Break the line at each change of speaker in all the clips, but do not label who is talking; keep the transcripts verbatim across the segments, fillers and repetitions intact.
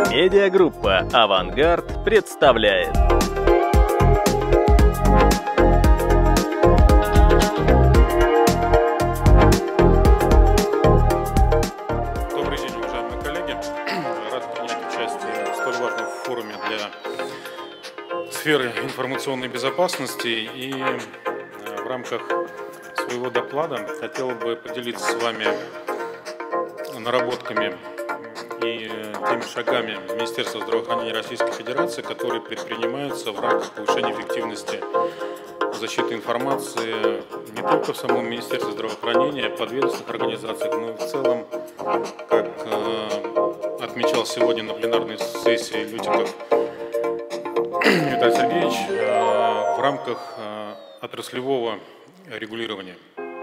Медиагруппа «Авангард» представляет.
Добрый день, уважаемые коллеги. Рад принять участие в столь важном форуме для сферы информационной безопасности. И в рамках своего доклада хотел бы поделиться с вами наработками и теми шагами Министерства здравоохранения Российской Федерации, которые предпринимаются в рамках повышения эффективности защиты информации не только в самом Министерстве здравоохранения, подведомственных организациях, но и в целом, как э, отмечал сегодня на пленарной сессии Лютиков Виталий Сергеевич, э, в рамках э, отраслевого регулирования.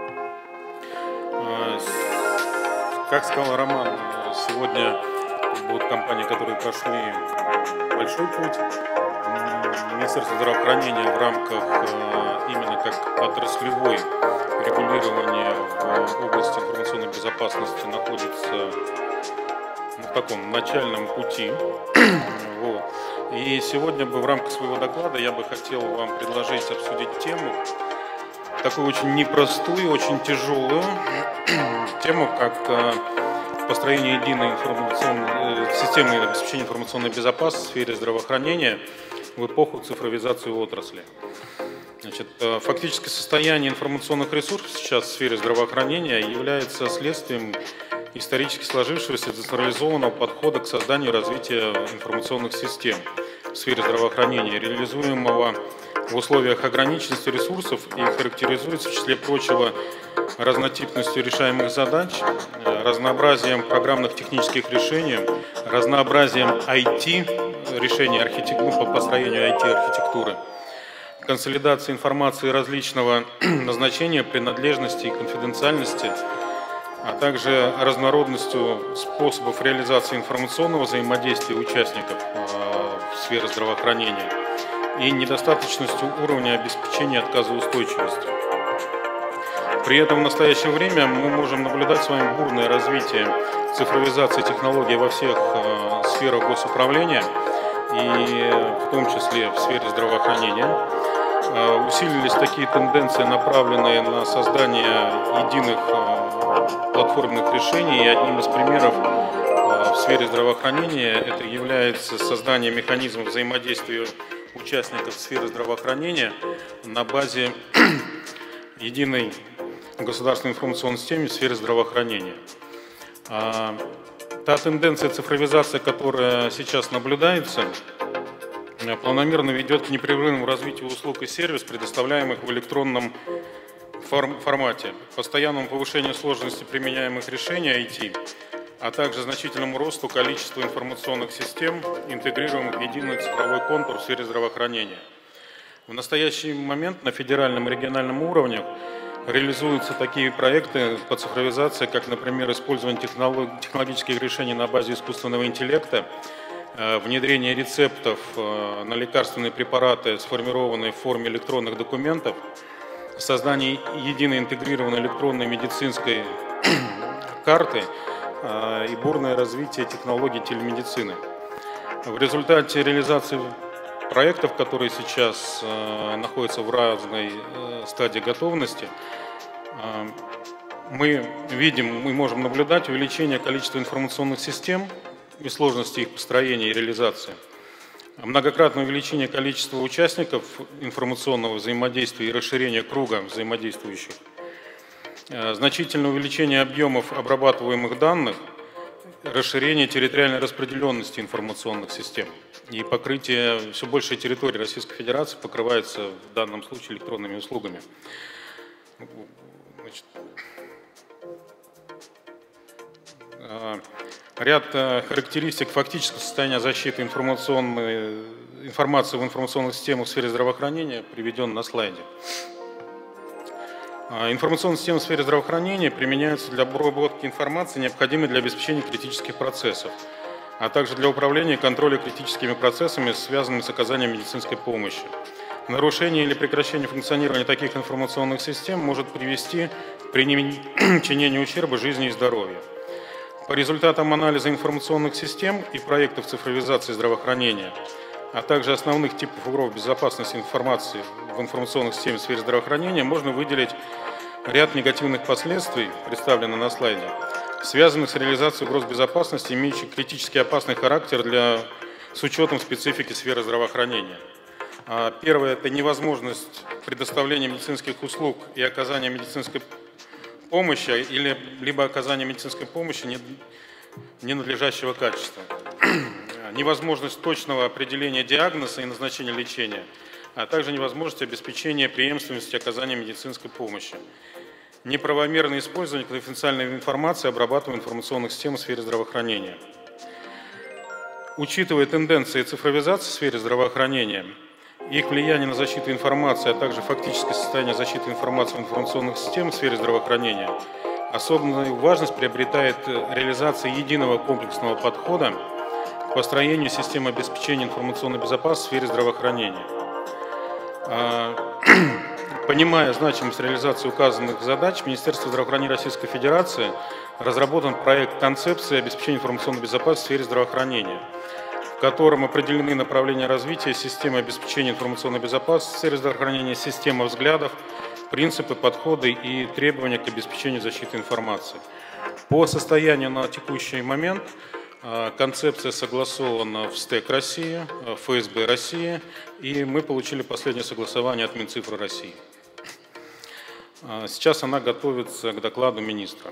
Э, как сказал Роман, сегодня будут компании, которые прошли большой путь. Министерство здравоохранения в рамках именно как отраслевой регулирования в области информационной безопасности находится в таком начальном пути. Вот. И сегодня бы в рамках своего доклада я бы хотел вам предложить обсудить тему, такую очень непростую, очень тяжелую тему, как построение единой информационной системы обеспечения информационной безопасности в сфере здравоохранения в эпоху цифровизации отрасли. Значит, фактическое состояние информационных ресурсов сейчас в сфере здравоохранения является следствием исторически сложившегося децентрализованного подхода к созданию и развитию информационных систем в сфере здравоохранения, реализуемого в условиях ограниченности ресурсов и характеризуется, в числе прочего, разнотипностью решаемых задач, разнообразием программных технических решений, разнообразием ай ти решений архитектуры, по построению ай ти-архитектуры, консолидацией информации различного назначения, принадлежности и конфиденциальности, а также разнородностью способов реализации информационного взаимодействия участников в сфере здравоохранения и недостаточностью уровня обеспечения отказоустойчивости. При этом в настоящее время мы можем наблюдать с вами бурное развитие цифровизации технологий во всех э, сферах госуправления, и в том числе в сфере здравоохранения. Э, усилились такие тенденции, направленные на создание единых э, платформенных решений, и одним из примеров э, в сфере здравоохранения это является создание механизмов взаимодействия участников сферы здравоохранения на базе единой государственной информационной системы в сфере здравоохранения. Та тенденция цифровизации, которая сейчас наблюдается, планомерно ведет к непрерывному развитию услуг и сервисов, предоставляемых в электронном формате, постоянному повышению сложности применяемых решений ай ти, а также значительному росту количества информационных систем, интегрируемых в единый цифровой контур в сфере здравоохранения. В настоящий момент на федеральном и региональном уровнях реализуются такие проекты по цифровизации, как, например, использование технологических решений на базе искусственного интеллекта, внедрение рецептов на лекарственные препараты, сформированные в форме электронных документов, создание единой интегрированной электронной медицинской карты и бурное развитие технологий телемедицины. В результате реализации проектов, которые сейчас э, находятся в разной э, стадии готовности, э, мы видим, мы можем наблюдать увеличение количества информационных систем и сложности их построения и реализации, многократное увеличение количества участников информационного взаимодействия и расширение круга взаимодействующих, э, значительное увеличение объемов обрабатываемых данных, расширение территориальной распределенности информационных систем и покрытие все большей территории Российской Федерации покрывается в данном случае электронными услугами. Значит, ряд характеристик фактического состояния защиты информационной информации в информационных системах в сфере здравоохранения приведен на слайде. Информационные системы в сфере здравоохранения применяются для обработки информации, необходимой для обеспечения критических процессов, а также для управления и контроля критическими процессами, связанными с оказанием медицинской помощи. Нарушение или прекращение функционирования таких информационных систем может привести к причинению ущерба жизни и здоровью. По результатам анализа информационных систем и проектов цифровизации здравоохранения, а также основных типов угроз безопасности информации в информационных системах в сфере здравоохранения, можно выделить ряд негативных последствий, представленных на слайде, связанных с реализацией угроз безопасности, имеющих критически опасный характер для, с учетом специфики сферы здравоохранения. Первое – это невозможность предоставления медицинских услуг и оказания медицинской помощи, или либо оказания медицинской помощи ненадлежащего качества. Невозможность точного определения диагноза и назначения лечения, а также невозможность обеспечения преемственности оказания медицинской помощи. Неправомерное использование конфиденциальной информации, обрабатываемой информационных систем в сфере здравоохранения. Учитывая тенденции цифровизации в сфере здравоохранения, их влияние на защиту информации, а также фактическое состояние защиты информации в информационных системах в сфере здравоохранения, особенную важность приобретает реализация единого комплексного подхода к построению системы обеспечения информационной безопасности в сфере здравоохранения. Понимая значимость реализации указанных задач, Министерство здравоохранения Российской Федерации разработан проект концепции обеспечения информационной безопасности в сфере здравоохранения, в котором определены направления развития системы обеспечения информационной безопасности в сфере здравоохранения, система взглядов, принципы, подходы и требования к обеспечению защиты информации. По состоянию на текущий момент концепция согласована в СТЭК России, в эф эс бэ России, и мы получили последнее согласование от Минцифры России. Сейчас она готовится к докладу министра.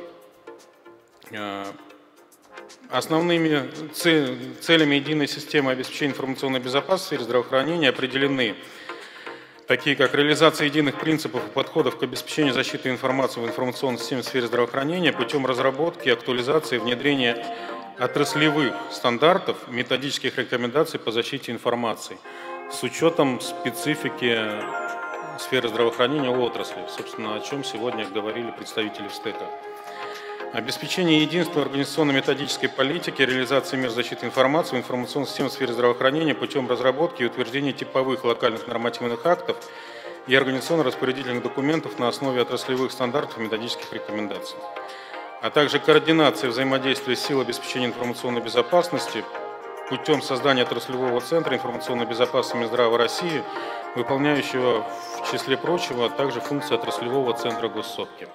Основными целями единой системы обеспечения информационной безопасности в сфере здравоохранения определены такие как реализация единых принципов и подходов к обеспечению защиты информации в информационной системе в сфере здравоохранения путем разработки, актуализации и внедрения отраслевых стандартов, методических рекомендаций по защите информации с учетом специфики сферы здравоохранения отрасли, собственно, о чем сегодня говорили представители СТЭКа. Обеспечение единства организационно-методической политики, реализации мер защиты информации в информационной системе в сфере здравоохранения путем разработки и утверждения типовых локальных нормативных актов и организационно-распорядительных документов на основе отраслевых стандартов и методических рекомендаций, а также координация взаимодействия сил обеспечения информационной безопасности путем создания отраслевого центра информационной безопасности Минздрава России, выполняющего, в числе прочего, также функции отраслевого центра госсобки.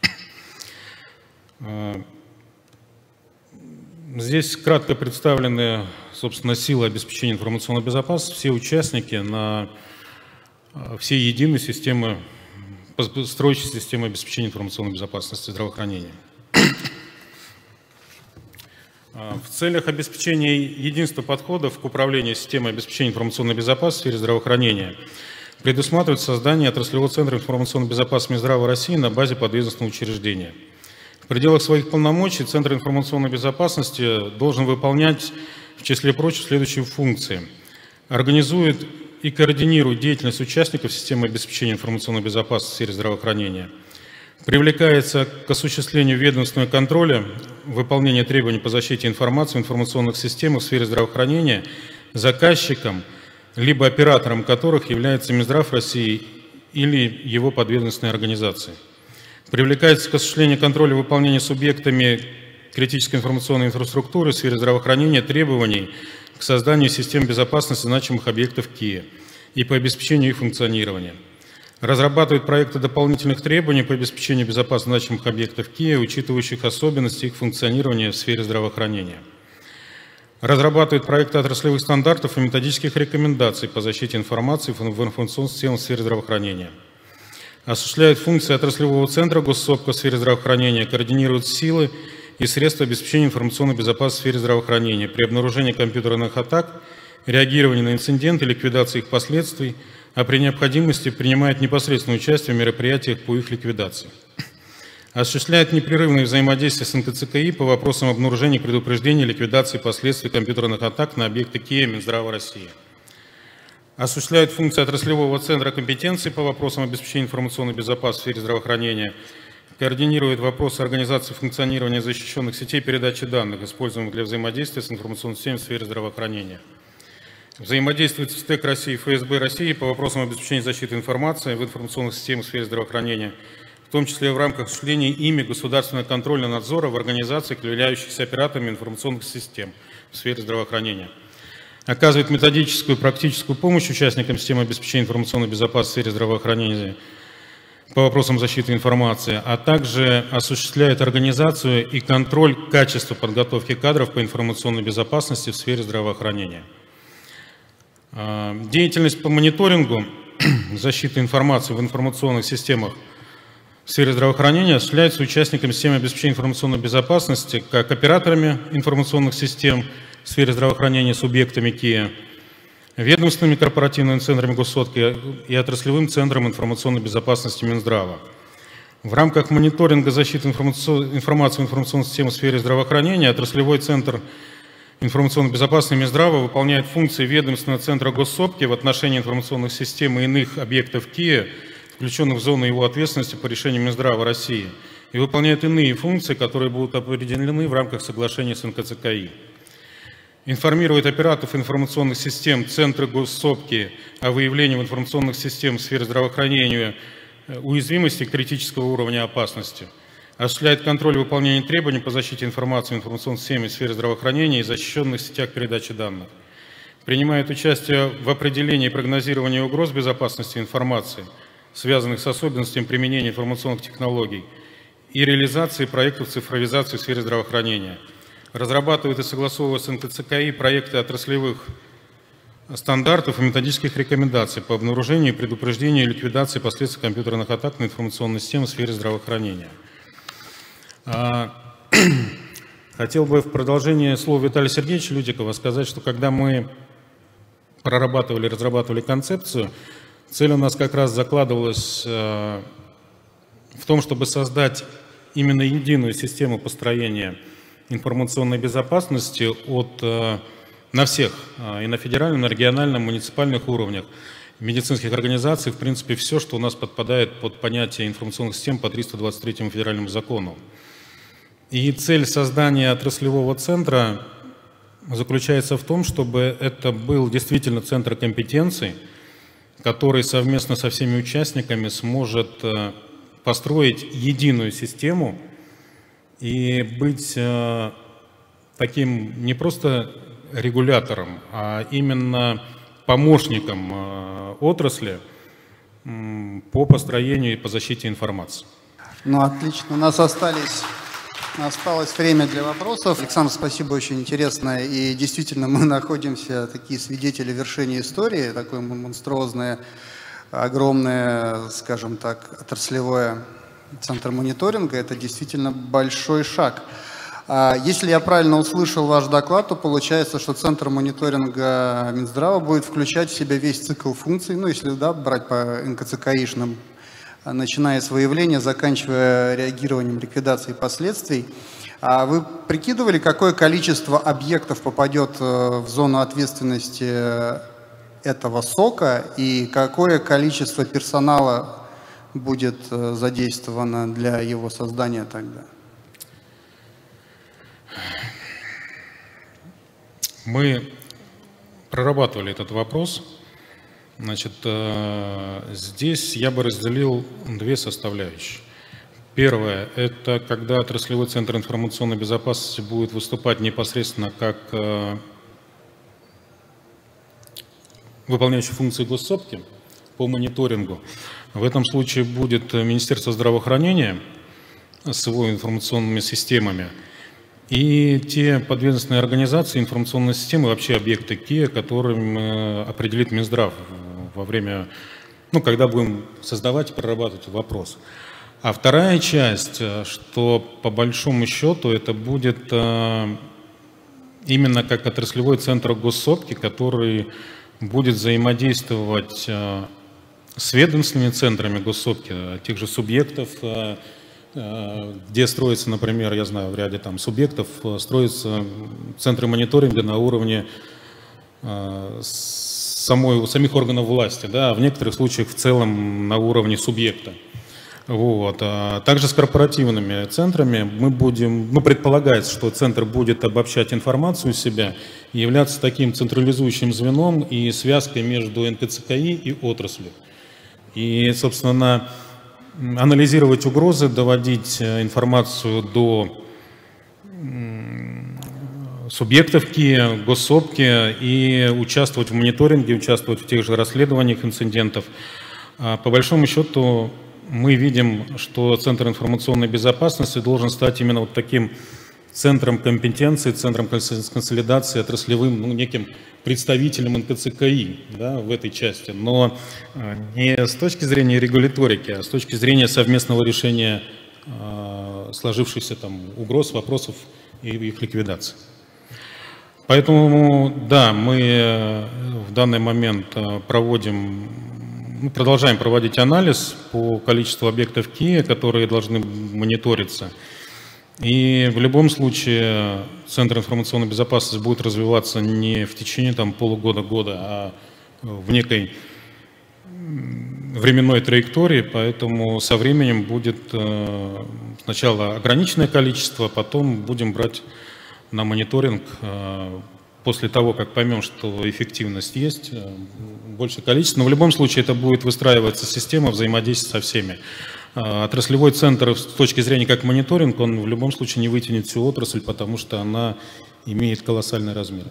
Здесь кратко представлены, собственно, силы обеспечения информационной безопасности, все участники на всей единой системы, строящей системы обеспечения информационной безопасности здравоохранения. В целях обеспечения единства подходов к управлению системой обеспечения информационной безопасности в сфере здравоохранения предусматривается создание отраслевого центра информационной безопасности Минздрава России на базе подведомственного учреждения. В пределах своих полномочий Центр информационной безопасности должен выполнять, в числе прочих, следующие функции. Организует и координирует деятельность участников системы обеспечения информационной безопасности в сфере здравоохранения. Привлекается к осуществлению ведомственного контроля, выполнения требований по защите информации в информационных системах в сфере здравоохранения, заказчиком, либо оператором которых является Минздрав России или его подведомственные организации. Привлекается к осуществлению контроля выполнения субъектами критической информационной инфраструктуры в сфере здравоохранения требований к созданию систем безопасности значимых объектов КИА и по обеспечению их функционирования. Разрабатывает проекты дополнительных требований по обеспечению безопасности значимых объектов КИА, учитывающих особенности их функционирования в сфере здравоохранения. Разрабатывает проекты отраслевых стандартов и методических рекомендаций по защите информации в информационных системах в сфере здравоохранения. Осуществляет функции отраслевого центра госсобка в сфере здравоохранения, координирует силы и средства обеспечения информационной безопасности в сфере здравоохранения при обнаружении компьютерных атак, реагировании на инциденты, ликвидации их последствий, а при необходимости принимает непосредственное участие в мероприятиях по их ликвидации. Осуществляет непрерывное взаимодействие с эн ка цэ ка и по вопросам обнаружения, предупреждения, ликвидации последствий компьютерных атак на объекты КИА Минздрава России. Осуществляет функции отраслевого центра компетенции по вопросам обеспечения информационной безопасности в сфере здравоохранения, координирует вопросы организации функционирования защищенных сетей передачи данных, используемых для взаимодействия с информационной системой в сфере здравоохранения. Взаимодействует с СТЭК России и эф эс бэ России по вопросам обеспечения защиты информации в информационных системах в сфере здравоохранения, в том числе в рамках осуществления ими государственного контроля надзора в организациях, являющихся операторами информационных систем в сфере здравоохранения. Оказывает методическую и практическую помощь участникам системы обеспечения информационной безопасности в сфере здравоохранения по вопросам защиты информации, а также осуществляет организацию и контроль качества подготовки кадров по информационной безопасности в сфере здравоохранения. Деятельность по мониторингу защиты информации в информационных системах в сфере здравоохранения осуществляется участниками системы обеспечения информационной безопасности как операторами информационных систем в сфере здравоохранения, субъектами КИА, ведомственными корпоративными центрами госсотки и отраслевым центром информационной безопасности Минздрава. В рамках мониторинга защиты информации в информационной системе в сфере здравоохранения отраслевой центр информационной безопасности Минздрава выполняет функции ведомственного центра госсотки в отношении информационных систем и иных объектов КИА, включенных в зону его ответственности по решению Минздрава России, и выполняет иные функции, которые будут определены в рамках соглашения с эн ка цэ ка и. Информирует операторов информационных систем Центра госсотки о выявлении в информационных системах в сфере здравоохранения уязвимости критического уровня опасности. Осуществляет контроль выполнения требований по защите информации в информационной системе в сфере здравоохранения и защищенных сетях передачи данных. Принимает участие в определении и прогнозировании угроз безопасности информации, связанных с особенностями применения информационных технологий и реализации проектов цифровизации в сфере здравоохранения. Разрабатывает и согласовывает с эн ка цэ ка и проекты отраслевых стандартов и методических рекомендаций по обнаружению, предупреждению и ликвидации последствий компьютерных атак на информационные системы в сфере здравоохранения. Хотел бы в продолжение слова Виталия Сергеевича Лютикова сказать, что когда мы прорабатывали, разрабатывали концепцию, цель у нас как раз закладывалась в том, чтобы создать именно единую систему построения информационной безопасности от, на всех, и на федеральном, на региональном, муниципальных уровнях, медицинских организаций, в принципе, все, что у нас подпадает под понятие информационных систем по триста двадцать третьему федеральному закону. И цель создания отраслевого центра заключается в том, чтобы это был действительно центр компетенций, который совместно со всеми участниками сможет построить единую систему и быть э, таким не просто регулятором, а именно помощником э, отрасли э, по построению и по защите информации.
Ну, отлично. У нас остались, осталось время для вопросов. Александр, спасибо, очень интересно. И действительно, мы находимся, такие свидетели вершения истории, такое монструозное, огромное, скажем так, отраслевое центр мониторинга. Это действительно большой шаг. Если я правильно услышал ваш доклад, то получается, что центр мониторинга Минздрава будет включать в себя весь цикл функций, ну, если да, брать по эн ка цэ ка и-шным, начиная с выявления, заканчивая реагированием, ликвидацией последствий. А вы прикидывали, какое количество объектов попадет в зону ответственности этого сока и какое количество персонала будет задействовано для его создания тогда?
Мы прорабатывали этот вопрос. Значит, здесь я бы разделил две составляющие. Первое – это когда отраслевой центр информационной безопасности будет выступать непосредственно как выполняющий функции госсотки по мониторингу. В этом случае будет Министерство здравоохранения с его информационными системами и те подведомственные организации, информационные системы, вообще объекты КИА, которым определит Минздрав во время, ну, когда будем создавать и прорабатывать вопрос. А вторая часть, что по большому счету это будет именно как отраслевой центр госсотки, который будет взаимодействовать с ведомственными центрами госсотки, тех же субъектов, где строится, например, я знаю, в ряде там субъектов строятся центры мониторинга на уровне самой, самих органов власти, да, а в некоторых случаях в целом на уровне субъекта. Вот. А также с корпоративными центрами мы будем, ну, предполагается, что центр будет обобщать информацию у себя и являться таким централизующим звеном и связкой между эн ка цэ ка и и отраслью. И, собственно, анализировать угрозы, доводить информацию до субъектов КИИ, госсобки и участвовать в мониторинге, участвовать в тех же расследованиях инцидентов. По большому счету мы видим, что Центр информационной безопасности должен стать именно вот таким центром компетенции, центром консолидации, отраслевым, ну, неким представителем эн ка цэ ка и, да, в этой части, но не с точки зрения регуляторики, а с точки зрения совместного решения э, сложившихся там угроз, вопросов и их ликвидации. Поэтому, да, мы в данный момент проводим, мы продолжаем проводить анализ по количеству объектов КИИ, которые должны мониториться. И в любом случае Центр информационной безопасности будет развиваться не в течение там, полугода-года, а в некой временной траектории, поэтому со временем будет сначала ограниченное количество, потом будем брать на мониторинг после того, как поймем, что эффективность есть, больше количества. Но в любом случае это будет выстраиваться система взаимодействия со всеми. Отраслевой центр с точки зрения как мониторинг, он в любом случае не вытянет всю отрасль, потому что она имеет колоссальный размер.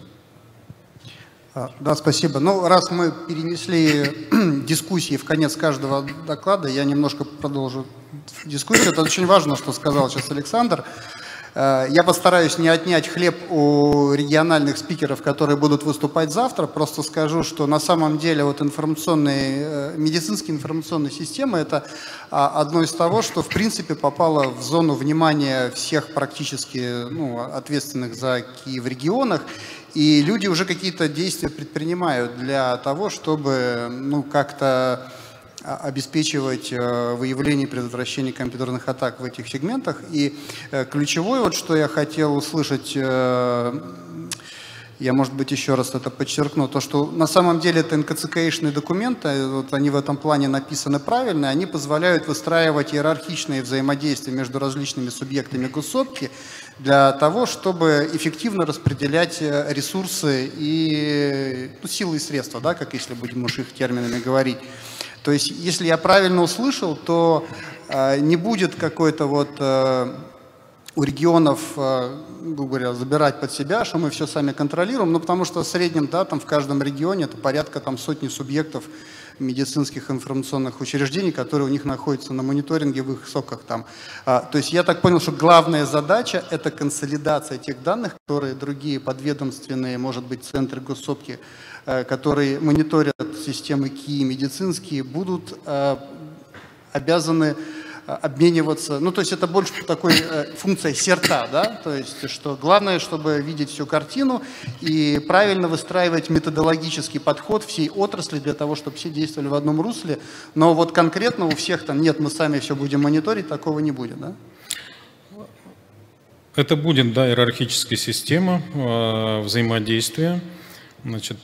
Да, спасибо. Ну, раз мы перенесли дискуссии в конец каждого доклада, я немножко продолжу дискуссию. Это очень важно, что сказал сейчас Александр. Я постараюсь не отнять хлеб у региональных спикеров, которые будут выступать завтра. Просто скажу, что на самом деле вот информационные, медицинские информационные системы – это одно из того, что в принципе попало в зону внимания всех практически ну, ответственных за КИИ в регионах. И люди уже какие-то действия предпринимают для того, чтобы ну, как-то обеспечивать выявление и предотвращение компьютерных атак в этих сегментах. И ключевое, вот, что я хотел услышать, я, может быть, еще раз это подчеркну, то, что на самом деле это эн ка цэ ка и-шные документы, вот они в этом плане написаны правильно, они позволяют выстраивать иерархичные взаимодействия между различными субъектами госсобки для того, чтобы эффективно распределять ресурсы и ну, силы и средства, да, как если будем уж их терминами говорить. То есть, если я правильно услышал, то э, не будет какой-то вот э, у регионов, э, грубо говоря, забирать под себя, что мы все сами контролируем, ну, потому что в среднем, да, там в каждом регионе это порядка там сотни субъектов медицинских информационных учреждений, которые у них находятся на мониторинге в их соках там. А, то есть я так понял, что главная задача – это консолидация тех данных, которые другие подведомственные, может быть, центры госсобки, которые мониторят системы КИИ медицинские, будут э, обязаны обмениваться. Ну, то есть это больше такой э, функция серта, да, то есть что главное, чтобы видеть всю картину и правильно выстраивать методологический подход всей отрасли для того, чтобы все действовали в одном русле. Но вот конкретно у всех там нет, мы сами все будем мониторить, такого не будет, да?
Это будет, да, иерархическая система э, взаимодействия. Значит,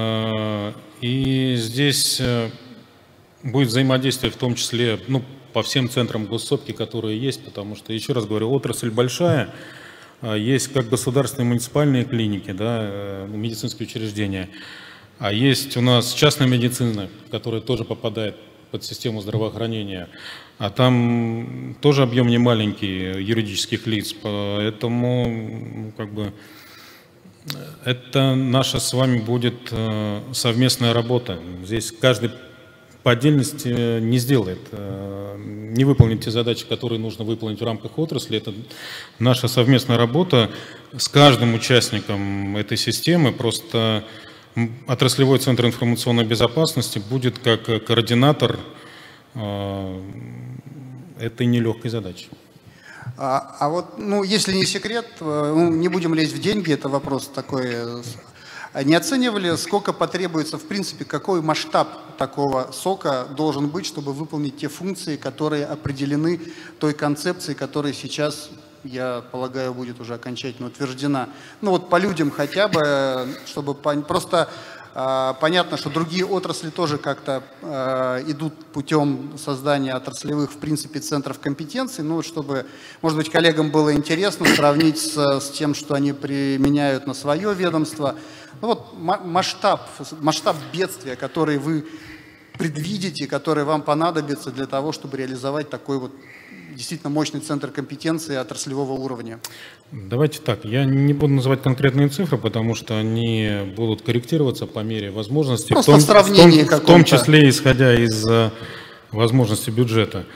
и здесь будет взаимодействие в том числе ну, по всем центрам госсобки, которые есть, потому что, еще раз говорю, отрасль большая, есть как государственные муниципальные клиники, да, медицинские учреждения, а есть у нас частная медицина, которая тоже попадает под систему здравоохранения, а там тоже объем немаленький юридических лиц, поэтому ну, как бы это наша с вами будет совместная работа. Здесь каждый по отдельности не сделает, не выполнит те задачи, которые нужно выполнить в рамках отрасли. Это наша совместная работа с каждым участником этой системы. Просто отраслевой центр информационной безопасности будет как координатор этой нелегкой задачи.
А, а вот, ну, если не секрет, ну, не будем лезть в деньги, это вопрос такой. Не оценивали, сколько потребуется, в принципе, какой масштаб такого сока должен быть, чтобы выполнить те функции, которые определены той концепцией, которая сейчас, я полагаю, будет уже окончательно утверждена. Ну вот по людям хотя бы, чтобы просто понятно, что другие отрасли тоже как-то э, идут путем создания отраслевых, в принципе, центров компетенций. Ну, вот чтобы, может быть, коллегам было интересно сравнить с, с тем, что они применяют на свое ведомство. Ну, вот масштаб, масштаб бедствия, который вы предвидите, которые вам понадобятся для того, чтобы реализовать такой вот действительно мощный центр компетенции отраслевого уровня?
Давайте так, я не буду называть конкретные цифры, потому что они будут корректироваться по мере возможности, в том, в, том, в том числе исходя из возможности бюджета.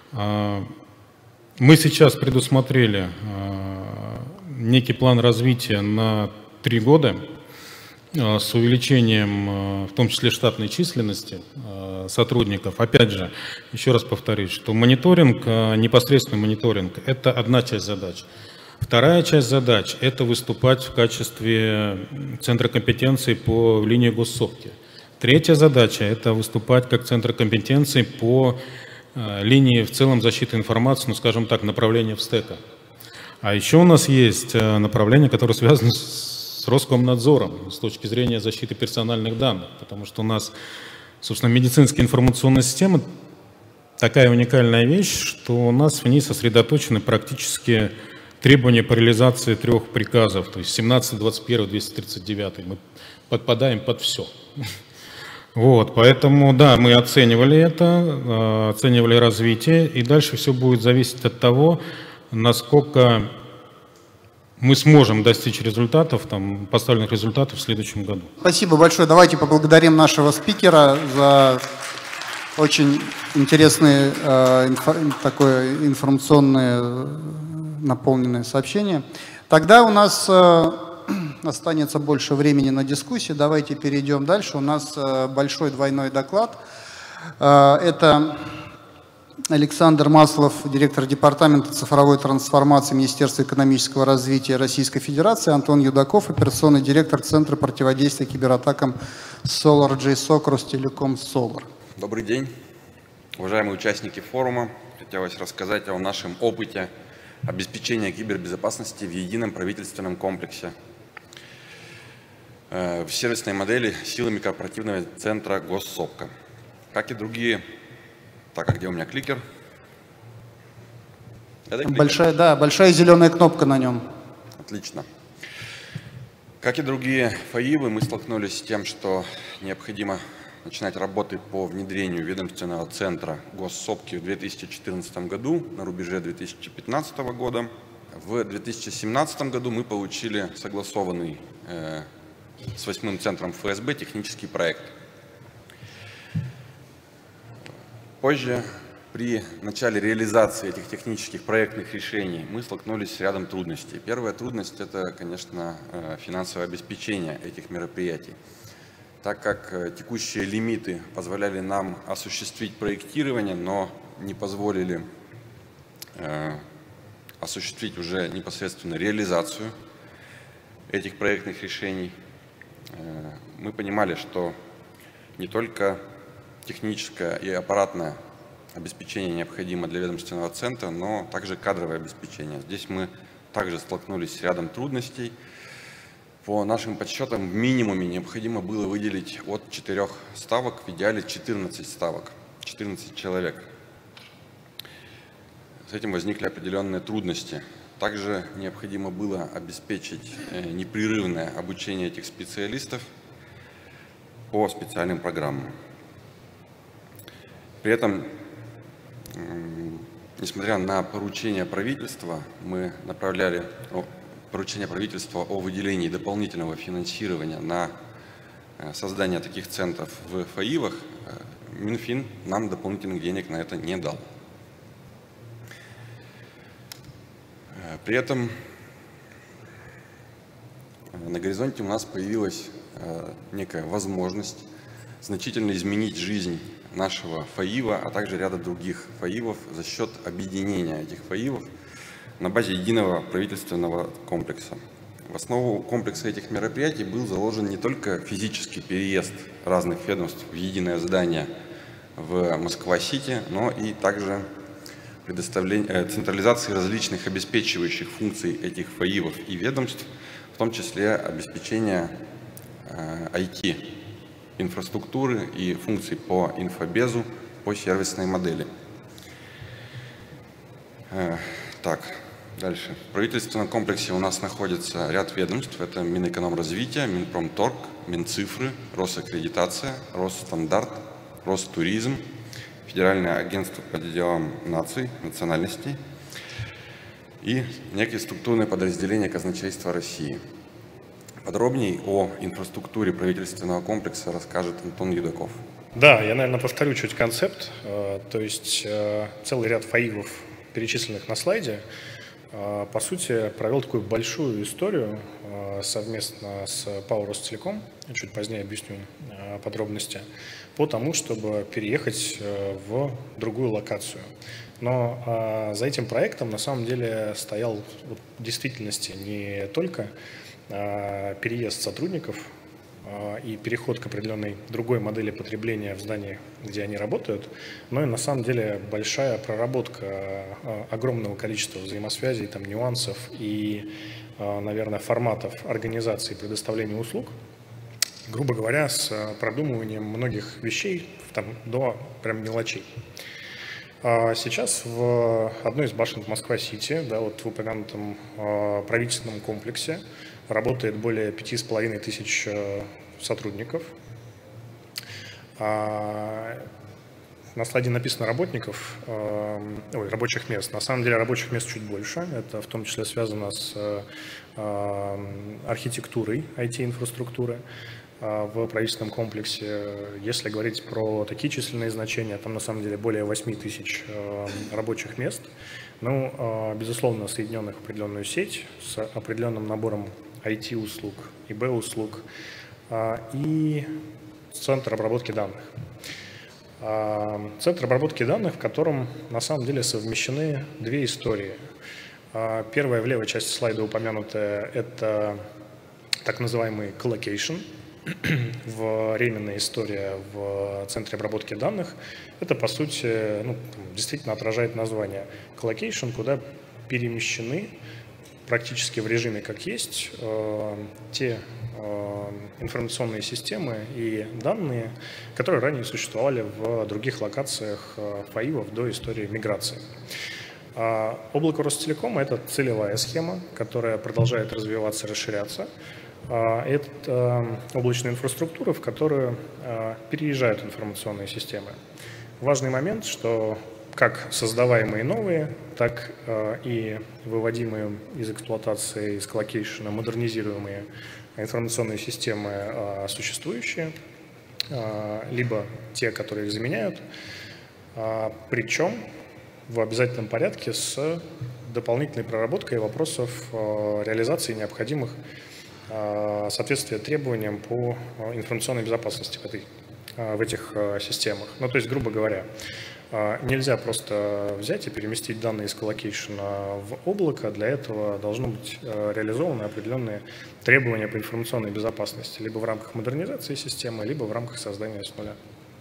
Мы сейчас предусмотрели некий план развития на три года с увеличением, в том числе штатной численности сотрудников. Опять же, еще раз повторюсь, что мониторинг, непосредственный мониторинг – это одна часть задач. Вторая часть задач – это выступать в качестве центра компетенции по линии госсобки. Третья задача – это выступать как центр компетенции по линии в целом защиты информации, ну, скажем так, направление в стэка. А еще у нас есть направление, которое связано с Роскомнадзором с точки зрения защиты персональных данных, потому что у нас, собственно, медицинская информационная система такая уникальная вещь, что у нас в ней сосредоточены практически требования по реализации трех приказов, то есть семнадцатый, двадцать первый, двести тридцать девятый. Мы подпадаем под все. Вот, поэтому, да, мы оценивали это, оценивали развитие, и дальше все будет зависеть от того, насколько мы сможем достичь результатов, там, поставленных результатов в следующем году.
Спасибо большое. Давайте поблагодарим нашего спикера за очень интересное э, инфо, такое информационное наполненное сообщение. Тогда у нас э, останется больше времени на дискуссии. Давайте перейдем дальше. У нас э, большой двойной доклад. Э, это Александр Маслов, директор департамента цифровой трансформации Министерства экономического развития Российской Федерации, Антон Юдаков, операционный директор Центра противодействия кибератакам SolarJSOC Ростелеком Solar.
Добрый день, уважаемые участники форума. Хотелось рассказать о нашем опыте обеспечения кибербезопасности в едином правительственном комплексе в сервисной модели силами корпоративного центра госсобка. Как и другие... Так, а где у меня кликер? Это кликер?
Большая, да, большая зеленая кнопка на нем.
Отлично. Как и другие ФАИВы, мы столкнулись с тем, что необходимо начинать работы по внедрению ведомственного центра госсобки в две тысячи четырнадцатом году, на рубеже две тысячи пятнадцатого года. В две тысячи семнадцатом году мы получили согласованный э, с восьмым центром ФСБ технический проект. Позже, при начале реализации этих технических проектных решений, мы столкнулись с рядом трудностей. Первая трудность – это, конечно, финансовое обеспечение этих мероприятий. Так как текущие лимиты позволяли нам осуществить проектирование, но не позволили осуществить уже непосредственно реализацию этих проектных решений, мы понимали, что не только техническое и аппаратное обеспечение необходимо для ведомственного центра, но также кадровое обеспечение. Здесь мы также столкнулись с рядом трудностей. По нашим подсчетам, в минимуме необходимо было выделить от четырёх ставок, в идеале четырнадцать ставок, четырнадцать человек. С этим возникли определенные трудности. Также необходимо было обеспечить непрерывное обучение этих специалистов по специальным программам. При этом, несмотря на поручение правительства, мы направляли поручение правительства о выделении дополнительного финансирования на создание таких центров в ФАИВах, Минфин нам дополнительных денег на это не дал. При этом на горизонте у нас появилась некая возможность значительно изменить жизнь нашего ФАИВа, а также ряда других ФАИВов за счет объединения этих ФАИВов на базе единого правительственного комплекса. В основу комплекса этих мероприятий был заложен не только физический переезд разных ведомств в единое здание в Москва-Сити, но и также предоставление, централизации различных обеспечивающих функций этих ФАИВов и ведомств, в том числе обеспечение ай ти инфраструктуры и функций по инфобезу, по сервисной модели. Так, дальше. В правительственном комплексе у нас находится ряд ведомств. Это Минэкономразвития, Минпромторг, Минцифры, Росаккредитация, Росстандарт, Ростуризм, Федеральное агентство по делам наций, национальностей и некие структурные подразделения казначейства России. Подробнее о инфраструктуре правительственного комплекса расскажет Антон Юдаков.
Да, я, наверное, повторю чуть концепт. То есть целый ряд фаилов, перечисленных на слайде, по сути, провел такую большую историю совместно с ПАО «Ростелеком», чуть позднее объясню подробности, по тому, чтобы переехать в другую локацию. Но за этим проектом на самом деле стоял в действительности не только переезд сотрудников и переход к определенной другой модели потребления в здании, где они работают, но и на самом деле большая проработка огромного количества взаимосвязей, там, нюансов и, наверное, форматов организации предоставления услуг, грубо говоря, с продумыванием многих вещей там, до прям мелочей. Сейчас в одной из башен Москва-Сити, да, вот в упомянутом правительственном комплексе, работает более пяти с половиной тысяч сотрудников. На слайде написано работников, ой, рабочих мест. На самом деле рабочих мест чуть больше. Это в том числе связано с архитектурой ай ти-инфраструктуры в правительственном комплексе. Если говорить про такие численные значения, там на самом деле более восьми тысяч рабочих мест. Ну, безусловно, соединенных в определенную сеть с определенным набором ай ти-услуг, и би-услуг и центр обработки данных. Центр обработки данных, в котором на самом деле совмещены две истории. Первая в левой части слайда упомянутая – это так называемый коллокейшн, временная история в центре обработки данных. Это, по сути, ну, действительно отражает название коллокейшн, куда перемещены практически в режиме как есть э, те э, информационные системы и данные, которые ранее существовали в других локациях э, фаилов до истории миграции. А облако Ростелекома – это целевая схема, которая продолжает развиваться, расширяться. А это э, облачная инфраструктура, в которую э, переезжают информационные системы. Важный момент, что как создаваемые новые, так э, и выводимые из эксплуатации, из коллокейшена, модернизируемые информационные системы э, существующие, э, либо те, которые их заменяют, э, причем в обязательном порядке с дополнительной проработкой вопросов э, реализации необходимых э, соответствия требованиям по информационной безопасности в, этой, э, в этих э, системах. Ну, то есть, грубо говоря, нельзя просто взять и переместить данные из коллокейшена в облако. Для этого должны быть реализованы определенные требования по информационной безопасности либо в рамках модернизации системы, либо в рамках создания с нуля.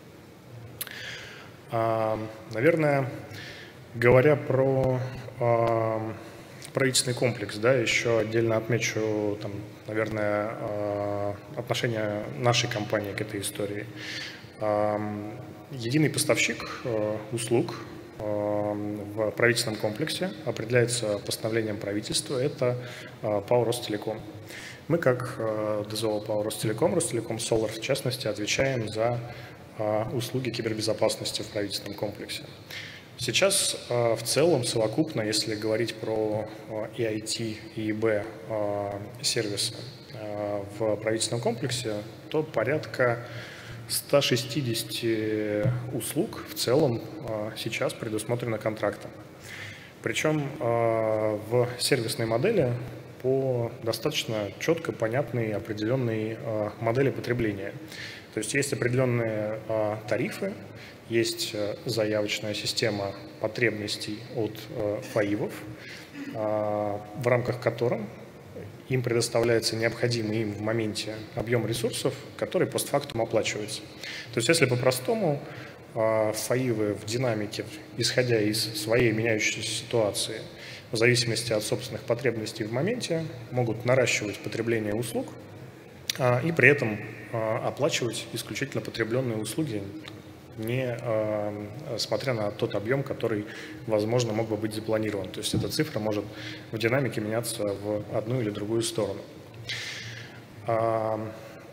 Наверное, говоря про правительственный комплекс, да, еще отдельно отмечу, там, наверное, отношение нашей компании к этой истории. Единый поставщик э, услуг э, в правительственном комплексе определяется постановлением правительства, это э, ПАО «Ростелеком». Мы, как э, ДЗО ПАО «Ростелеком», Ростелеком Solar в частности, отвечаем за э, услуги кибербезопасности в правительственном комплексе. Сейчас э, в целом совокупно, если говорить про э, и ай ти, и и би э, сервисы э, в правительственном комплексе, то порядка сто шестьдесят услуг в целом сейчас предусмотрено контрактом. Причем в сервисной модели по достаточно четко понятной определенной модели потребления. То есть есть определенные тарифы, есть заявочная система потребностей от фаилов, в рамках которой им предоставляется необходимый им в моменте объем ресурсов, который постфактум оплачивается. То есть, если по-простому, фаилы в динамике, исходя из своей меняющейся ситуации, в зависимости от собственных потребностей в моменте, могут наращивать потребление услуг и при этом оплачивать исключительно потребленные услуги, не смотря на тот объем, который, возможно, мог бы быть запланирован. То есть эта цифра может в динамике меняться в одну или другую сторону.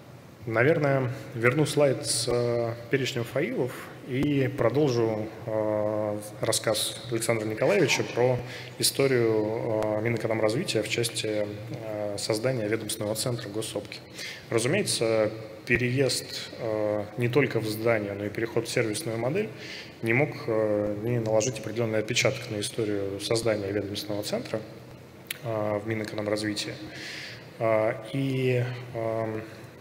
Наверное, верну слайд с перечнем фаилов и продолжу э, рассказ Александра Николаевича про историю э, Минэкономразвития в части э, создания ведомственного центра госсопки. Разумеется, переезд э, не только в здание, но и переход в сервисную модель не мог э, не наложить определенный отпечаток на историю создания ведомственного центра э, в Минэкономразвитии. Э, и э,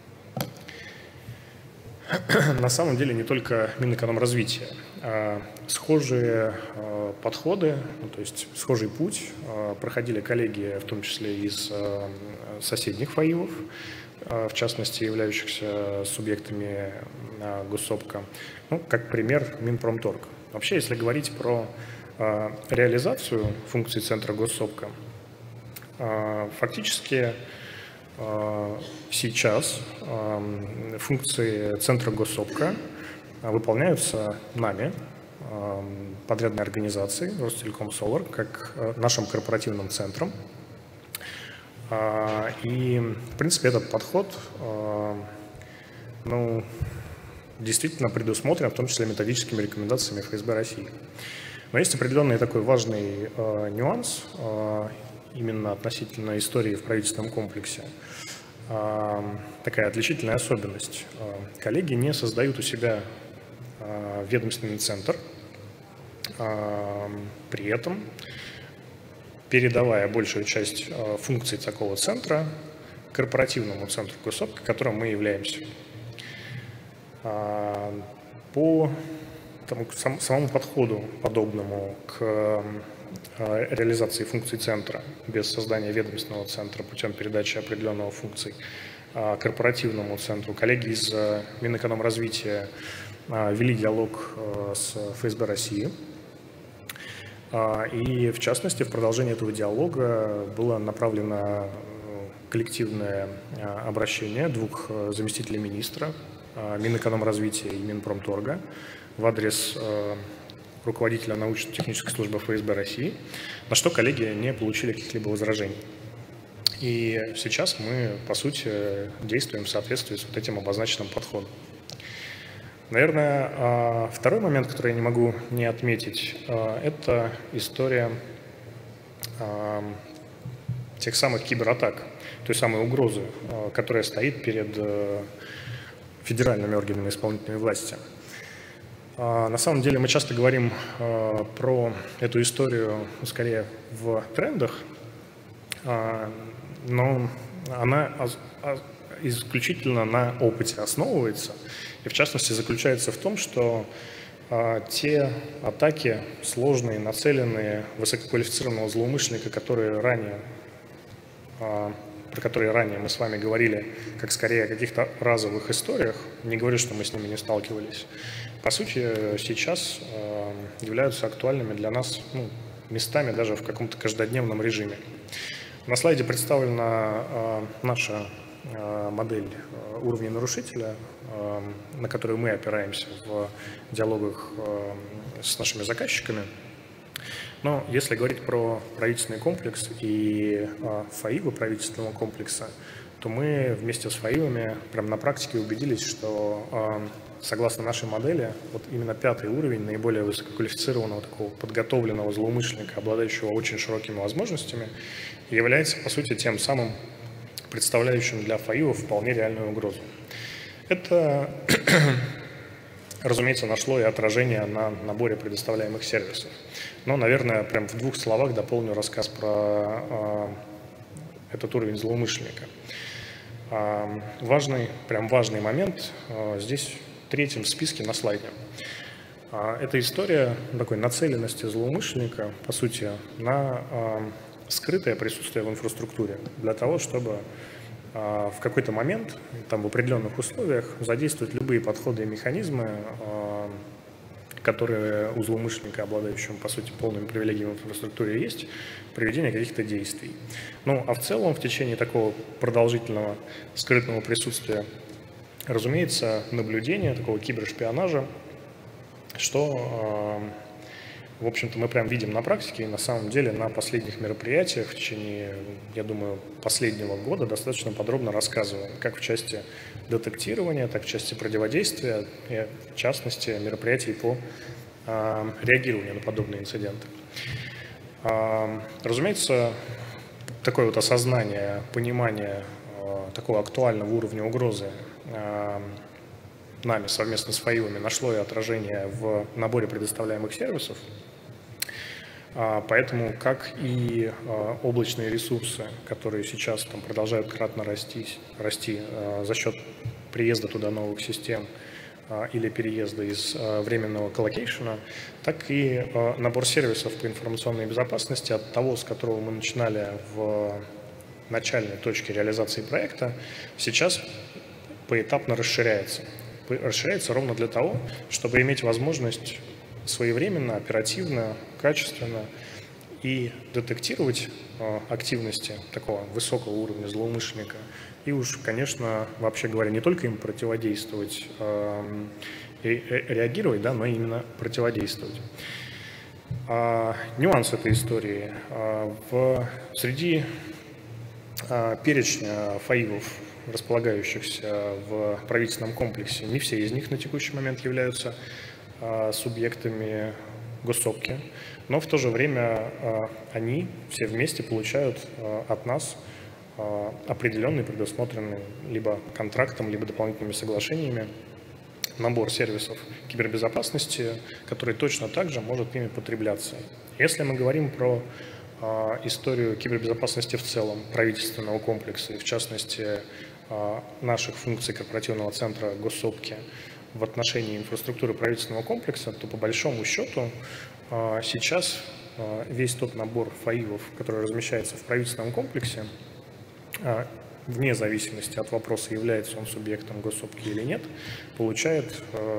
на самом деле не только Минэкономразвития. А схожие а, подходы, ну, то есть схожий путь а, проходили коллеги, в том числе из а, соседних фаилов, а, в частности, являющихся субъектами а, госсопка. Ну, как пример, Минпромторг. Вообще, если говорить про а, реализацию функций центра госсопка, а, фактически сейчас функции центра госсопка выполняются нами, подрядной организацией Ростелеком Солар, как нашим корпоративным центром. И, в принципе, этот подход ну, действительно предусмотрен, в том числе методическими рекомендациями эф эс бэ России. Но есть определенный такой важный нюанс, именно относительно истории в правительственном комплексе. Такая отличительная особенность. Коллеги не создают у себя ведомственный центр, при этом передавая большую часть функций такого центра корпоративному центру госсопка, которым мы являемся. По тому, самому подходу, подобному к реализации функций центра без создания ведомственного центра путем передачи определенного функций корпоративному центру, коллеги из Минэкономразвития вели диалог с эф эс бэ России. И, в частности, в продолжении этого диалога было направлено коллективное обращение двух заместителей министра Минэкономразвития и Минпромторга в адрес руководителя научно-технической службы эф эс бэ России, на что коллеги не получили каких-либо возражений. И сейчас мы, по сути, действуем в соответствии с вот этим обозначенным подходом. Наверное, второй момент, который я не могу не отметить, это история тех самых кибератак, той самой угрозы, которая стоит перед федеральными органами исполнительной власти. На самом деле мы часто говорим про эту историю скорее в трендах, но она исключительно на опыте основывается. И в частности заключается в том, что те атаки сложные, нацеленные высококвалифицированного злоумышленника, которые ранее, про которые ранее мы с вами говорили, как скорее о каких-то разовых историях, не говорю, что мы с ними не сталкивались, по сути, сейчас являются актуальными для нас ну, местами даже в каком-то каждодневном режиме. На слайде представлена наша модель уровня нарушителя, на которую мы опираемся в диалогах с нашими заказчиками. Но если говорить про правительственный комплекс и фаивы правительственного комплекса, то мы вместе с фаивами прямо на практике убедились, что согласно нашей модели, вот именно пятый уровень наиболее высококвалифицированного, такого подготовленного злоумышленника, обладающего очень широкими возможностями, является, по сути, тем самым представляющим для фаивов вполне реальную угрозу. Это, разумеется, нашло и отражение на наборе предоставляемых сервисов. Но, наверное, прям в двух словах дополню рассказ про э, этот уровень злоумышленника. Э, важный, прям важный момент э, здесь в третьем списке на слайде. Э, это история такой нацеленности злоумышленника, по сути, на э, скрытое присутствие в инфраструктуре для того, чтобы э, в какой-то момент, там, в определенных условиях задействовать любые подходы и механизмы, э, которые у злоумышленника, обладающего, по сути, полными привилегиями в инфраструктуре, есть, проведение каких-то действий. Ну, а в целом, в течение такого продолжительного скрытного присутствия, разумеется, наблюдение, такого кибершпионажа, что в общем-то, мы прям видим на практике, и на самом деле на последних мероприятиях в течение, я думаю, последнего года достаточно подробно рассказываем, как в части детектирования, так и в части противодействия, и в частности, мероприятий по э, реагированию на подобные инциденты. Э, разумеется, такое вот осознание, понимание э, такого актуального уровня угрозы э, нами совместно с ФАИВами нашло и отражение в наборе предоставляемых сервисов. Поэтому, как и облачные ресурсы, которые сейчас там продолжают кратно расти, расти за счет приезда туда новых систем или переезда из временного коллокейшена, так и набор сервисов по информационной безопасности от того, с которого мы начинали в начальной точке реализации проекта, сейчас поэтапно расширяется. Расширяется ровно для того, чтобы иметь возможность своевременно, оперативно, качественно и детектировать э, активности такого высокого уровня злоумышленника. И уж, конечно, вообще говоря, не только им противодействовать э, и реагировать, да, но именно противодействовать. А, нюанс этой истории. А, в, среди а, перечня ФАИВов, располагающихся в правительственном комплексе, не все из них на текущий момент являются а, субъектами госсобки, но в то же время а, они все вместе получают а, от нас а, определенный, предусмотренный либо контрактом, либо дополнительными соглашениями набор сервисов кибербезопасности, который точно так же может ими потребляться. Если мы говорим про а, историю кибербезопасности в целом, правительственного комплекса и в частности наших функций корпоративного центра госсобки в отношении инфраструктуры правительственного комплекса, то по большому счету сейчас весь тот набор ФАИВов, который размещается в правительственном комплексе, вне зависимости от вопроса, является он субъектом госсобки или нет, получает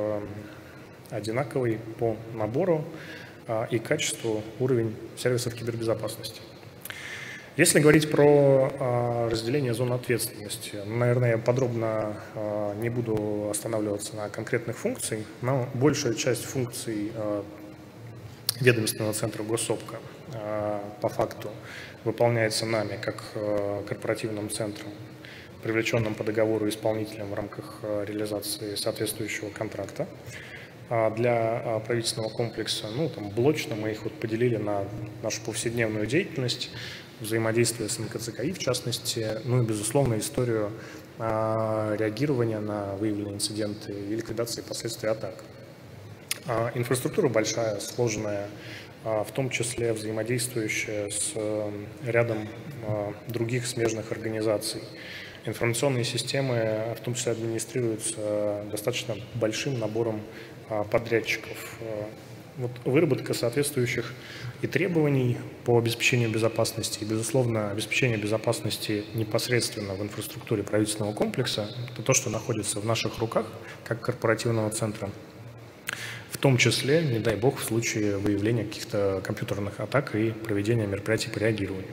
одинаковый по набору и качеству уровень сервисов кибербезопасности. Если говорить про а, разделение зон ответственности, наверное, я подробно а, не буду останавливаться на конкретных функциях, но большая часть функций а, ведомственного центра госсобка а, по факту выполняется нами как а, корпоративным центром, привлеченным по договору исполнителем в рамках а, реализации соответствующего контракта. А для а, правительственного комплекса, ну, там, блочно мы их вот поделили на нашу повседневную деятельность, взаимодействие с эн ка цэ ка и в частности, ну и, безусловно, историю а, реагирования на выявленные инциденты и ликвидации последствий атак. А, инфраструктура большая, сложная, а, в том числе взаимодействующая с а, рядом а, других смежных организаций. Информационные системы, в том числе, администрируются достаточно большим набором а, подрядчиков. Вот выработка соответствующих и требований по обеспечению безопасности, и, безусловно, обеспечение безопасности непосредственно в инфраструктуре правительственного комплекса, это то, что находится в наших руках, как корпоративного центра, в том числе, не дай бог, в случае выявления каких-то компьютерных атак и проведения мероприятий по реагированию.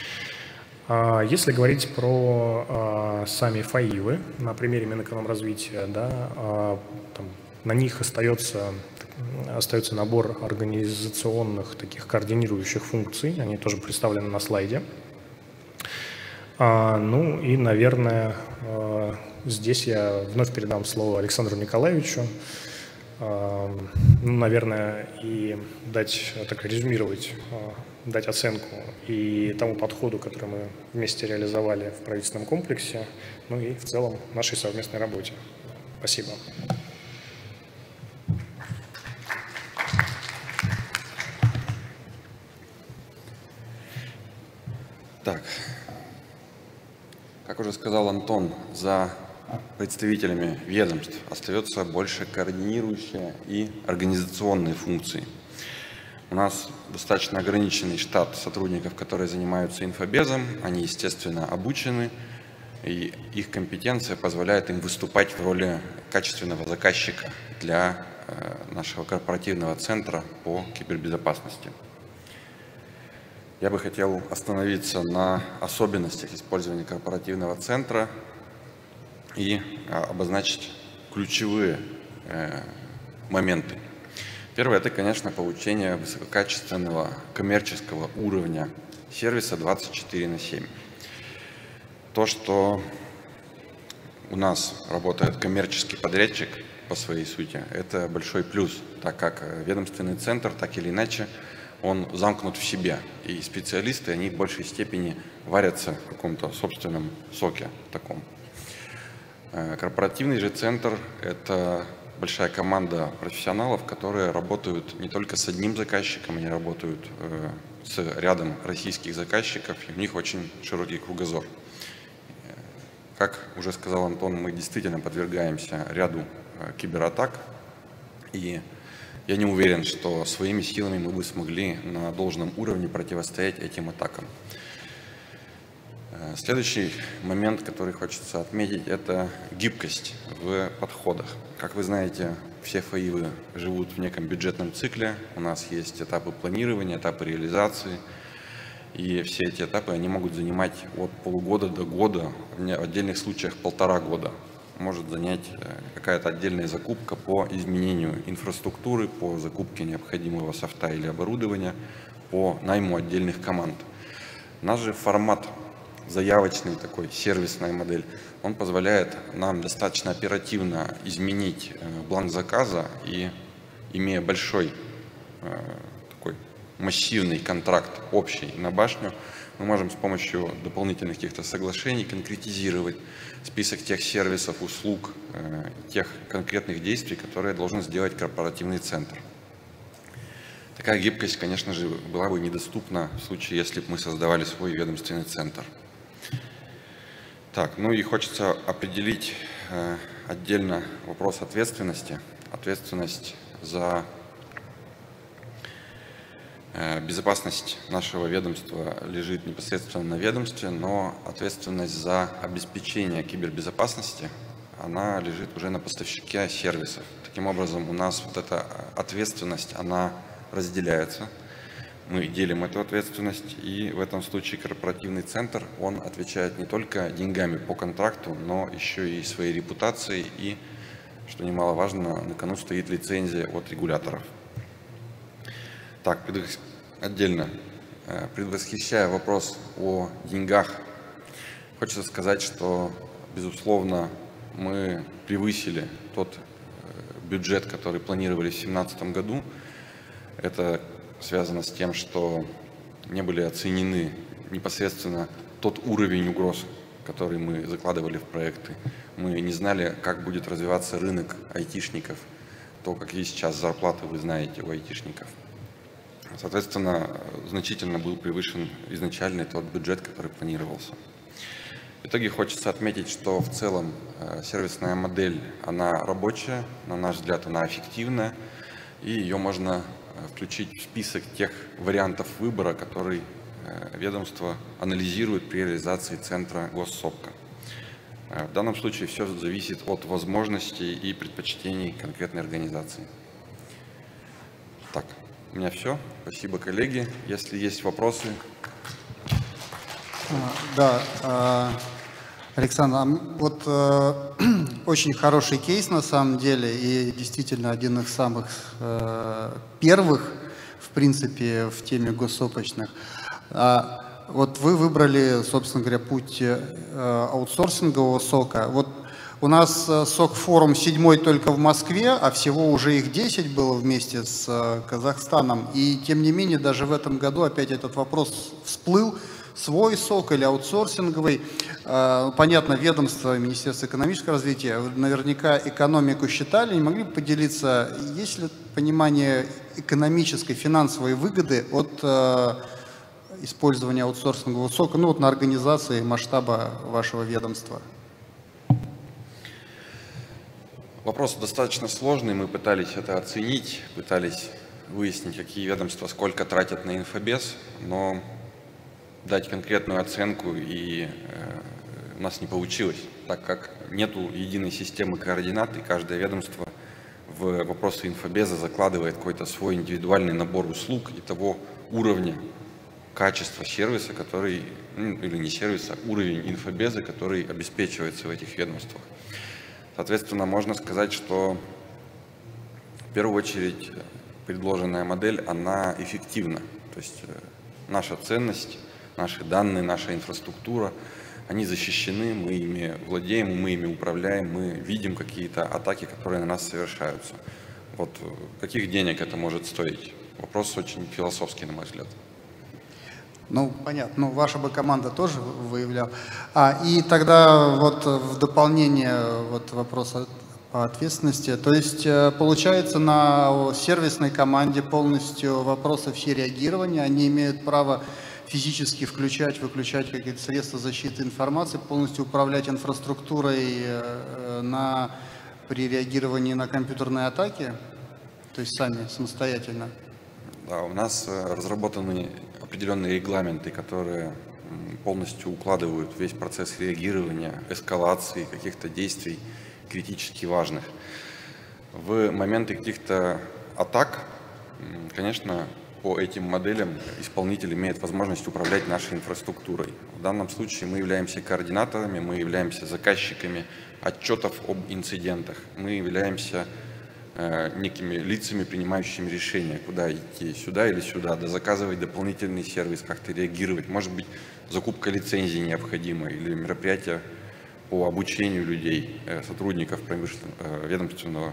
Если говорить про а, сами ФАИВы, на примере Минэкономразвития, да, а, там, на них остается Остается набор организационных таких координирующих функций, они тоже представлены на слайде. А, ну и, наверное, а, здесь я вновь передам слово Александру Николаевичу. А, ну, наверное, и дать, так резюмировать, а, дать оценку и тому подходу, который мы вместе реализовали в правительственном комплексе, ну и в целом нашей совместной работе. Спасибо.
Так, как уже сказал Антон, за представителями ведомств остается больше координирующие и организационные функции. У нас достаточно ограниченный штат сотрудников, которые занимаются инфобезом, они, естественно, обучены, и их компетенция позволяет им выступать в роли качественного заказчика для нашего корпоративного центра по кибербезопасности. Я бы хотел остановиться на особенностях использования корпоративного центра и обозначить ключевые моменты. Первое – это, конечно, получение высококачественного коммерческого уровня сервиса двадцать четыре на семь. То, что у нас работает коммерческий подрядчик по своей сути, это большой плюс, так как ведомственный центр, так или иначе, он замкнут в себе, и специалисты, они в большей степени варятся в каком-то собственном соке таком. Корпоративный же центр – это большая команда профессионалов, которые работают не только с одним заказчиком, они работают с рядом российских заказчиков, и у них очень широкий кругозор. Как уже сказал Антон, мы действительно подвергаемся ряду кибератак, и я не уверен, что своими силами мы бы смогли на должном уровне противостоять этим атакам. Следующий момент, который хочется отметить, это гибкость в подходах. Как вы знаете, все ФАИВы живут в неком бюджетном цикле, у нас есть этапы планирования, этапы реализации, и все эти этапы они могут занимать от полугода до года, в отдельных случаях полтора года. Может занять какая-то отдельная закупка по изменению инфраструктуры, по закупке необходимого софта или оборудования, по найму отдельных команд. Наш же формат, заявочный такой, сервисная модель, он позволяет нам достаточно оперативно изменить бланк заказа и, имея большой такой массивный контракт общий на башню, мы можем с помощью дополнительных каких-то соглашений конкретизировать список тех сервисов, услуг, тех конкретных действий, которые должен сделать корпоративный центр. Такая гибкость, конечно же, была бы недоступна в случае, если бы мы создавали свой ведомственный центр. Так, ну и хочется определить отдельно вопрос ответственности. Ответственность за безопасность нашего ведомства лежит непосредственно на ведомстве, но ответственность за обеспечение кибербезопасности, она лежит уже на поставщике сервисов. Таким образом, у нас вот эта ответственность, она разделяется. Мы делим эту ответственность, и в этом случае корпоративный центр, он отвечает не только деньгами по контракту, но еще и своей репутацией, и, что немаловажно, на кону стоит лицензия от регуляторов. Так, отдельно, предвосхищая вопрос о деньгах, хочется сказать, что, безусловно, мы превысили тот бюджет, который планировали в две тысячи семнадцатом году. Это связано с тем, что не были оценены непосредственно тот уровень угроз, который мы закладывали в проекты. Мы не знали, как будет развиваться рынок айтишников, то, какие сейчас зарплаты, вы знаете, у айтишников. Соответственно, значительно был превышен изначальный тот бюджет, который планировался. В итоге хочется отметить, что в целом сервисная модель, она рабочая, на наш взгляд, она эффективная, и ее можно включить в список тех вариантов выбора, который ведомство анализирует при реализации центра госсопка. В данном случае все зависит от возможностей и предпочтений конкретной организации. Так, у меня все. Спасибо, коллеги. Если есть вопросы.
Да, Александр, вот э, очень хороший кейс на самом деле, и действительно один из самых э, первых, в принципе, в теме госсопочных. А, вот вы выбрали, собственно говоря, путь э, аутсорсингового сока. Вот у нас сок-форум седьмой только в Москве, а всего уже их десять было вместе с э, Казахстаном. И тем не менее, даже в этом году опять этот вопрос всплыл. Свой сок или аутсорсинговый. Понятно, ведомство, Министерство экономического развития, наверняка экономику считали, не могли бы поделиться, есть ли понимание экономической, финансовой выгоды от использования аутсорсингового сока, ну вот на организации масштаба вашего ведомства?
Вопрос достаточно сложный, мы пытались это оценить, пытались выяснить, какие ведомства сколько тратят на инфобез, но дать конкретную оценку и э, у нас не получилось, так как нету единой системы координат, и каждое ведомство в вопросы инфобеза закладывает какой-то свой индивидуальный набор услуг и того уровня качества сервиса, который, ну, или не сервиса, а уровень инфобеза, который обеспечивается в этих ведомствах. Соответственно, можно сказать, что в первую очередь предложенная модель, она эффективна. То есть наша ценность, наши данные, наша инфраструктура, они защищены, мы ими владеем, мы ими управляем, мы видим какие-то атаки, которые на нас совершаются. Вот каких денег это может стоить? Вопрос очень философский, на мой взгляд.
Ну, понятно. Ну, ваша бы команда тоже выявляла. А, и тогда вот в дополнение вот вопроса по ответственности. То есть получается, на сервисной команде полностью вопросы все реагирования, они имеют право физически включать, выключать какие-то средства защиты информации, полностью управлять инфраструктурой на, при реагировании на компьютерные атаки, то есть сами самостоятельно.
Да, у нас разработаны определенные регламенты, которые полностью укладывают весь процесс реагирования, эскалации каких-то действий критически важных. В моменты каких-то атак, конечно, по этим моделям исполнитель имеет возможность управлять нашей инфраструктурой. В данном случае мы являемся координаторами, мы являемся заказчиками отчетов об инцидентах, мы являемся э, некими лицами, принимающими решения, куда идти, сюда или сюда, да, заказывать дополнительный сервис, как-то реагировать. Может быть, закупка лицензий необходима или мероприятия по обучению людей, э, сотрудников промышленного, э, ведомственного,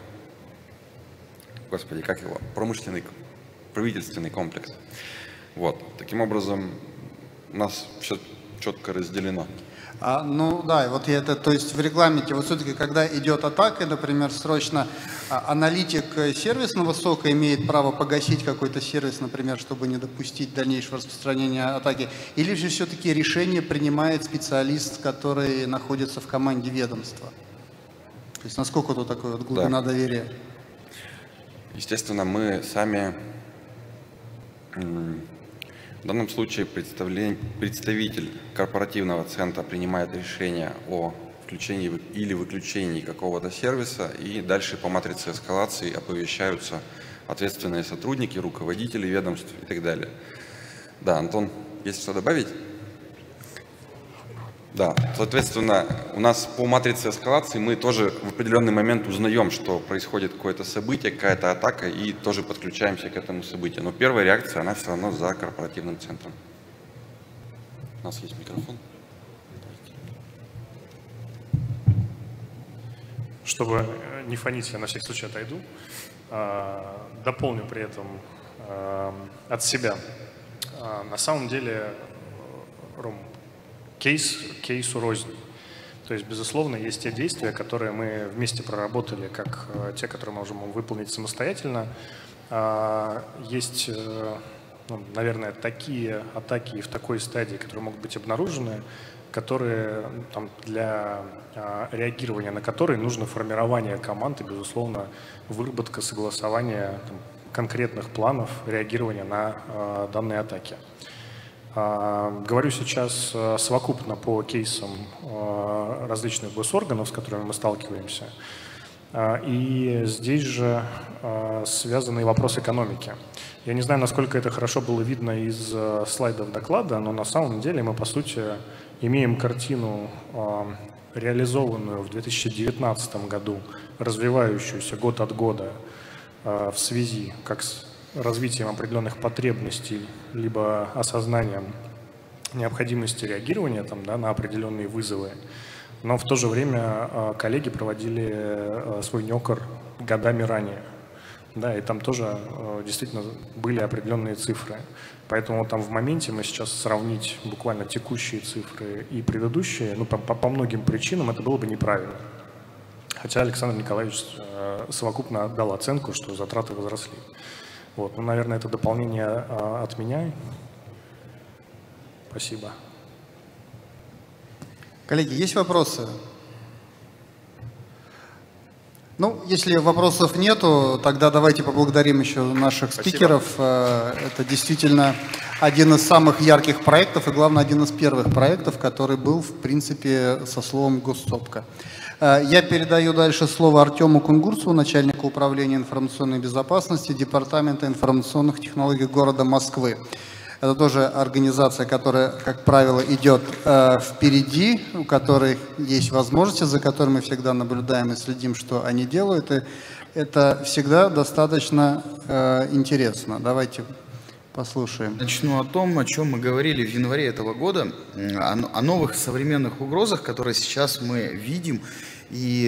господи, как его, промышленный, правительственный комплекс. Вот. Таким образом, у нас все четко разделено.
А, ну да, вот я это, то есть в регламенте, вот все-таки, когда идет атака, например, срочно а, аналитик сервисного сока имеет право погасить какой-то сервис, например, чтобы не допустить дальнейшего распространения атаки, или же все-таки решение принимает специалист, который находится в команде ведомства? То есть насколько тут такой вот глубина да. доверия?
Естественно, мы сами, в данном случае представитель корпоративного центра принимает решение о включении или выключении какого-то сервиса, и дальше по матрице эскалации оповещаются ответственные сотрудники, руководители ведомств и так далее. Да, Антон, есть что добавить? Да, соответственно, у нас по матрице эскалации мы тоже в определенный момент узнаем, что происходит какое-то событие, какая-то атака, и тоже подключаемся к этому событию. Но первая реакция, она все равно за корпоративным центром. У нас есть микрофон.
Чтобы не фонить, я на всякий случай отойду. Дополню при этом от себя. На самом деле, Ром, Кейс, кейсу рознь. То есть, безусловно, есть те действия, которые мы вместе проработали, как те, которые мы можем выполнить самостоятельно. Есть, ну, наверное, такие атаки в такой стадии, которые могут быть обнаружены, которые там, для реагирования на которые нужно формирование команд и, безусловно, выработка, согласование там, конкретных планов реагирования на данные атаки. Говорю сейчас совокупно по кейсам различных госорганов, с которыми мы сталкиваемся. И здесь же связанный вопрос экономики. Я не знаю, насколько это хорошо было видно из слайдов доклада, но на самом деле мы, по сути, имеем картину, реализованную в две тысячи девятнадцатом году, развивающуюся год от года в связи как с развитием определенных потребностей, либо осознанием необходимости реагирования там, да, на определенные вызовы. Но в то же время э, коллеги проводили э, свой НЕОКР годами ранее. Да, и там тоже э, действительно были определенные цифры. Поэтому там в моменте мы сейчас сравнить буквально текущие цифры и предыдущие, ну, по, по многим причинам это было бы неправильно. Хотя Александр Николаевич э, совокупно дал оценку, что затраты возросли. Вот, ну, наверное, это дополнение а, от меня. Спасибо.
Коллеги, есть вопросы? Ну, если вопросов нету, тогда давайте поблагодарим еще наших Спасибо. спикеров. Это действительно один из самых ярких проектов и, главное, один из первых проектов, который был, в принципе, со словом госсопка. Я передаю дальше слово Артему Кунгурцеву, начальнику управления информационной безопасности Департамента информационных технологий города Москвы. Это тоже организация, которая, как правило, идет э, впереди, у которой есть возможности, за которыми мы всегда наблюдаем и следим, что они делают. И это всегда достаточно э, интересно. Давайте послушаем.
Начну о том, о чем мы говорили в январе этого года, о, о новых современных угрозах, которые сейчас мы видим и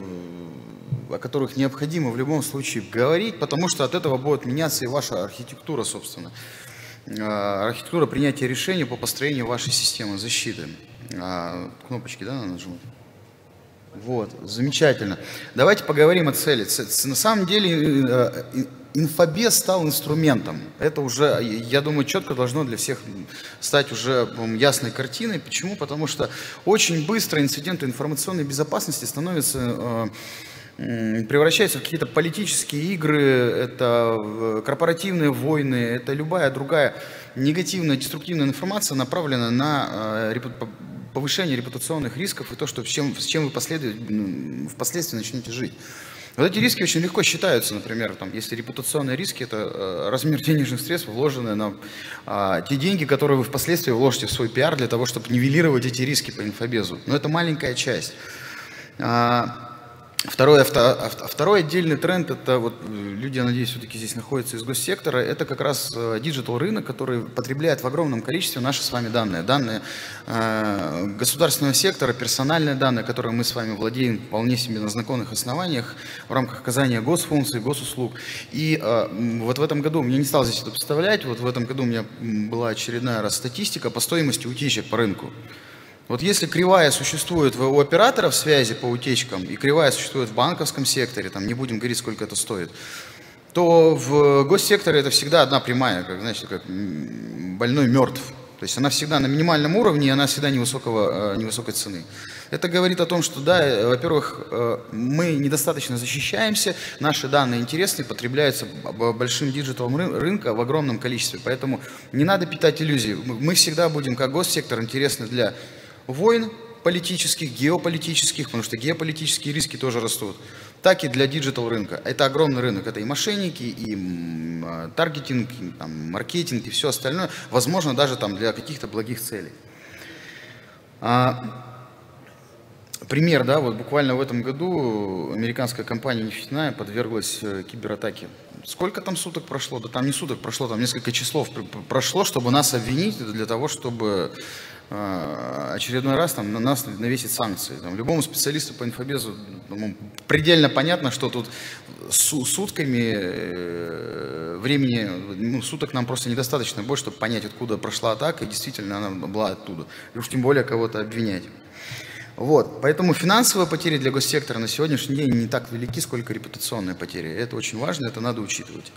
о которых необходимо в любом случае говорить, потому что от этого будет меняться и ваша архитектура, собственно. Архитектура принятия решений по построению вашей системы защиты. Кнопочки, да, надо нажимать? Вот, замечательно. Давайте поговорим о цели. На самом деле инфобез стал инструментом. Это уже, я думаю, четко должно для всех стать уже ясной картиной. Почему? Потому что очень быстро инциденты информационной безопасности становятся, превращаются в какие-то политические игры, это корпоративные войны, это любая другая негативная, деструктивная информация, направленная на повышение репутационных рисков и то, что с чем, с чем вы впоследствии начнете жить. Вот эти риски очень легко считаются, например, там, если репутационные риски – это э, размер денежных средств, вложенные на э, те деньги, которые вы впоследствии вложите в свой пиар для того, чтобы нивелировать эти риски по инфобезу. Но это маленькая часть. А, Второй, авто, второй отдельный тренд, это вот люди, я надеюсь, все-таки здесь находятся из госсектора, это как раз диджитал рынок, который потребляет в огромном количестве наши с вами данные. Данные э, государственного сектора, персональные данные, которые мы с вами владеем вполне себе на законных основаниях в рамках оказания госфункций, госуслуг. И э, вот в этом году, я не стал здесь это представлять, вот в этом году у меня была очередная раз статистика по стоимости утечек по рынку. Вот если кривая существует у операторов связи по утечкам, и кривая существует в банковском секторе, там не будем говорить, сколько это стоит, то в госсекторе это всегда одна прямая, как, знаете, как больной мертв. То есть она всегда на минимальном уровне, и она всегда невысокого, невысокой цены. Это говорит о том, что, да, во-первых, мы недостаточно защищаемся, наши данные интересны, потребляются большим диджиталом рынка в огромном количестве, поэтому не надо питать иллюзий. Мы всегда будем, как госсектор, интересны для войн политических, геополитических, потому что геополитические риски тоже растут, так и для диджитал рынка. Это огромный рынок, это и мошенники, и таргетинг, и там, маркетинг, и все остальное, возможно, даже там для каких-то благих целей. А, пример, да, вот буквально в этом году американская компания нефтяная подверглась кибератаке. Сколько там суток прошло? Да там не суток прошло, там несколько часов прошло, чтобы нас обвинить, для того, чтобы очередной раз там на нас навесить санкции. Там, любому специалисту по инфобезу ну, предельно понятно, что тут с сутками э, времени, ну, суток нам просто недостаточно больше, чтобы понять, откуда прошла атака, и действительно она была оттуда. И уж тем более кого-то обвинять. Вот. Поэтому финансовые потери для госсектора на сегодняшний день не так велики, сколько репутационные потери. Это очень важно, это надо учитывать.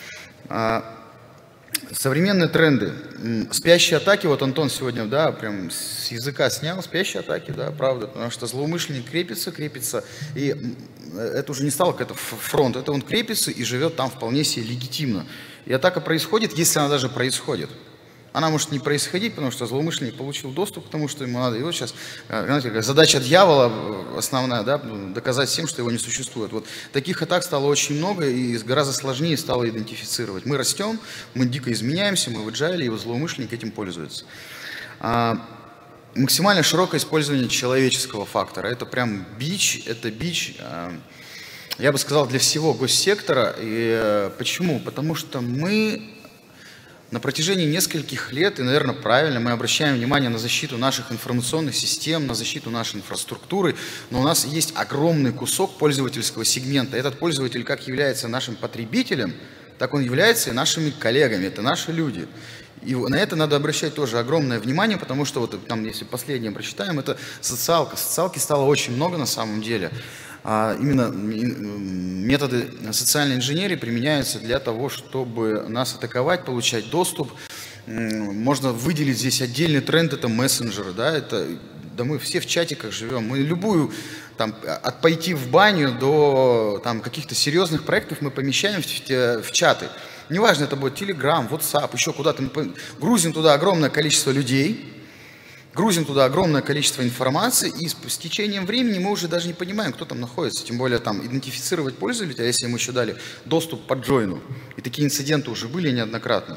Современные тренды. Спящие атаки, вот Антон сегодня, да, прям с языка снял, спящие атаки, да, правда, потому что злоумышленник крепится, крепится, и это уже не стало какой-то фронт, это он крепится и живет там вполне себе легитимно. И атака происходит, если она даже происходит. Она может не происходить, потому что злоумышленник получил доступ к тому, что ему надо. И вот сейчас, знаете, задача дьявола основная, да, доказать всем, что его не существует. Вот таких атак стало очень много, и гораздо сложнее стало идентифицировать. Мы растем, мы дико изменяемся, мы в agile, и вот злоумышленник этим пользуется. А, максимально широкое использование человеческого фактора. Это прям бич, это бич, а, я бы сказал, для всего госсектора. И, а, почему? Потому что мы... На протяжении нескольких лет, и, наверное, правильно, мы обращаем внимание на защиту наших информационных систем, на защиту нашей инфраструктуры, но у нас есть огромный кусок пользовательского сегмента. Этот пользователь как является нашим потребителем, так он является и нашими коллегами, это наши люди. И на это надо обращать тоже огромное внимание, потому что, вот там, если последнее прочитаем, это социалка. Социалки стало очень много на самом деле. А именно методы социальной инженерии применяются для того, чтобы нас атаковать, получать доступ. Можно выделить здесь отдельный тренд, это мессенджеры. Да, это, да мы все в чатиках живем. Мы любую, там, от пойти в баню до там, каких-то серьезных проектов мы помещаем в, в чаты. Неважно, это будет Telegram, WhatsApp, еще куда-то. Мы грузим туда огромное количество людей. Грузим туда огромное количество информации, и с течением времени мы уже даже не понимаем, кто там находится. Тем более там идентифицировать пользователя, если ему еще дали доступ по джойну. И такие инциденты уже были неоднократно.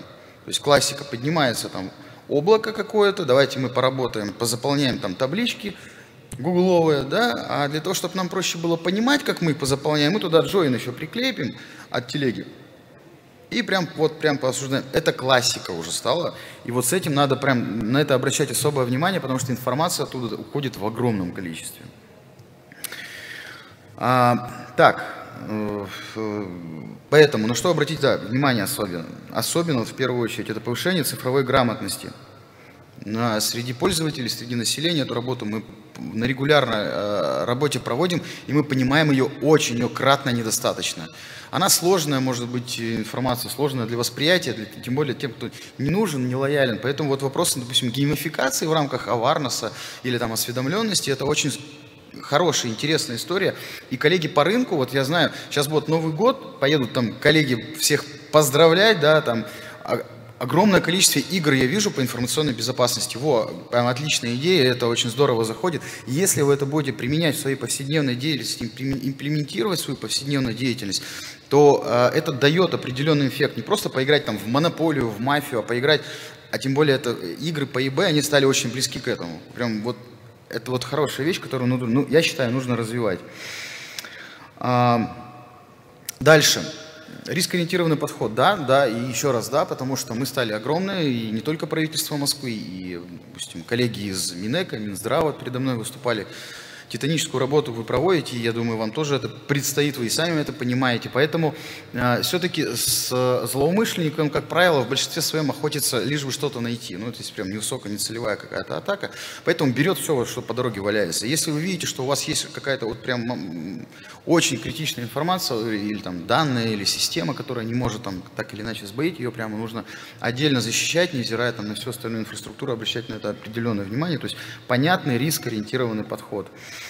То есть классика, поднимается там облако какое-то, давайте мы поработаем, позаполняем там таблички гугловые, да, а для того, чтобы нам проще было понимать, как мы их позаполняем, мы туда join еще приклепим от телеги. И прям вот прям поосуждаем. Это классика уже стала. И вот с этим надо прям на это обращать особое внимание, потому что информация оттуда уходит в огромном количестве. А, так, поэтому, на что обратить да, внимание особенно? Особенно, в первую очередь, это повышение цифровой грамотности. Среди пользователей, среди населения эту работу мы на регулярной работе проводим, и мы понимаем ее очень, ее кратно недостаточно. Она сложная, может быть, информация сложная для восприятия, для, тем более тем, кто не нужен, не лоялен. Поэтому вот вопрос, допустим, геймификации в рамках awareness или там осведомленности, это очень хорошая, интересная история. И коллеги по рынку, вот я знаю, сейчас будет Новый год, поедут там коллеги всех поздравлять, да, там огромное количество игр я вижу по информационной безопасности. Во, прям отличная идея, это очень здорово заходит. Если вы это будете применять в своей повседневной деятельности, имплементировать свою повседневную деятельность, то э, это дает определенный эффект. Не просто поиграть там в монополию, в мафию, а поиграть, а тем более это игры по ИБ, они стали очень близки к этому. Прям вот это вот хорошая вещь, которую, ну, ну, я считаю, нужно развивать. А, дальше. Рискоориентированный подход, да, да, и еще раз, да, потому что мы стали огромные, и не только правительство Москвы, и, допустим, коллеги из Минэка, Минздрава передо мной выступали. Титаническую работу вы проводите, и я думаю, вам тоже это предстоит, вы и сами это понимаете. Поэтому э, все-таки с злоумышленником, как правило, в большинстве своем охотится лишь бы что-то найти. Ну, то есть прям невысокая, не целевая какая-то атака. Поэтому берет все, что по дороге валяется. Если вы видите, что у вас есть какая-то вот прям очень критичная информация, или там данные, или система, которая не может там так или иначе сбоить, ее прямо нужно отдельно защищать, невзирая там на всю остальную инфраструктуру, обращать на это определенное внимание. То есть понятный рискоориентированный подход.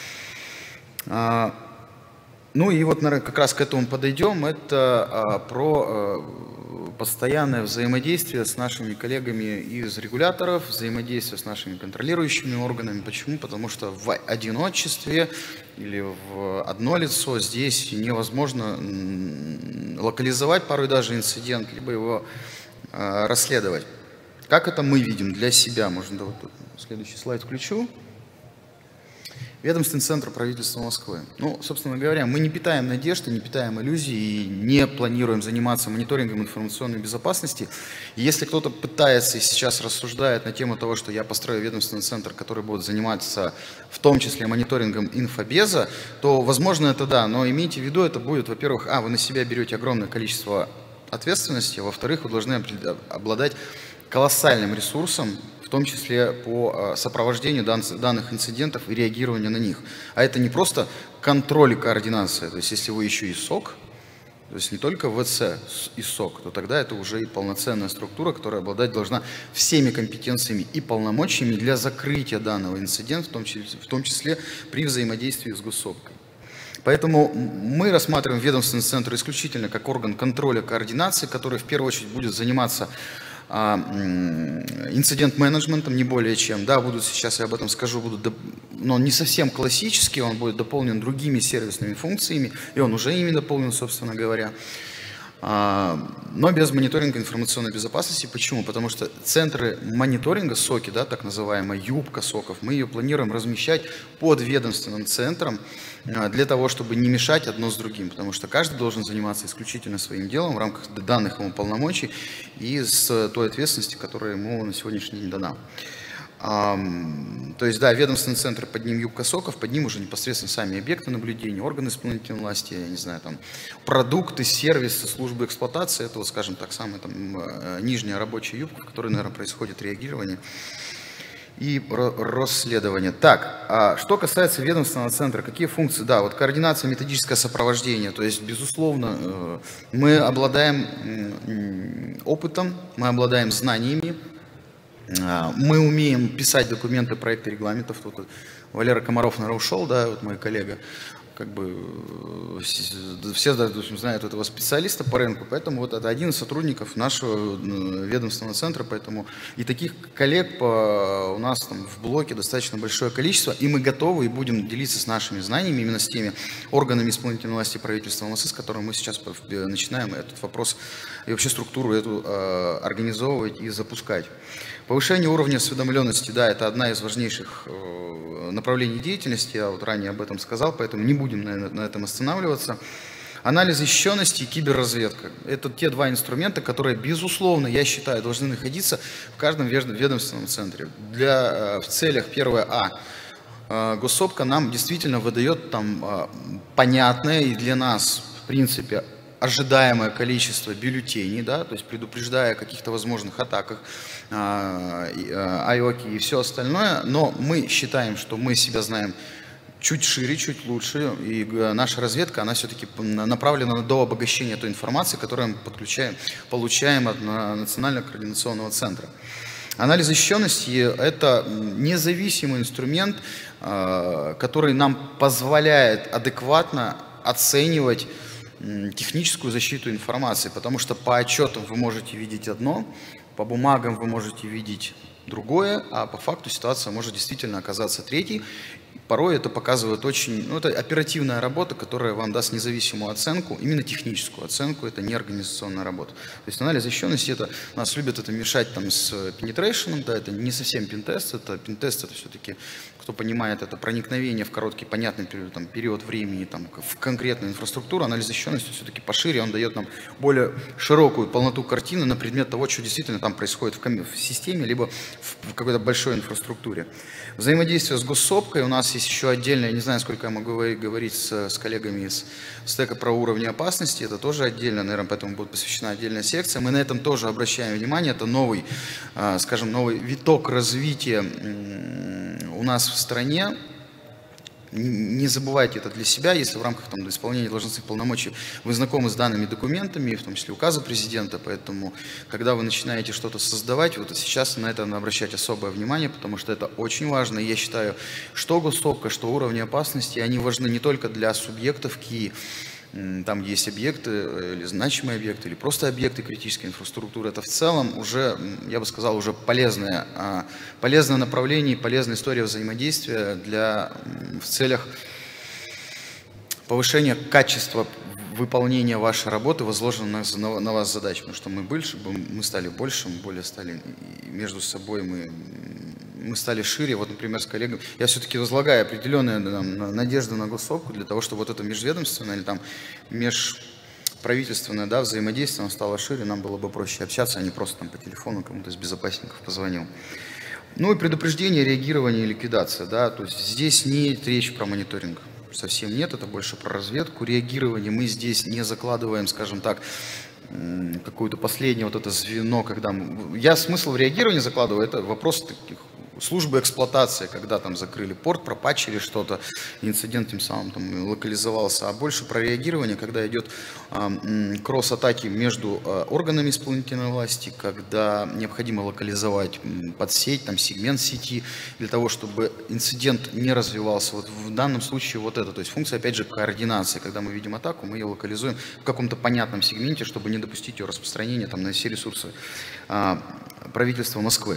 А, ну и вот наверное, как раз к этому подойдем. Это а, про а, постоянное взаимодействие с нашими коллегами из регуляторов, взаимодействие с нашими контролирующими органами. Почему? Потому что в одиночестве или в одно лицо здесь невозможно локализовать порой даже инцидент, либо его а, расследовать. Как это мы видим для себя? Можно да, вот тут следующий слайд включу. Ведомственный центр правительства Москвы. Ну, собственно говоря, мы не питаем надежд, не питаем иллюзий и не планируем заниматься мониторингом информационной безопасности. И если кто-то пытается и сейчас рассуждает на тему того, что я построю ведомственный центр, который будет заниматься в том числе мониторингом инфобеза, то, возможно, это да, но имейте в виду, это будет, во-первых, а, вы на себя берете огромное количество ответственности, а во-вторых, вы должны обладать колоссальным ресурсом, в том числе по сопровождению данных инцидентов и реагированию на них. А это не просто контроль и координация, то есть если вы еще и СОК, то есть не только ВЦ и СОК, то тогда это уже и полноценная структура, которая обладать должна всеми компетенциями и полномочиями для закрытия данного инцидента, в том числе, в том числе при взаимодействии с госсопкой. Поэтому мы рассматриваем ведомственный центр исключительно как орган контроля, координации, который в первую очередь будет заниматься инцидент-менеджментом, не более чем. Да, будут сейчас, я об этом скажу, будут, но не совсем классический, он будет дополнен другими сервисными функциями, и он уже ими дополнен, собственно говоря. Но без мониторинга информационной безопасности. Почему? Потому что центры мониторинга, СОКи, да, так называемая юбка СОКов, мы ее планируем размещать под ведомственным центром для того, чтобы не мешать одно с другим, потому что каждый должен заниматься исключительно своим делом в рамках данных ему полномочий и с той ответственностью, которая ему на сегодняшний день дана. То есть, да, ведомственный центр, под ним юбка СОКов, под ним уже непосредственно сами объекты наблюдения, органы исполнительной власти, я не знаю, там, продукты, сервисы, службы эксплуатации, это, вот, скажем так, самая там, нижняя рабочая юбка, в которой, наверное, происходит реагирование и расследование. Так, а что касается ведомственного центра, какие функции? Да, вот координация, методическое сопровождение, то есть, безусловно, мы обладаем опытом, мы обладаем знаниями, мы умеем писать документы, проекты регламентов. Тут Валера Комаров, наверное, ушел, да, вот мой коллега. как бы все знают этого специалиста по рынку, поэтому вот это один из сотрудников нашего ведомственного центра, поэтому и таких коллег по, у нас там в блоке достаточно большое количество, и мы готовы и будем делиться с нашими знаниями именно с теми органами исполнительной власти правительства МСС, с которыми мы сейчас начинаем этот вопрос и вообще структуру эту э, организовывать и запускать. Повышение уровня осведомленности, да, это одна из важнейших э, направлений деятельности, я вот ранее об этом сказал, поэтому не будем на, на этом останавливаться. Анализ защищенности и киберразведка – это те два инструмента, которые, безусловно, я считаю, должны находиться в каждом ведомственном центре. Для, в целях, первое, а, госсопка нам действительно выдает там понятное и для нас, в принципе, ожидаемое количество бюллетеней, да, то есть предупреждая о каких-то возможных атаках, ай о кей и все остальное, но мы считаем, что мы себя знаем чуть шире, чуть лучше, и наша разведка, она все-таки направлена на дообогащение той информации, которую мы подключаем, получаем от Национального координационного центра. Анализ защищенности – это независимый инструмент, который нам позволяет адекватно оценивать техническую защиту информации, потому что по отчетам вы можете видеть одно, по бумагам вы можете видеть другое, а по факту ситуация может действительно оказаться третьей. Порой это показывает очень, ну, это оперативная работа, которая вам даст независимую оценку, именно техническую оценку, это не организационная работа. То есть анализ защищенности, это, нас любят это мешать там с пенетрейшеном, да, это не совсем пентест, это пентест, это все-таки, кто понимает, это проникновение в короткий, понятный период, там, период времени там, в конкретную инфраструктуру. Анализ защищенности все-таки пошире, он дает нам более широкую полноту картины на предмет того, что действительно там происходит в, в системе, либо в, в какой-то большой инфраструктуре. Взаимодействие с госсопкой. У нас есть еще отдельно, я не знаю, сколько я могу говорить с, с коллегами из стека про уровни опасности, это тоже отдельно, наверное, поэтому будет посвящена отдельная секция. Мы на этом тоже обращаем внимание, это новый, скажем, новый виток развития у нас в стране. Не забывайте это для себя, если в рамках там, исполнения должностных полномочий вы знакомы с данными документами, в том числе указа президента, поэтому, когда вы начинаете что-то создавать, вот сейчас на это надо обращать особое внимание, потому что это очень важно. И я считаю, что госсопка, что уровни опасности, они важны не только для субъектов КИ, там есть объекты, или значимые объекты, или просто объекты критической инфраструктуры. Это в целом уже, я бы сказал, уже полезное, полезное направление, полезная история взаимодействия для, в целях повышения качества выполнения вашей работы, возложенных на, на вас задач. Потому что мы, больше, мы стали больше, мы более стали между собой, мы, мы стали шире. Вот, например, с коллегами, я все-таки возлагаю определенные там, надежды на госсопку для того, чтобы вот это межведомственное или там межправительственное, да, взаимодействие стало шире, нам было бы проще общаться, а не просто там по телефону кому-то из безопасников позвонил. Ну и предупреждение, реагирование и ликвидация. Да, то есть здесь не речь про мониторинг. Совсем нет, это больше про разведку, реагирование. Мы здесь не закладываем, скажем так, какое-то последнее вот это звено, когда... Мы... Я смысл в реагировании закладываю, это вопрос таких службы эксплуатации, когда там закрыли порт, пропатчили что-то, инцидент тем самым там локализовался, а больше про реагирование, когда идет э, кросс-атаки между э, органами исполнительной власти, когда необходимо локализовать под сеть, там сегмент сети, для того, чтобы инцидент не развивался. Вот в данном случае вот это, то есть функция, опять же, координации. Когда мы видим атаку, мы ее локализуем в каком-то понятном сегменте, чтобы не допустить ее распространения там, на все ресурсы э, правительства Москвы.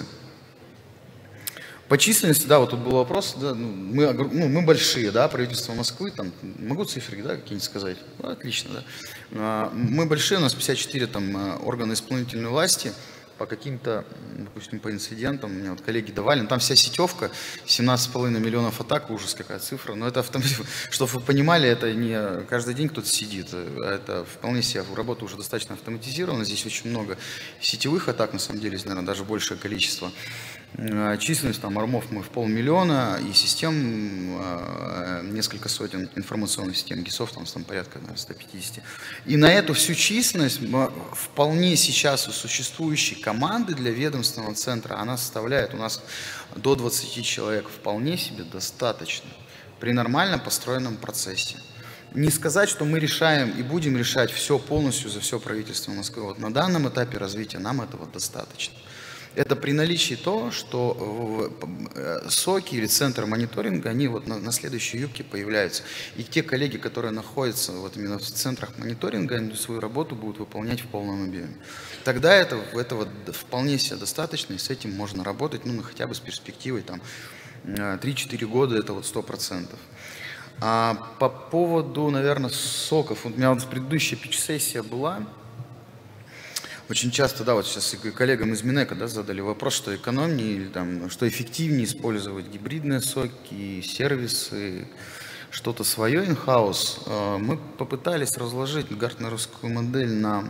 По численности, да, вот тут был вопрос, да, ну, мы, ну, мы большие, да, правительство Москвы, там, могу цифры, да, какие-нибудь сказать? Ну, отлично, да. Мы большие, у нас пятьдесят четыре там органа исполнительной власти, по каким-то, допустим, по инцидентам, мне вот коллеги давали, ну, там вся сетевка, семнадцать с половиной миллионов атак, ужас какая цифра, но это, чтобы вы понимали, это не каждый день кто-то сидит, это вполне себе работа уже достаточно автоматизирована, здесь очень много сетевых атак, на самом деле, наверное, даже большее количество. Численность там армов мы в полмиллиона, и систем несколько сотен информационных систем, ГИСов там, там порядка наверное, сто пятьдесят. И на эту всю численность вполне сейчас у существующей команды для ведомственного центра, она составляет у нас до двадцати человек, вполне себе достаточно при нормально построенном процессе. Не сказать, что мы решаем и будем решать все полностью за все правительство Москвы. Вот на данном этапе развития нам этого достаточно. это при наличии того, что соки или центр мониторинга, они вот на, на следующей юбке появляются. И те коллеги, которые находятся вот именно в центрах мониторинга, они свою работу будут выполнять в полном объеме. Тогда это, этого вполне себе достаточно, и с этим можно работать, ну, хотя бы с перспективой там три-четыре года, это вот сто процентов. А по поводу, наверное, соков, вот у меня вот предыдущая питч-сессия была. Очень часто, да, вот сейчас и коллегам из Минэка, да, задали вопрос, что экономнее или там, что эффективнее использовать гибридные соки, сервисы, что-то свое in-house. Мы попытались разложить гартнеровскую модель на,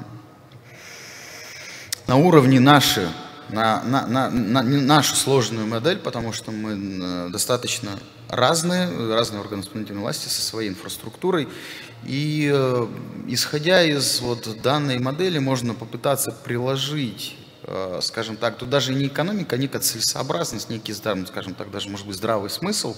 на уровне нашей, на, на, на, на нашу сложную модель, потому что мы достаточно разные, разные органы исполнительной власти со своей инфраструктурой. И э, исходя из вот данной модели, можно попытаться приложить, э, скажем так, тут даже не экономика, а некая целесообразность, некий, скажем так, даже может быть здравый смысл.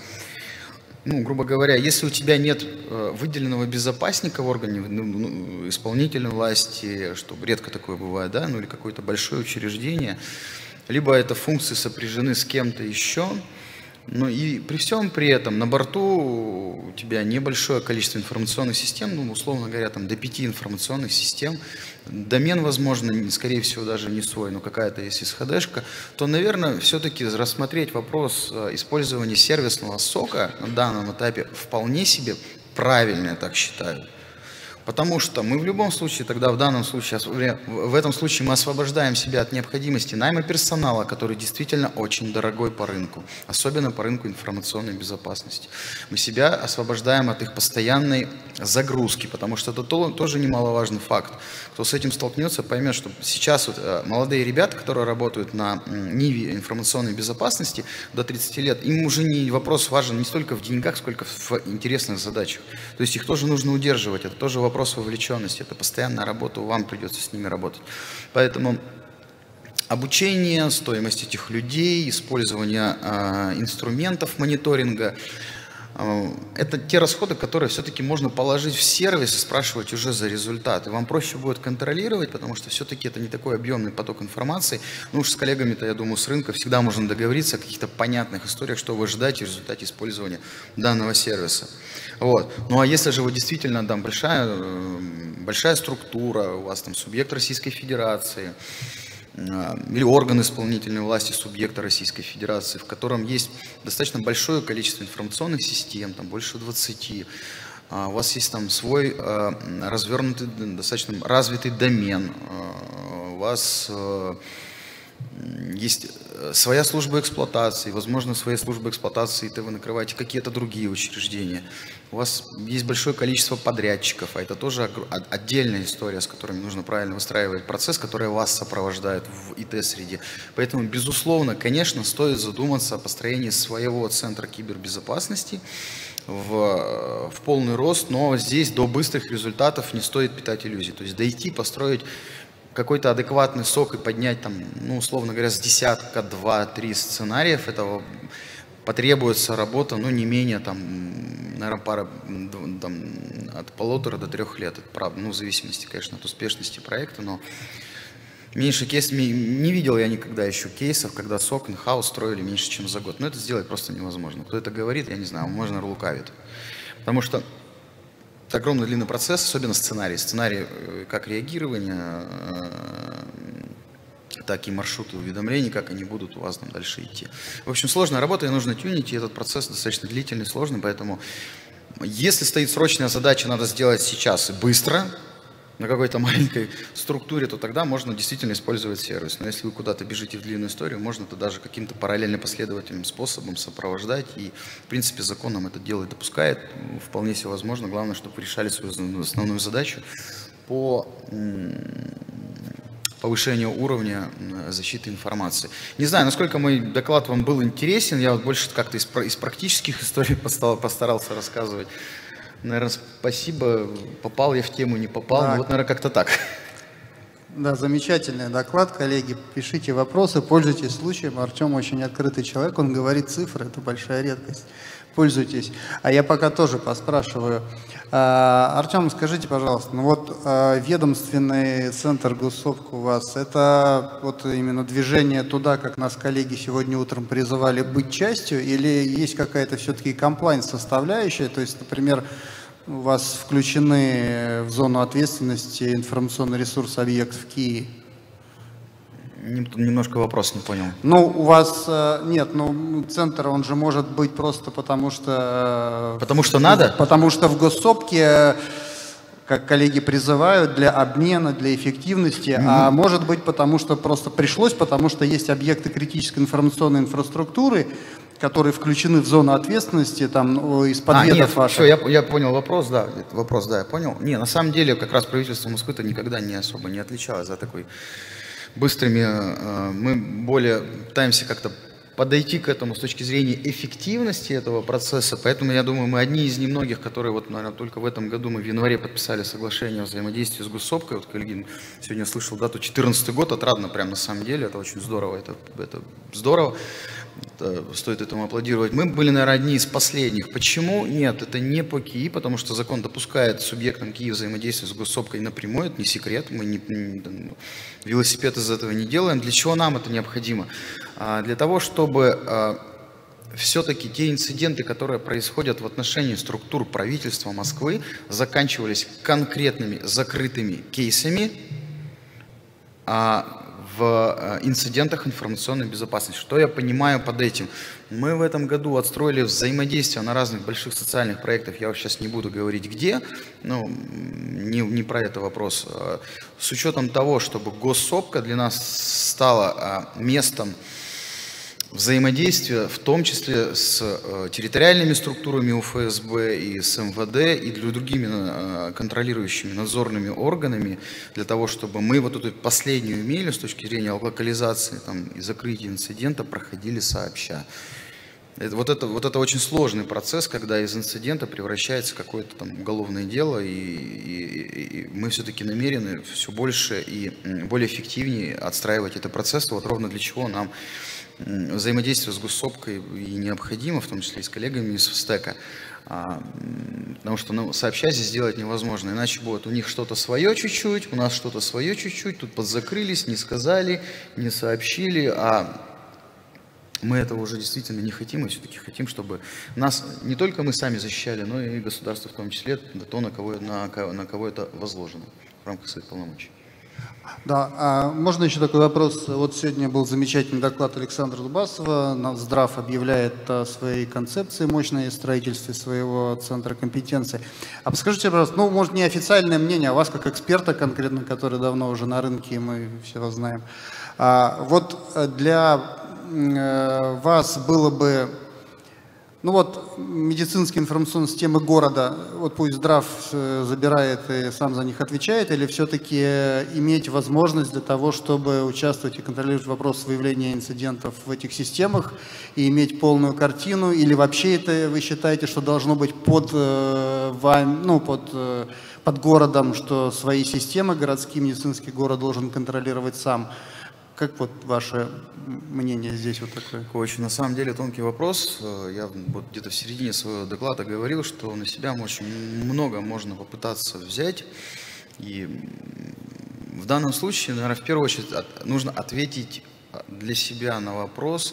Ну, грубо говоря, если у тебя нет э, выделенного безопасника в органе ну, ну, исполнительной власти, что редко такое бывает, да, ну или какое-то большое учреждение, либо это функции сопряжены с кем-то еще. Ну и при всем при этом на борту у тебя небольшое количество информационных систем, ну, условно говоря, там до пяти информационных систем, домен, возможно, скорее всего, даже не свой, но какая-то есть эс ха дэ-шка, то, наверное, все-таки рассмотреть вопрос использования сервисного сока на данном этапе вполне себе правильно, я так считаю. Потому что мы в любом случае, тогда в данном случае, в этом случае мы освобождаем себя от необходимости найма персонала, который действительно очень дорогой по рынку, особенно по рынку информационной безопасности. Мы себя освобождаем от их постоянной загрузки, потому что это тоже немаловажный факт. Кто с этим столкнется, поймет, что сейчас вот молодые ребята, которые работают на ниве информационной безопасности до тридцати лет, им уже не вопрос важен не столько в деньгах, сколько в интересных задачах. То есть их тоже нужно удерживать, это тоже вопрос вовлеченности, это постоянная работа, вам придется с ними работать. Поэтому обучение, стоимость этих людей, использование э, инструментов мониторинга, э, это те расходы, которые все-таки можно положить в сервис и спрашивать уже за результаты. Вам проще будет контролировать, потому что все-таки это не такой объемный поток информации. Ну уж с коллегами-то, я думаю, с рынка всегда можно договориться о каких-то понятных историях, что вы ждете в результате использования данного сервиса. Вот. Ну а если же вы действительно там большая, большая структура, у вас там субъект Российской Федерации или орган исполнительной власти субъекта Российской Федерации, в котором есть достаточно большое количество информационных систем, там больше двадцати, у вас есть там свой развернутый, достаточно развитый домен, у вас есть своя служба эксплуатации, возможно, своей службой эксплуатации вы накрываете какие-то другие учреждения. У вас есть большое количество подрядчиков, а это тоже отдельная история, с которыми нужно правильно выстраивать процесс, который вас сопровождает в и тэ-среде. Поэтому, безусловно, конечно, стоит задуматься о построении своего центра кибербезопасности в, в полный рост, но здесь до быстрых результатов не стоит питать иллюзий. То есть дойти, построить какой-то адекватный сок и поднять там, ну, условно говоря, с десятка, два-три сценариев, этого потребуется работа, ну, не менее, там, наверное, пара, там, от полутора до трех лет, это правда, ну, в зависимости, конечно, от успешности проекта, но меньше кейсов, не видел я никогда еще кейсов, когда сок in-house строили меньше, чем за год, но это сделать просто невозможно. Кто это говорит, я не знаю, можно лукавит, потому что это огромный длинный процесс, особенно сценарий. Сценарий как реагирования, так и маршруты уведомлений, как они будут у вас там дальше идти. В общем, сложная работа, и нужно тюнить, и этот процесс достаточно длительный, сложный, поэтому если стоит срочная задача, надо сделать сейчас и быстро, на какой-то маленькой структуре, то тогда можно действительно использовать сервис. Но если вы куда-то бежите в длинную историю, можно это даже каким-то параллельно последовательным способом сопровождать. И, в принципе, закон нам это дело допускает. Вполне себе возможно. Главное, чтобы вы решали свою основную задачу по повышению уровня защиты информации. Не знаю, насколько мой доклад вам был интересен. Я вот больше как-то из, из практических историй постарался рассказывать. Наверное, спасибо. Попал я в тему, не попал. Да. Ну, вот, наверное, как-то так.
Да, замечательный доклад, коллеги. Пишите вопросы, пользуйтесь случаем. Артем очень открытый человек, он говорит цифры, это большая редкость. Пользуйтесь. А я пока тоже поспрашиваю. Артем, скажите, пожалуйста, ну вот ведомственный центр госсобка у вас, это вот именно движение туда, как нас коллеги сегодня утром призывали быть частью, или есть какая-то все-таки комплайнс-составляющая, то есть, например, у вас включены в зону ответственности информационный ресурс объектов Кии?
Немножко вопрос не понял.
Ну, у вас нет, ну, центр, он же может быть просто потому что...
Потому что надо?
Потому что в госсобке, как коллеги призывают, для обмена, для эффективности, mm-hmm. а может быть потому что просто пришлось, потому что есть объекты критической информационной инфраструктуры, которые включены в зону ответственности, там, из подведов
а, ваших. Все, я, я понял вопрос, да, вопрос, да, я понял. Не, на самом деле, как раз правительство Москвы-то никогда не особо не отличалось за такой быстрыми, мы более пытаемся как-то подойти к этому с точки зрения эффективности этого процесса, поэтому я думаю, мы одни из немногих, которые вот, наверное, только в этом году мы в январе подписали соглашение о взаимодействии с госсобкой. Вот коллеги, сегодня слышал дату четырнадцатый год, отрадно прям на самом деле, это очень здорово, это, это здорово. Это, стоит этому аплодировать. Мы были, наверное, одни из последних. Почему? Нет, это не по КИИ, потому что закон допускает субъектам КИИ взаимодействие с госсобкой напрямую, это не секрет, мы не, не, велосипед из этого не делаем. Для чего нам это необходимо? А, для того, чтобы а, все-таки те инциденты, которые происходят в отношении структур правительства Москвы, заканчивались конкретными закрытыми кейсами, а, в инцидентах информационной безопасности. Что я понимаю под этим? Мы в этом году отстроили взаимодействие на разных больших социальных проектах. Я сейчас не буду говорить где, но не, не про это вопрос. С учетом того, чтобы госсобка для нас стала местом взаимодействия, в том числе с э, территориальными структурами У Эф Эс Бэ и с Эм Вэ Дэ и другими э, контролирующими надзорными органами, для того, чтобы мы вот эту последнюю милю с точки зрения локализации там, и закрытия инцидента проходили сообща. Это, вот, это, вот это очень сложный процесс, когда из инцидента превращается в какое-то там уголовное дело, и, и, и мы все-таки намерены все больше и более эффективнее отстраивать этот процесс. Вот ровно для чего нам взаимодействие с госсобкой и необходимо, в том числе и с коллегами из ФСТЭКа, а, потому что ну, сообща здесь сделать невозможно, иначе будет у них что-то свое чуть-чуть, у нас что-то свое чуть-чуть, тут подзакрылись, не сказали, не сообщили, а мы этого уже действительно не хотим, и все-таки хотим, чтобы нас не только мы сами защищали, но и государство в том числе, то, на кого, на, на кого это возложено в рамках своих полномочий.
Да, а можно еще такой вопрос? Вот сегодня был замечательный доклад Александра Дубасова. Здрав объявляет о своей концепции мощной строительстве своего центра компетенции. А подскажите, пожалуйста, ну, может, не официальное мнение, а вас как эксперта конкретно, который давно уже на рынке, и мы все вас знаем. А вот для вас было бы... Ну вот, медицинские информационные системы города, вот пусть Здрав забирает и сам за них отвечает, или все-таки иметь возможность для того, чтобы участвовать и контролировать вопрос выявления инцидентов в этих системах и иметь полную картину, или вообще это вы считаете, что должно быть под вами, ну, под, под городом, что свои системы городские, медицинский город должен контролировать сам? Как вот ваше мнение здесь вот такое?
Очень, на самом деле, тонкий вопрос. Я вот где-то в середине своего доклада говорил, что на себя очень много можно попытаться взять. И в данном случае, наверное, в первую очередь нужно ответить для себя на вопрос,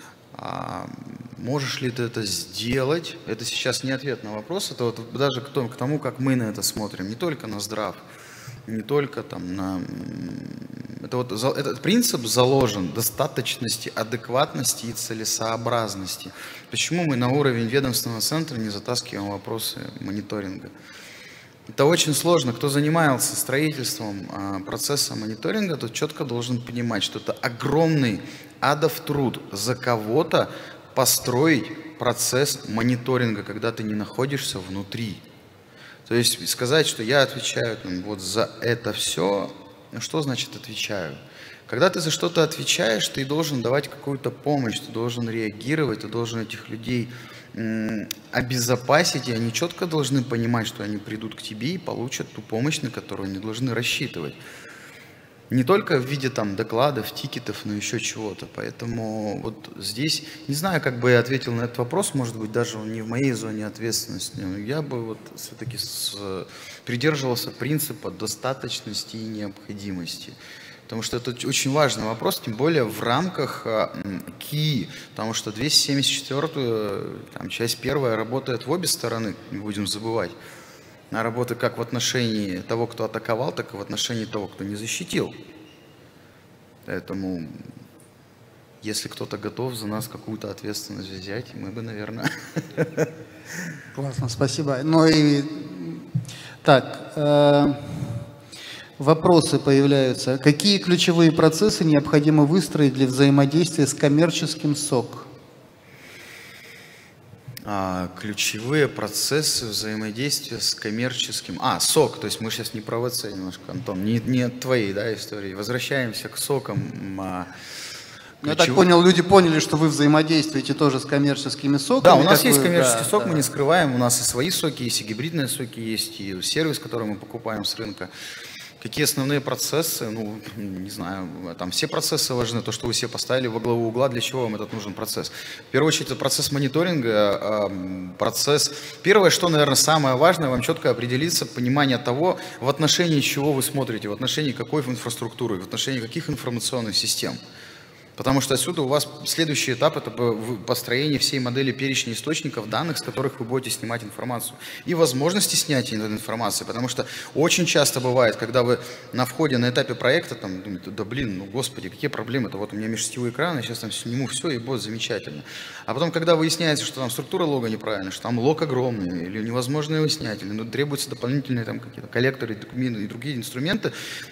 можешь ли ты это сделать. Это сейчас не ответ на вопрос, это вот даже к тому, как мы на это смотрим, не только на Здрав, не только там на... Это вот, этот принцип заложен достаточности, адекватности и целесообразности. Почему мы на уровень ведомственного центра не затаскиваем вопросы мониторинга? Это очень сложно. Кто занимался строительством процесса мониторинга, тот четко должен понимать, что это огромный адов труд за кого-то построить процесс мониторинга, когда ты не находишься внутри. То есть сказать, что я отвечаю там, вот за это все, что значит отвечаю? Когда ты за что-то отвечаешь, ты должен давать какую-то помощь, ты должен реагировать, ты должен этих людей м, обезопасить, и они четко должны понимать, что они придут к тебе и получат ту помощь, на которую они должны рассчитывать. Не только в виде там докладов, тикетов, но еще чего-то. Поэтому вот здесь, не знаю, как бы я ответил на этот вопрос, может быть, даже он не в моей зоне ответственности. Но я бы вот все-таки с, придерживался принципа достаточности и необходимости. Потому что это очень важный вопрос, тем более в рамках КИИ, потому что двести семьдесят четвёртую, там, часть первая работает в обе стороны, не будем забывать. Она работает как в отношении того, кто атаковал, так и в отношении того, кто не защитил. Поэтому, если кто-то готов за нас какую-то ответственность взять, мы бы, наверное...
Классно, спасибо. Ну и так, э, вопросы появляются. Какие ключевые процессы необходимо выстроить для взаимодействия с коммерческим сок?
А, ключевые процессы взаимодействия с коммерческим... А, сок, то есть мы сейчас не про ВЦ немножко, Антон, не, не твоей, да, истории. Возвращаемся к сокам. А,
ключев... Я так понял, люди поняли, что вы взаимодействуете тоже с коммерческими соками.
Да, у нас есть
вы...
коммерческий
да,
сок,
да.
мы не скрываем, у нас и свои соки есть, и гибридные соки есть, и сервис, который мы покупаем с рынка. Какие основные процессы? Ну, не знаю, там все процессы важны. То, что вы себе поставили во главу угла, для чего вам этот нужен процесс? В первую очередь, это процесс мониторинга, процесс... Первое, что, наверное, самое важное, вам четко определиться, понимание того, в отношении чего вы смотрите, в отношении какой инфраструктуры, в отношении каких информационных систем. Потому что отсюда у вас следующий этап – это построение всей модели перечня источников данных, с которых вы будете снимать информацию. И возможности снятия этой информации. Потому что очень часто бывает, когда вы на входе, на этапе проекта, там, думаете, да блин, ну господи, какие проблемы-то, вот у меня межсетевой экран, я сейчас там сниму все, и будет замечательно. А потом, когда выясняется, что там структура лога неправильная, что там лог огромный, или невозможно его снять, или ну, требуются дополнительные там какие-то коллекторы и другие инструменты,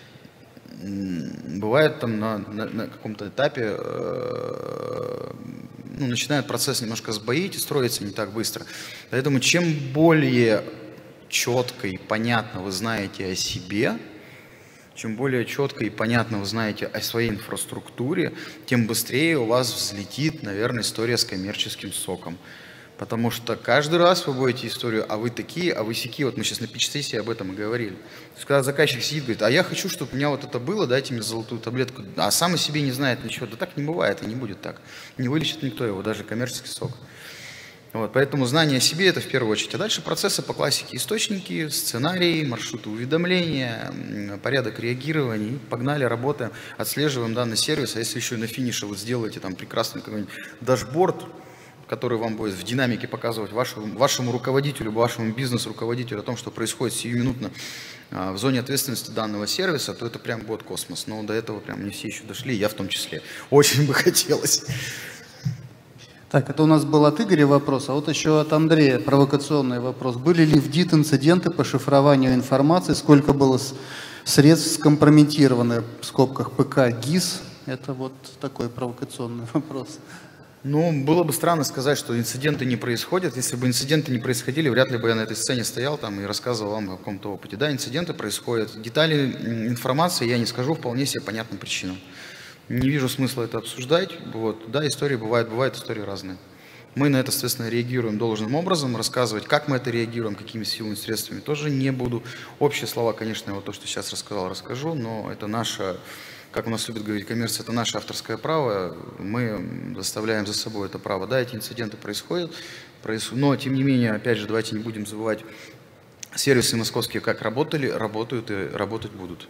бывает там на, на, на каком-то этапе э, ну, начинает процесс немножко сбоить и строится не так быстро. Поэтому чем более четко и понятно вы знаете о себе, чем более четко и понятно вы знаете о своей инфраструктуре, тем быстрее у вас взлетит, наверное, история с коммерческим соком. Потому что каждый раз вы будете историю, а вы такие, а вы сякие. Вот мы сейчас на питч-сессии об этом и говорили. То есть, когда заказчик сидит, говорит, а я хочу, чтобы у меня вот это было, дайте мне золотую таблетку, а сам о себе не знает ничего. Да так не бывает и не будет так. Не вылечит никто его, даже коммерческий сок. Вот, поэтому знание о себе – это в первую очередь. А дальше процессы по классике. Источники, сценарии, маршруты уведомления, порядок реагирования. Погнали, работаем, отслеживаем данный сервис. А если еще и на финише вы сделаете там прекрасный какой-нибудь дашборд, который вам будет в динамике показывать вашему, вашему руководителю, вашему бизнес-руководителю о том, что происходит сиюминутно а, в зоне ответственности данного сервиса, то это прям будет космос. Но до этого прям не все еще дошли, я в том числе. Очень бы хотелось.
Так, это у нас был от Игоря вопрос, а вот еще от Андрея провокационный вопрос. Были ли в ДИТ инциденты по шифрованию информации, сколько было средств скомпрометировано, в скобках ПК, ГИС? Это вот такой провокационный вопрос.
Ну, было бы странно сказать, что инциденты не происходят. Если бы инциденты не происходили, вряд ли бы я на этой сцене стоял там и рассказывал вам о каком-то опыте. Да, инциденты происходят. Детали информации я не скажу вполне себе понятным причинам. Не вижу смысла это обсуждать. Вот. Да, истории бывают, бывают истории разные. Мы на это, соответственно, реагируем должным образом. Рассказывать, как мы это реагируем, какими силами и средствами, тоже не буду. Общие слова, конечно, вот то, что сейчас рассказал, расскажу, но это наша... Как у нас любят говорить, коммерция – это наше авторское право, мы заставляем за собой это право. Да, эти инциденты происходят, но, тем не менее, опять же, давайте не будем забывать, сервисы московские как работали, работают и работать будут.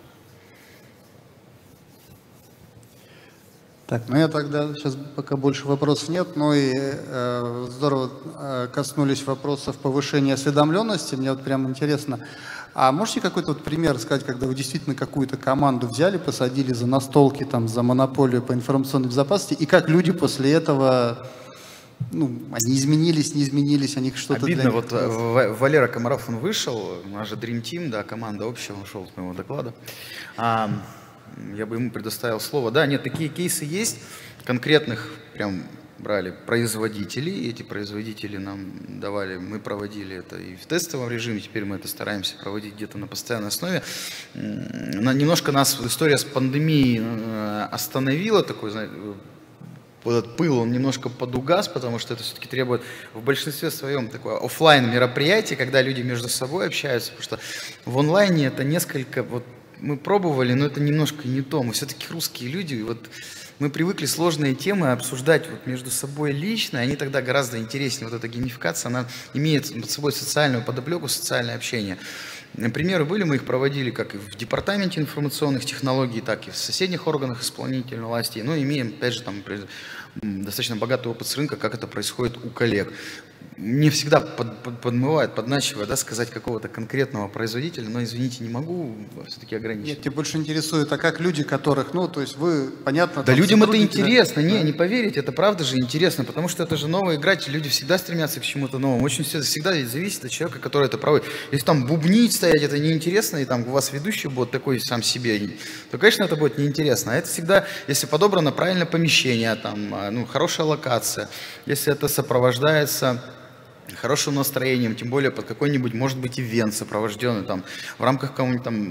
Так, ну я тогда, сейчас пока больше вопросов нет, но и э, здорово э, коснулись вопросов повышения осведомленности. Мне вот прям интересно, а можете какой-то вот пример сказать, когда вы действительно какую-то команду взяли, посадили за настолки, там, за монополию по информационной безопасности, и как люди после этого, ну, они изменились, не изменились, они что-то...
Обидно,
для них...
вот Валера Комаров, он вышел, у нас же Dream Team, да, команда общая, он ушел с моего доклада. А, я бы ему предоставил слово. Да, нет, такие кейсы есть, конкретных прям брали производителей, эти производители нам давали, мы проводили это и в тестовом режиме, теперь мы это стараемся проводить где-то на постоянной основе. Немножко нас история с пандемией остановила, такой, знаете, этот пыл, он немножко подугас, потому что это все-таки требует в большинстве своем такое офлайн мероприятие, когда люди между собой общаются, потому что в онлайне это несколько вот мы пробовали, но это немножко не то. Мы все-таки русские люди, вот мы привыкли сложные темы обсуждать вот между собой лично, и они тогда гораздо интереснее. Вот эта геймификация, она имеет под собой социальную подоплеку, социальное общение. Примеры были, мы их проводили как и в департаменте информационных технологий, так и в соседних органах исполнительной власти. Но имеем, опять же, там достаточно богатый опыт с рынка, как это происходит у коллег. Не всегда под, под, подмывает, подначивает, да, сказать какого-то конкретного производителя, но, извините, не могу все-таки ограничить.
Нет, тебя больше интересует, а как люди, которых, ну, то есть вы, понятно...
Да людям это
сотрудники,
интересно,
да?
не, не поверите, это правда же интересно, потому что это же новая игра, люди всегда стремятся к чему-то новому, очень все, всегда зависит от человека, который это проводит. Если там бубнить стоять, это неинтересно, и там у вас ведущий будет такой сам себе, то, конечно, это будет неинтересно. А это всегда, если подобрано правильное помещение, там, ну, хорошая локация, если это сопровождается хорошим настроением, тем более под какой-нибудь, может быть, ивент сопровожденный там в рамках какого-нибудь там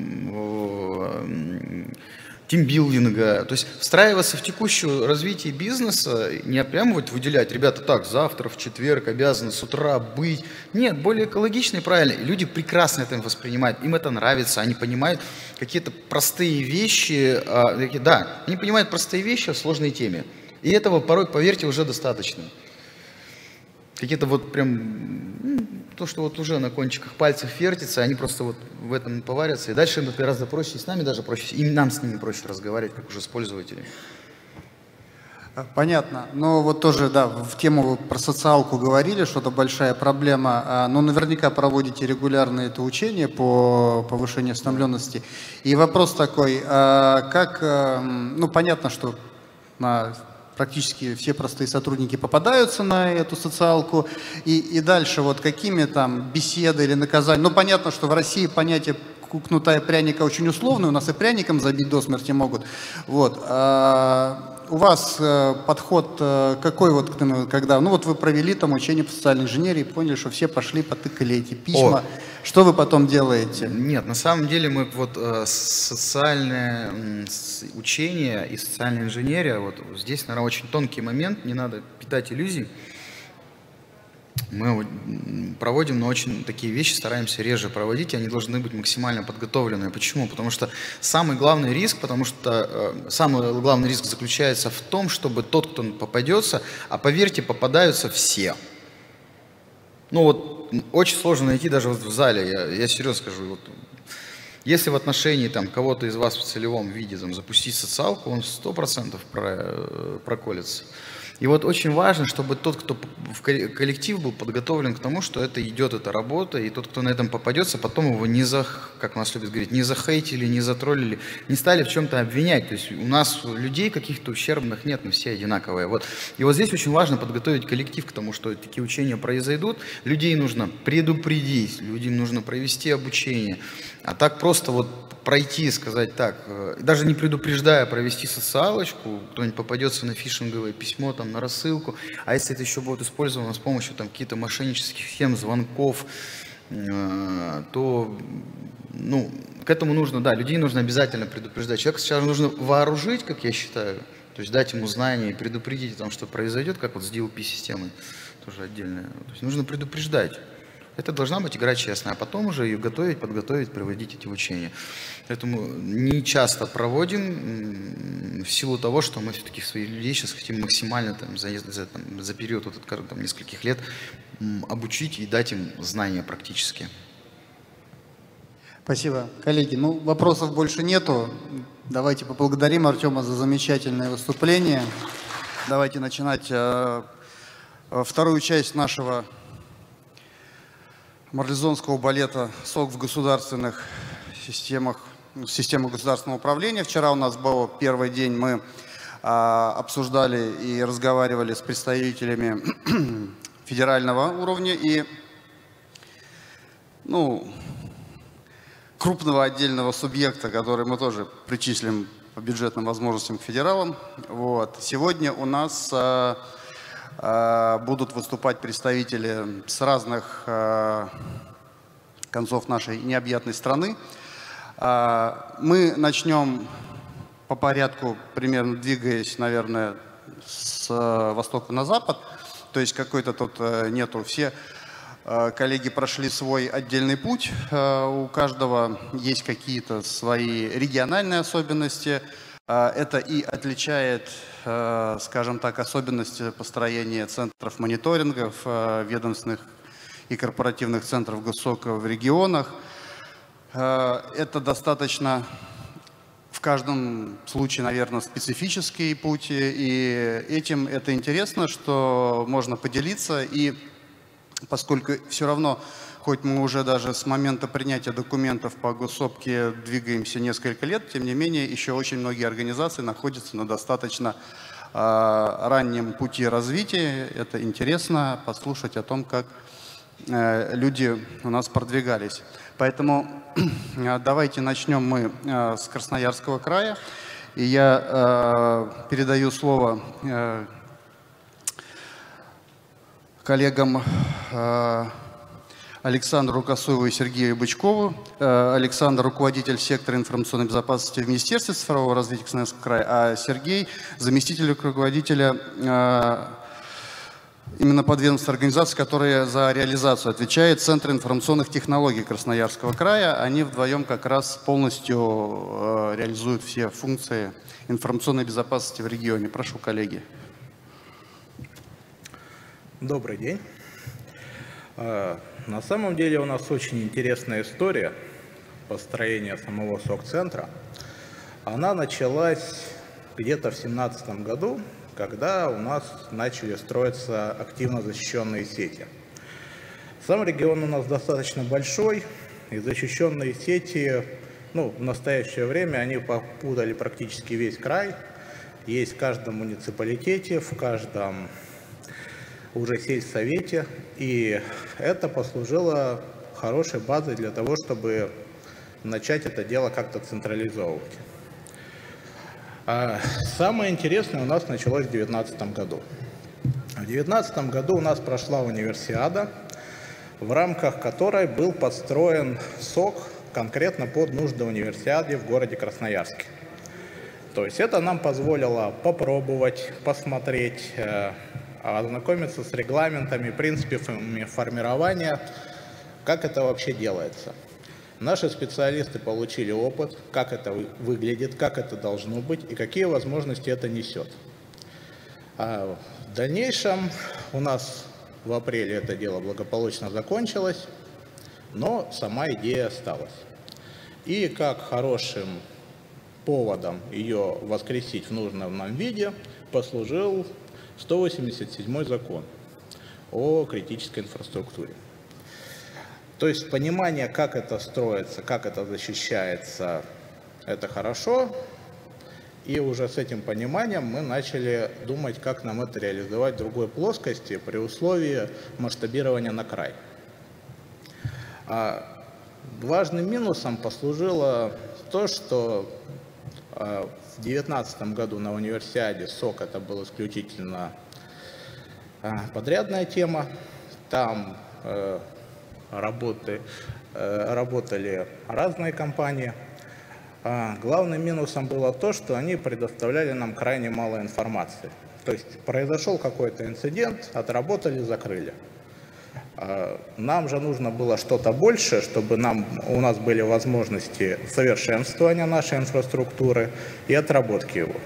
тимбилдинга, то есть встраиваться в текущее развитие бизнеса, не прямо вот выделять, ребята, так, завтра в четверг обязаны с утра быть. Нет, более экологично и правильно. И люди прекрасно это воспринимают, им это нравится, они понимают какие-то простые вещи, да, они понимают простые вещи в сложной теме. И этого порой, поверьте, уже достаточно. Какие-то вот прям, ну, то, что вот уже на кончиках пальцев вертится, они просто вот в этом поварятся. И дальше им гораздо проще, и с нами даже проще, и нам с ними проще разговаривать, как уже с пользователями.
Понятно. Но вот тоже, да, в тему про социалку говорили, что это большая проблема. Но наверняка проводите регулярные это учения по повышению осведомленности. И вопрос такой, как, ну, понятно, что на... практически все простые сотрудники попадаются на эту социалку. И, и дальше вот какими там беседы или наказания. Ну, понятно, что в России понятие кнута и пряника очень условное. У нас и пряником забить до смерти могут. Вот. А у вас подход какой вот, когда, ну вот вы провели там учение по социальной инженерии, поняли, что все пошли, потыкали эти письма. О. Что вы потом делаете?
Нет, на самом деле мы вот социальное учение и социальная инженерия, вот здесь, наверное, очень тонкий момент, не надо питать иллюзий. Мы проводим, но очень такие вещи стараемся реже проводить, и они должны быть максимально подготовленные. Почему? Потому что самый главный риск, потому что э, самый главный риск заключается в том, чтобы тот, кто попадется, а поверьте, попадаются все. Ну вот очень сложно найти даже вот в зале, я, я серьезно скажу, вот, если в отношении там кого-то из вас в целевом виде там, запустить социалку, он сто процентов про, проколется. И вот очень важно, чтобы тот, кто в коллектив был подготовлен к тому, что это идет, эта работа, и тот, кто на этом попадется, потом его не за, как у нас любят говорить, не захейтили, не затроллили, не стали в чем-то обвинять. То есть у нас людей каких-то ущербных нет, мы все одинаковые. Вот. И вот здесь очень важно подготовить коллектив к тому, что такие учения произойдут. Людей нужно предупредить, людям нужно провести обучение. А так просто вот пройти, сказать так, даже не предупреждая, провести социалочку, кто-нибудь попадется на фишинговое письмо, там, на рассылку, а если это еще будет использовано с помощью там каких-то мошеннических схем, звонков, то, ну, к этому нужно, да, людей нужно обязательно предупреждать. Человека сейчас нужно вооружить, как я считаю, то есть дать ему знания и предупредить о том, что произойдет, как вот с ди эл пи-системой, тоже отдельная. То есть нужно предупреждать. Это должна быть игра честная, а потом уже ее готовить, подготовить, проводить эти учения. Поэтому не часто проводим в силу того, что мы все-таки своих людей сейчас хотим максимально там, за, за, там, за период вот, там, нескольких лет обучить и дать им знания практически.
Спасибо. Коллеги, ну вопросов больше нету. Давайте поблагодарим Артема за замечательное выступление. Давайте начинать э, вторую часть нашего марлезонского балета «Сок в государственных системах, системах государственного управления». Вчера у нас был первый день, мы а, обсуждали и разговаривали с представителями федерального уровня и ну, крупного отдельного субъекта, который мы тоже причислим по бюджетным возможностям к федералам. Вот. Сегодня у нас а, будут выступать представители с разных э, концов нашей необъятной страны. Э, мы начнем по порядку, примерно двигаясь, наверное, с э, востока на запад. То есть какой-то тут э, нету. Все коллеги прошли свой отдельный путь. У каждого есть какие-то свои региональные особенности. Это и отличает, скажем так, особенности построения центров мониторингов, ведомственных и корпоративных центров госсока в регионах. Это достаточно в каждом случае, наверное, специфический путь, и этим это интересно, что можно поделиться. И поскольку все равно, хоть мы уже даже с момента принятия документов по госсопке двигаемся несколько лет, тем не менее, еще очень многие организации находятся на достаточно э, раннем пути развития. Это интересно послушать о том, как э, люди у нас продвигались. Поэтому э, давайте начнем мы э, с Красноярского края. И я э, передаю слово э, коллегам э, Александру Косову и Сергею Бычкову. Э, Александр – руководитель сектора информационной безопасности в Министерстве цифрового развития Красноярского края, а Сергей – заместитель руководителя э, именно подведомственной организации, которая за реализацию отвечает, Центр информационных технологий Красноярского края. Они вдвоем как раз полностью э, реализуют все функции информационной безопасности в регионе. Прошу, коллеги.
Добрый день. На самом деле у нас очень интересная история построения самого СОК-центра. Она началась где-то в две тысячи семнадцатом году, когда у нас начали строиться активно защищенные сети. Сам регион у нас достаточно большой, и защищенные сети, ну, в настоящее время они попутали практически весь край. Есть в каждом муниципалитете, в каждом уже сельсовете, и это послужило хорошей базой для того, чтобы начать это дело как-то централизовывать. А самое интересное у нас началось в две тысячи девятнадцатом году. В две тысячи девятнадцатом году у нас прошла универсиада, в рамках которой был построен СОК конкретно под нужды универсиады в городе Красноярске. То есть это нам позволило попробовать, посмотреть, ознакомиться с регламентами, принципами формирования, как это вообще делается. Наши специалисты получили опыт, как это выглядит, как это должно быть и какие возможности это несет. А в дальнейшем у нас в апреле это дело благополучно закончилось, но сама идея осталась. И как хорошим поводом ее воскресить в нужном нам виде послужил сто восемьдесят седьмой закон о критической инфраструктуре. То есть понимание, как это строится, как это защищается, это хорошо. И уже с этим пониманием мы начали думать, как нам это реализовать в другой плоскости при условии масштабирования на край. А важным минусом послужило то, что в две тысячи девятнадцатом году на универсиаде СОК это была исключительно подрядная тема. Там э, работы, э, работали разные компании. А главным минусом было то, что они предоставляли нам крайне мало информации. То есть произошел какой-то инцидент, отработали, закрыли. Нам же нужно было что-то большее, чтобы нам, у нас были возможности совершенствования нашей инфраструктуры и отработки его.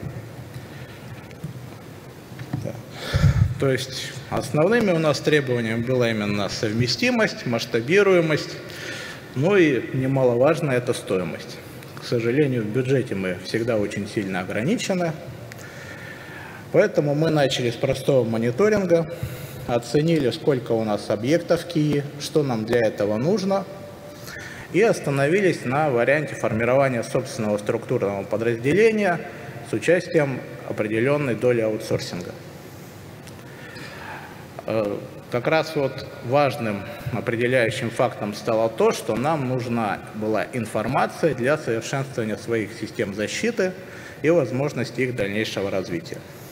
Да. То есть основными у нас требованиями была именно совместимость, масштабируемость, ну и немаловажно это стоимость. К сожалению, в бюджете мы всегда очень сильно ограничены, поэтому мы начали с простого мониторинга. Оценили, сколько у нас объектов в Киеве, что нам для этого нужно, и остановились на варианте формирования собственного структурного подразделения с участием определенной доли аутсорсинга. Как раз вот важным определяющим фактом стало то, что нам нужна была информация для совершенствования своих систем защиты и возможности их дальнейшего развития.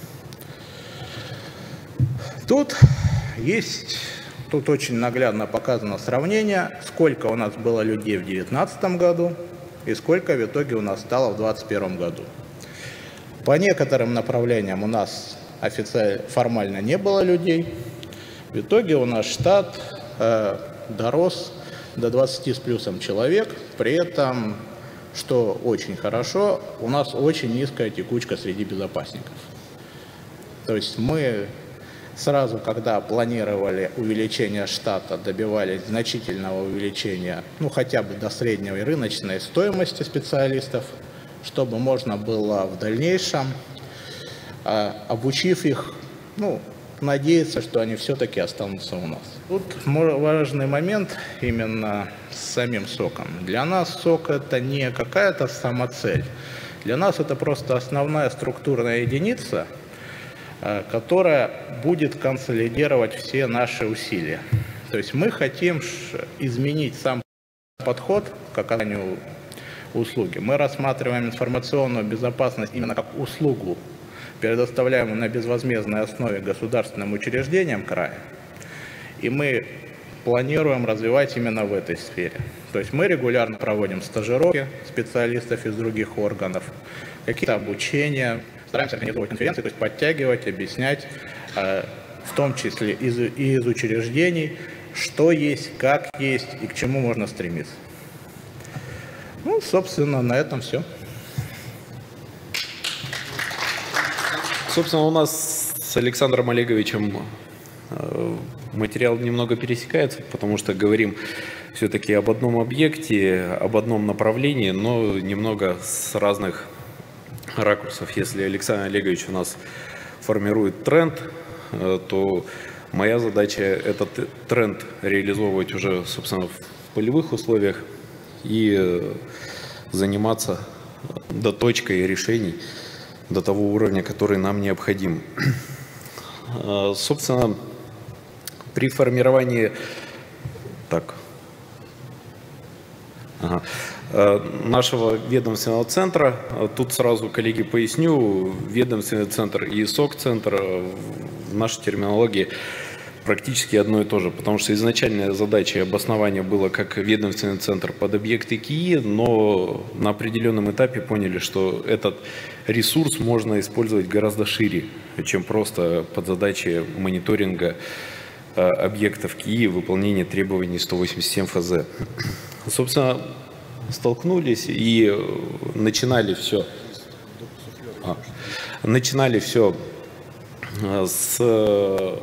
Тут есть, тут очень наглядно показано сравнение, сколько у нас было людей в две тысячи девятнадцатом году и сколько в итоге у нас стало в две тысячи двадцать первом году. По некоторым направлениям у нас официально формально не было людей. В итоге у нас штат э, дорос до двадцати с плюсом человек, при этом, что очень хорошо, у нас очень низкая текучка среди безопасников. То есть мы сразу, когда планировали увеличение штата, добивались значительного увеличения, ну хотя бы до средней рыночной стоимости специалистов, чтобы можно было в дальнейшем, э, обучив их, ну, надеяться, что они все-таки останутся у нас. Тут важный момент именно с самим соком. Для нас сок это не какая-то самоцель. Для нас это просто основная структурная единица, которая будет консолидировать все наши усилия. То есть мы хотим изменить сам подход к оказанию услуги. Мы рассматриваем информационную безопасность именно как услугу, предоставляемую на безвозмездной основе государственным учреждениям края. И мы планируем развивать именно в этой сфере. То есть мы регулярно проводим стажировки специалистов из других органов, какие-то обучения, стараемся организовывать конференции, то есть подтягивать, объяснять, в том числе из, из учреждений, что есть, как есть и к чему можно стремиться. Ну, собственно, на этом все.
Собственно, у нас с Александром Олеговичем материал немного пересекается, потому что говорим все-таки об одном объекте, об одном направлении, но немного с разных ракурсов. Если Александр Олегович у нас формирует тренд, то моя задача этот тренд реализовывать уже, собственно, в полевых условиях и заниматься доточкой решений до того уровня, который нам необходим. Собственно, при формировании так, ага, нашего ведомственного центра, тут сразу, коллеги, поясню, ведомственный центр и СОК-центр в нашей терминологии практически одно и то же, потому что изначальная задача обоснования была как ведомственный центр под объекты КИИ, но на определенном этапе поняли, что этот ресурс можно использовать гораздо шире, чем просто под задачи мониторинга объектов КИИ, выполнения требований сто восемьдесят семь эф зэ. Собственно, столкнулись и начинали все, а, начинали все с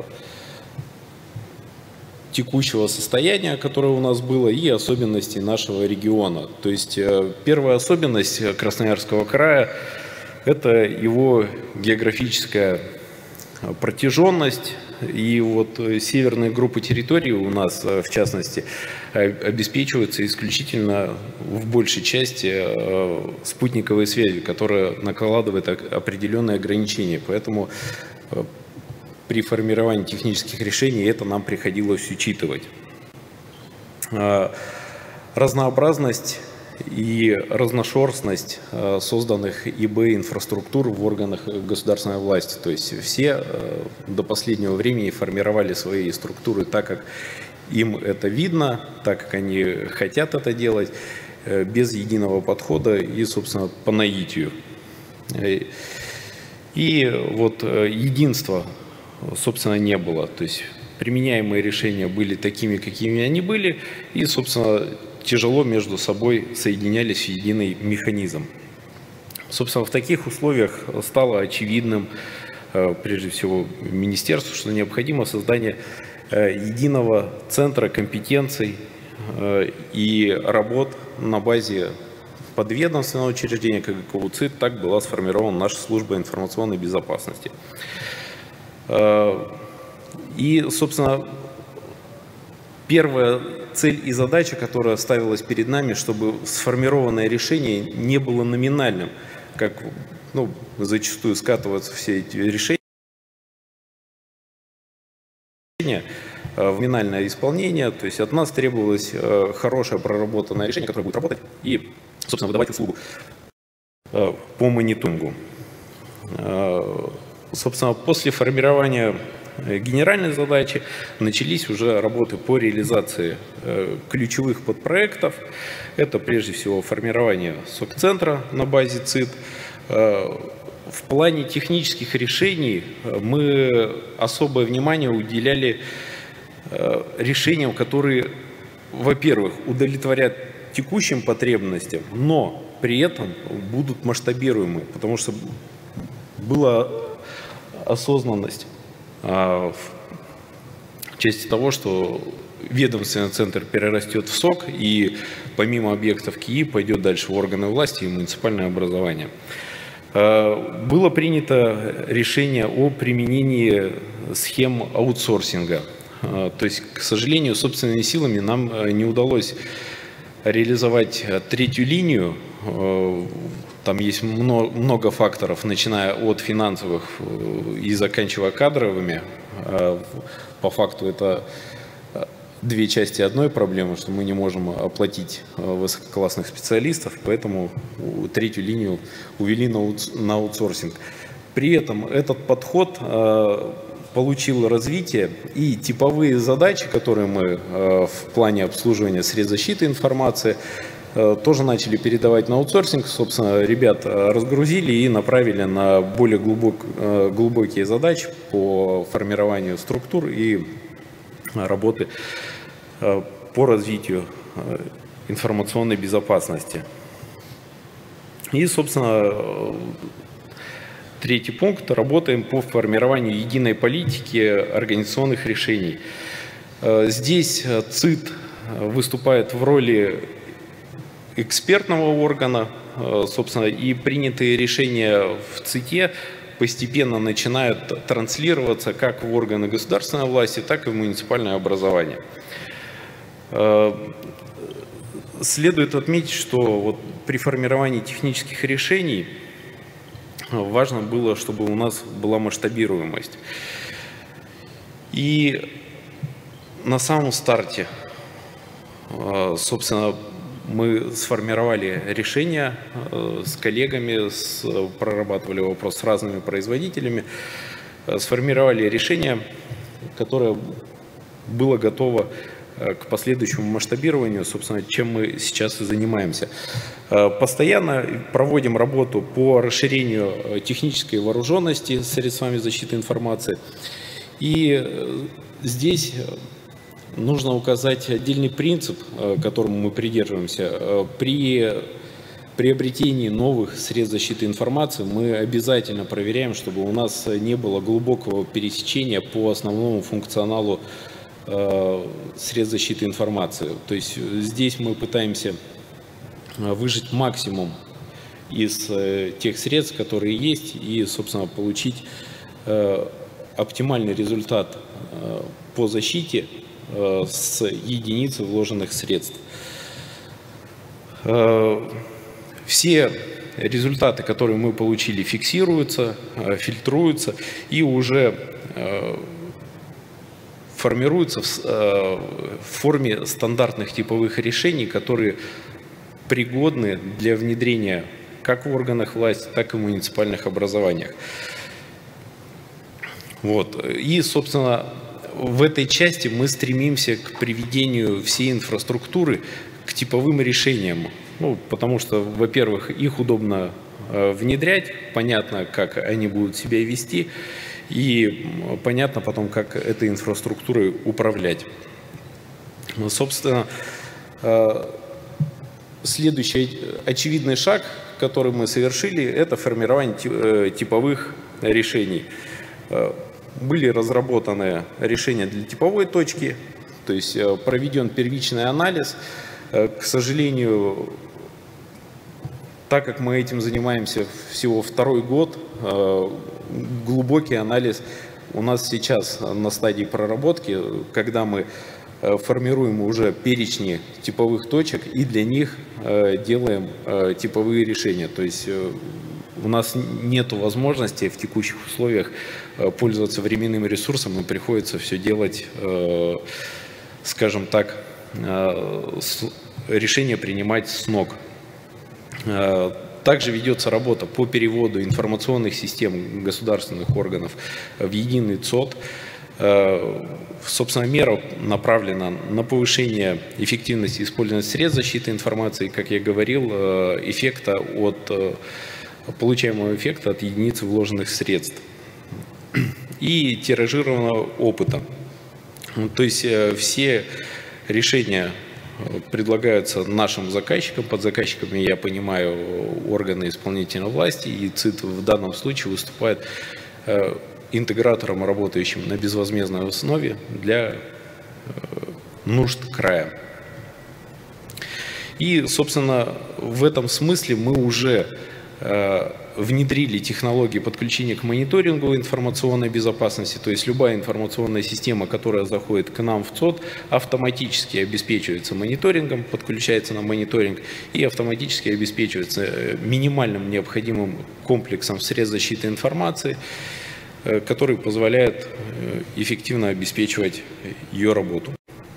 текущего состояния, которое у нас было, и особенностей нашего региона. То есть первая особенность Красноярского края – это его географическая протяженность. И вот северные группы территорий у нас, в частности, обеспечиваются исключительно в большей части спутниковой связью, которая накладывает определенные ограничения. Поэтому при формировании технических решений это нам приходилось учитывать. Разнообразность и разношерстность созданных И Б инфраструктур в органах государственной власти. То есть все до последнего времени формировали свои структуры так, как им это видно, так, как они хотят это делать, без единого подхода и, собственно, по наитию. И вот единства, собственно, не было. То есть применяемые решения были такими, какими они были, и, собственно, тяжело между собой соединялись в единый механизм. Собственно, в таких условиях стало очевидным, прежде всего, министерству, что необходимо создание единого центра компетенций и работ на базе подведомственного учреждения, как КУЦИТ, так была сформирована наша служба информационной безопасности. И, собственно, первая цель и задача, которая ставилась перед нами, чтобы сформированное решение не было номинальным, как, ну, зачастую скатываются все эти решения, в номинальное исполнение. То есть от нас требовалось хорошее проработанное решение, которое будет работать и, собственно, выдавать услугу по мониторингу. Собственно, после формирования генеральной задачи начались уже работы по реализации ключевых подпроектов. Это прежде всего формирование СОК-центра на базе ЦИТ. В плане технических решений мы особое внимание уделяли решениям, которые, во-первых, удовлетворят текущим потребностям, но при этом будут масштабируемы, потому что была осознанность в части того, что ведомственный центр перерастет в СОК и помимо объектов КИИ пойдет дальше в органы власти и муниципальное образование. Было принято решение о применении схем аутсорсинга. То есть, к сожалению, собственными силами нам не удалось реализовать третью линию. Там есть много факторов, начиная от финансовых и заканчивая кадровыми. По факту это две части одной проблемы, что мы не можем оплатить высококлассных специалистов, поэтому третью линию увели на аутсорсинг. При этом этот подход получил развитие, и типовые задачи, которые мы в плане обслуживания средств защиты информации тоже начали передавать на аутсорсинг. Собственно, ребят разгрузили и направили на более глубок, глубокие задачи по формированию структур и работы по развитию информационной безопасности. И, собственно, третий пункт. Работаем по формированию единой политики организационных решений. Здесь ЦИД выступает в роли экспертного органа, собственно, и принятые решения в ЦИТе постепенно начинают транслироваться как в органы государственной власти, так и в муниципальное образование. Следует отметить, что вот при формировании технических решений важно было, чтобы у нас была масштабируемость. И на самом старте, собственно, мы сформировали решение с коллегами, с, прорабатывали вопрос с разными производителями, сформировали решение, которое было готово к последующему масштабированию, собственно, чем мы сейчас и занимаемся. Постоянно проводим работу по расширению технической вооруженности средствами защиты информации. И здесь нужно указать отдельный принцип, которому мы придерживаемся. При приобретении новых средств защиты информации мы обязательно проверяем, чтобы у нас не было глубокого пересечения по основному функционалу средств защиты информации. То есть здесь мы пытаемся выжать максимум из тех средств, которые есть, и, собственно, получить оптимальный результат по защите с единицы вложенных средств. Все результаты, которые мы получили, фиксируются, фильтруются и уже формируются в форме стандартных типовых решений, которые пригодны для внедрения как в органах власти, так и в муниципальных образованиях. Вот. И, собственно, в этой части мы стремимся к приведению всей инфраструктуры к типовым решениям. Ну, потому что, во-первых, их удобно внедрять, понятно, как они будут себя вести, и понятно потом, как этой инфраструктурой управлять. Собственно, следующий очевидный шаг, который мы совершили, это формирование типовых решений. Были разработаны решения для типовой точки, то есть проведен первичный анализ. К сожалению, так как мы этим занимаемся всего второй год, глубокий анализ у нас сейчас на стадии проработки, когда мы формируем уже перечни типовых точек и для них делаем типовые решения. То есть у нас нет возможности в текущих условиях пользоваться временным ресурсом, и приходится все делать, скажем так, решение принимать с ног. Также ведется работа по переводу информационных систем государственных органов в единый ЦОД. Собственно, мера направлена на повышение эффективности использования средств защиты информации, как я говорил, эффекта от, получаемого эффекта от единицы вложенных средств и тиражированного опыта. То есть все решения предлагаются нашим заказчикам. Под заказчиками я понимаю органы исполнительной власти, и ЦИД в данном случае выступает интегратором, работающим на безвозмездной основе для нужд края. И, собственно, в этом смысле мы уже внедрили технологии подключения к мониторингу информационной безопасности, то есть любая информационная система, которая заходит к нам в ЦОД, автоматически обеспечивается мониторингом, подключается на мониторинг и автоматически обеспечивается минимальным необходимым комплексом средств защиты информации, который позволяет эффективно обеспечивать ее работу.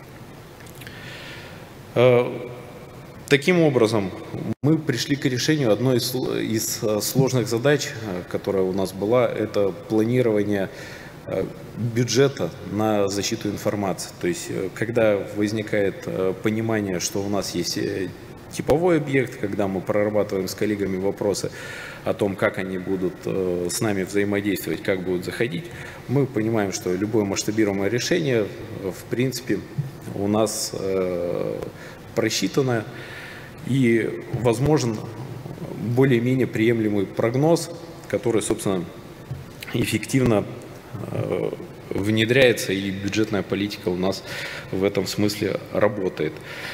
Таким образом, мы пришли к решению одной из, из сложных задач, которая у нас была, это планирование бюджета на защиту информации. То есть, когда возникает понимание, что у нас есть типовой объект, когда мы прорабатываем с коллегами вопросы о том, как они будут с нами взаимодействовать, как будут заходить, мы понимаем, что любое масштабируемое решение, в принципе, у нас просчитано, и возможен более-менее приемлемый прогноз, который, собственно, эффективно внедряется, и бюджетная политика у нас в этом смысле работает.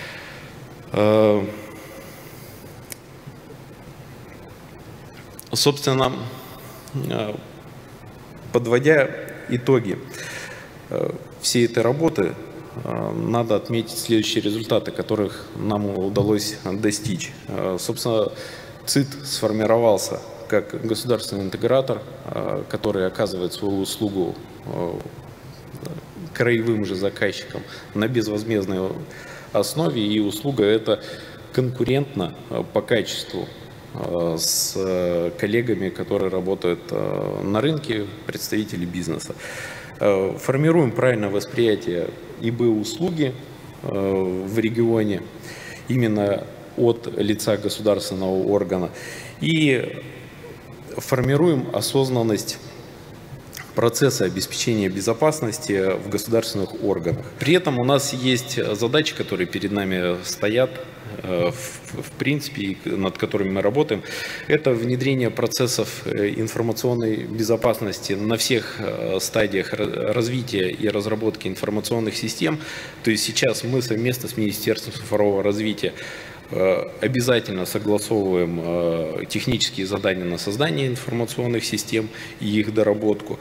Собственно, подводя итоги всей этой работы, надо отметить следующие результаты, которых нам удалось достичь. Собственно, ЦИД сформировался как государственный интегратор, который оказывает свою услугу краевым же заказчикам на безвозмездной основе, и услуга эта конкурентна по качеству с коллегами, которые работают на рынке, представители бизнеса. Формируем правильное восприятие И Б-услуги в регионе именно от лица государственного органа и формируем осознанность процесса обеспечения безопасности в государственных органах. При этом у нас есть задачи, которые перед нами стоят, в принципе, над которыми мы работаем. Это внедрение процессов информационной безопасности на всех стадиях развития и разработки информационных систем. То есть сейчас мы совместно с Министерством цифрового развития обязательно согласовываем технические задания на создание информационных систем и их доработку.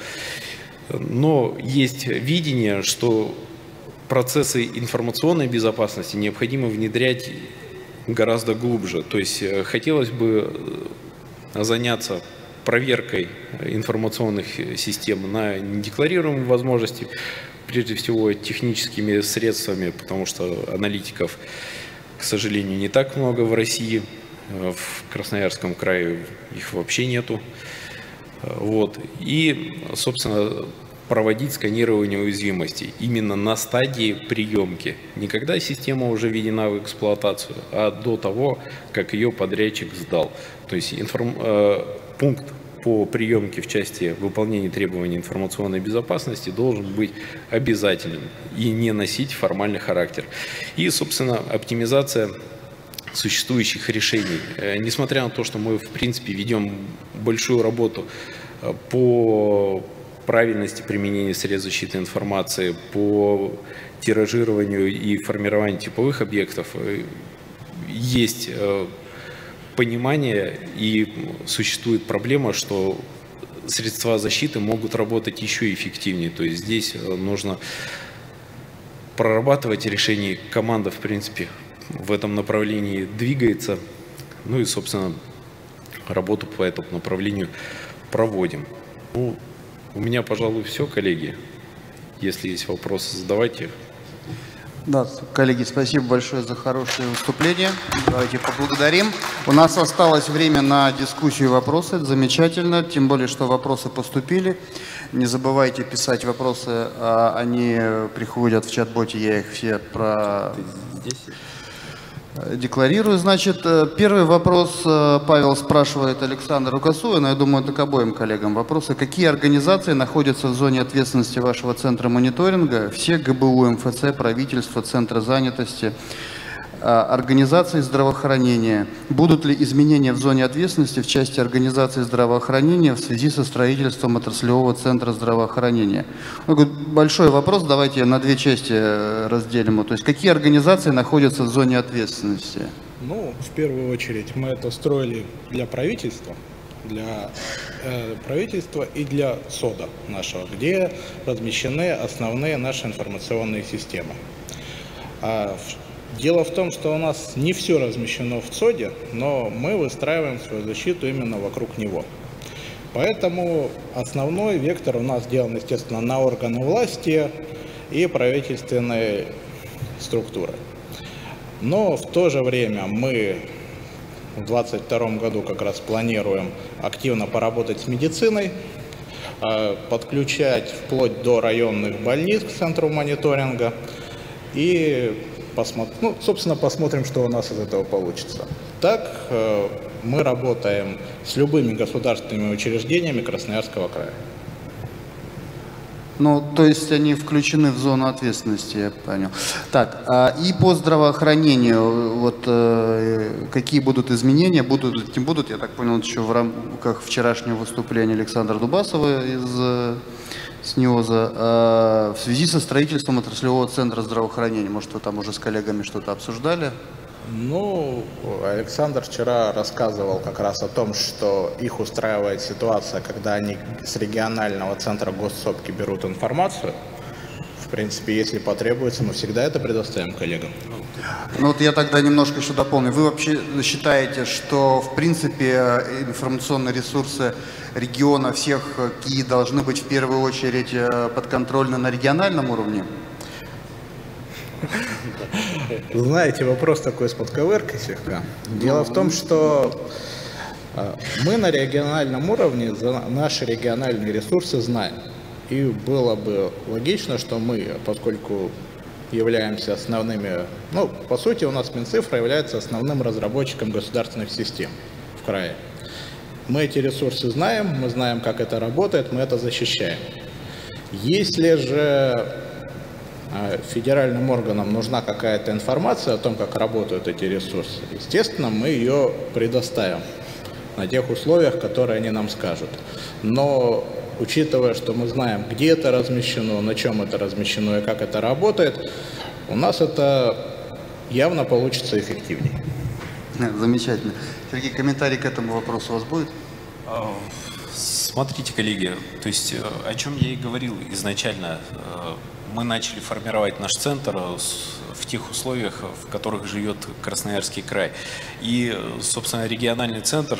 Но есть видение, что процессы информационной безопасности необходимо внедрять гораздо глубже. То есть хотелось бы заняться проверкой информационных систем на недекларируемые возможности, прежде всего техническими средствами, потому что аналитиков, к сожалению, не так много в России. В Красноярском крае их вообще нету. Вот. И, собственно, проводить сканирование уязвимостей именно на стадии приемки. Не когда система уже введена в эксплуатацию, а до того, как ее подрядчик сдал. То есть информ... пункт по приемке в части выполнения требований информационной безопасности должен быть обязательным и не носить формальный характер. И, собственно, оптимизация существующих решений. Несмотря на то, что мы, в принципе, ведем большую работу по правильности применения средств защиты информации, по тиражированию и формированию типовых объектов, есть понимание и существует проблема, что средства защиты могут работать еще эффективнее. То есть здесь нужно прорабатывать решения. Команда, в принципе, в этом направлении двигается. Ну и, собственно, работу по этому направлению проводим. Ну, у меня, пожалуй, все, коллеги. Если есть вопросы, задавайте.
Да, коллеги, спасибо большое за хорошее выступление. Давайте поблагодарим. У нас осталось время на дискуссию и вопросы. Это замечательно, тем более, что вопросы поступили. Не забывайте писать вопросы, они приходят в чат-боте, я их все про... Декларирую. Значит, первый вопрос Павел спрашивает Александра Рукосуя, но я думаю, это к обоим коллегам вопросы. Какие организации находятся в зоне ответственности вашего центра мониторинга? Все ГБУ, МФЦ, правительство, центры занятости, организации здравоохранения. Будут ли изменения в зоне ответственности в части организации здравоохранения в связи со строительством отраслевого центра здравоохранения? Большой вопрос, давайте на две части разделим. То есть какие организации находятся в зоне ответственности?
Ну, в первую очередь мы это строили для правительства, для э, правительства и для СОДа нашего, где размещены основные наши информационные системы. А в Дело в том, что у нас не все размещено в СОДе, но мы выстраиваем свою защиту именно вокруг него. Поэтому основной вектор у нас сделан, естественно, на органы власти и правительственные структуры. Но в то же время мы в две тысячи двадцать втором году как раз планируем активно поработать с медициной, подключать вплоть до районных больниц к центру мониторинга и Посмотрим, ну, собственно, посмотрим, что у нас из этого получится. Так, э, мы работаем с любыми государственными учреждениями Красноярского края.
Ну, то есть они включены в зону ответственности, я понял. Так, а, и по здравоохранению, вот э, какие будут изменения? Будут, не будут, я так понял, еще в рамках вчерашнего выступления Александра Дубасова из СНИОЗа, а, в связи со строительством отраслевого центра здравоохранения. Может, вы там уже с коллегами что-то обсуждали?
Ну, Александр вчера рассказывал как раз о том, что их устраивает ситуация, когда они с регионального центра госсобки берут информацию. В принципе, если потребуется, мы всегда это предоставим коллегам.
Ну вот я тогда немножко еще дополню. Вы вообще считаете, что в принципе информационные ресурсы региона всех КИ должны быть в первую очередь подконтрольны на региональном уровне?
Знаете, вопрос такой с подковыркой слегка. Дело в том, что мы на региональном уровне за наши региональные ресурсы знаем. И было бы логично, что мы, поскольку являемся основными, ну, по сути, у нас Минцифра является основным разработчиком государственных систем в крае. Мы эти ресурсы знаем, мы знаем, как это работает, мы это защищаем. Если же федеральным органам нужна какая-то информация о том, как работают эти ресурсы, естественно, мы ее предоставим на тех условиях, которые они нам скажут. Но учитывая, что мы знаем, где это размещено, на чем это размещено и как это работает, у нас это явно получится эффективнее.
Замечательно. Сергей, комментарий к этому вопросу у вас будет?
Смотрите, коллеги, то есть о чем я и говорил изначально. Мы начали формировать наш центр в тех условиях, в которых живет Красноярский край. И, собственно, региональный центр,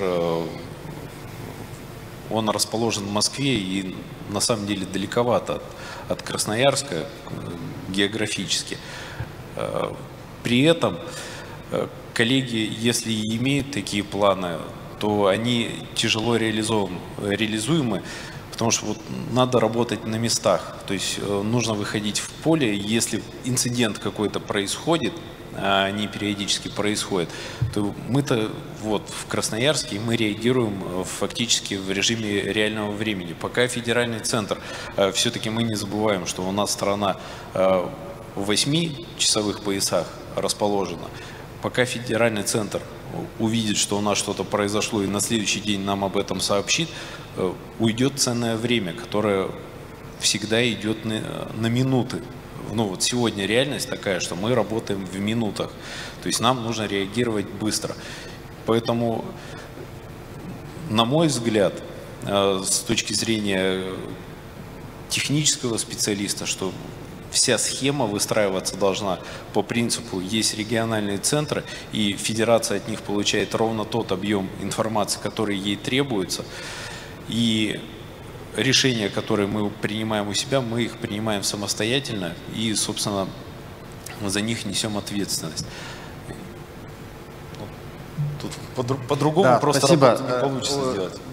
он расположен в Москве и на самом деле далековато от, от Красноярска географически. При этом коллеги, если и имеют такие планы, то они тяжело реализуем, реализуемы, потому что вот надо работать на местах, то есть нужно выходить в поле, если инцидент какой-то происходит, а они периодически происходят, то мы-то вот в Красноярске мы реагируем фактически в режиме реального времени. Пока федеральный центр, все-таки мы не забываем, что у нас страна в восьми часовых поясах расположена. Пока федеральный центр увидит, что у нас что-то произошло и на следующий день нам об этом сообщит, уйдет ценное время, которое всегда идет на, на минуты. Ну вот сегодня реальность такая, что мы работаем в минутах, то есть нам нужно реагировать быстро. Поэтому, на мой взгляд, с точки зрения технического специалиста, что вся схема выстраиваться должна по принципу: есть региональные центры, и федерация от них получает ровно тот объем информации, который ей требуется, и решения, которые мы принимаем у себя, мы их принимаем самостоятельно и, собственно, за них несем ответственность. Тут по-другому
да,
просто
спасибо.
работу не получится сделать.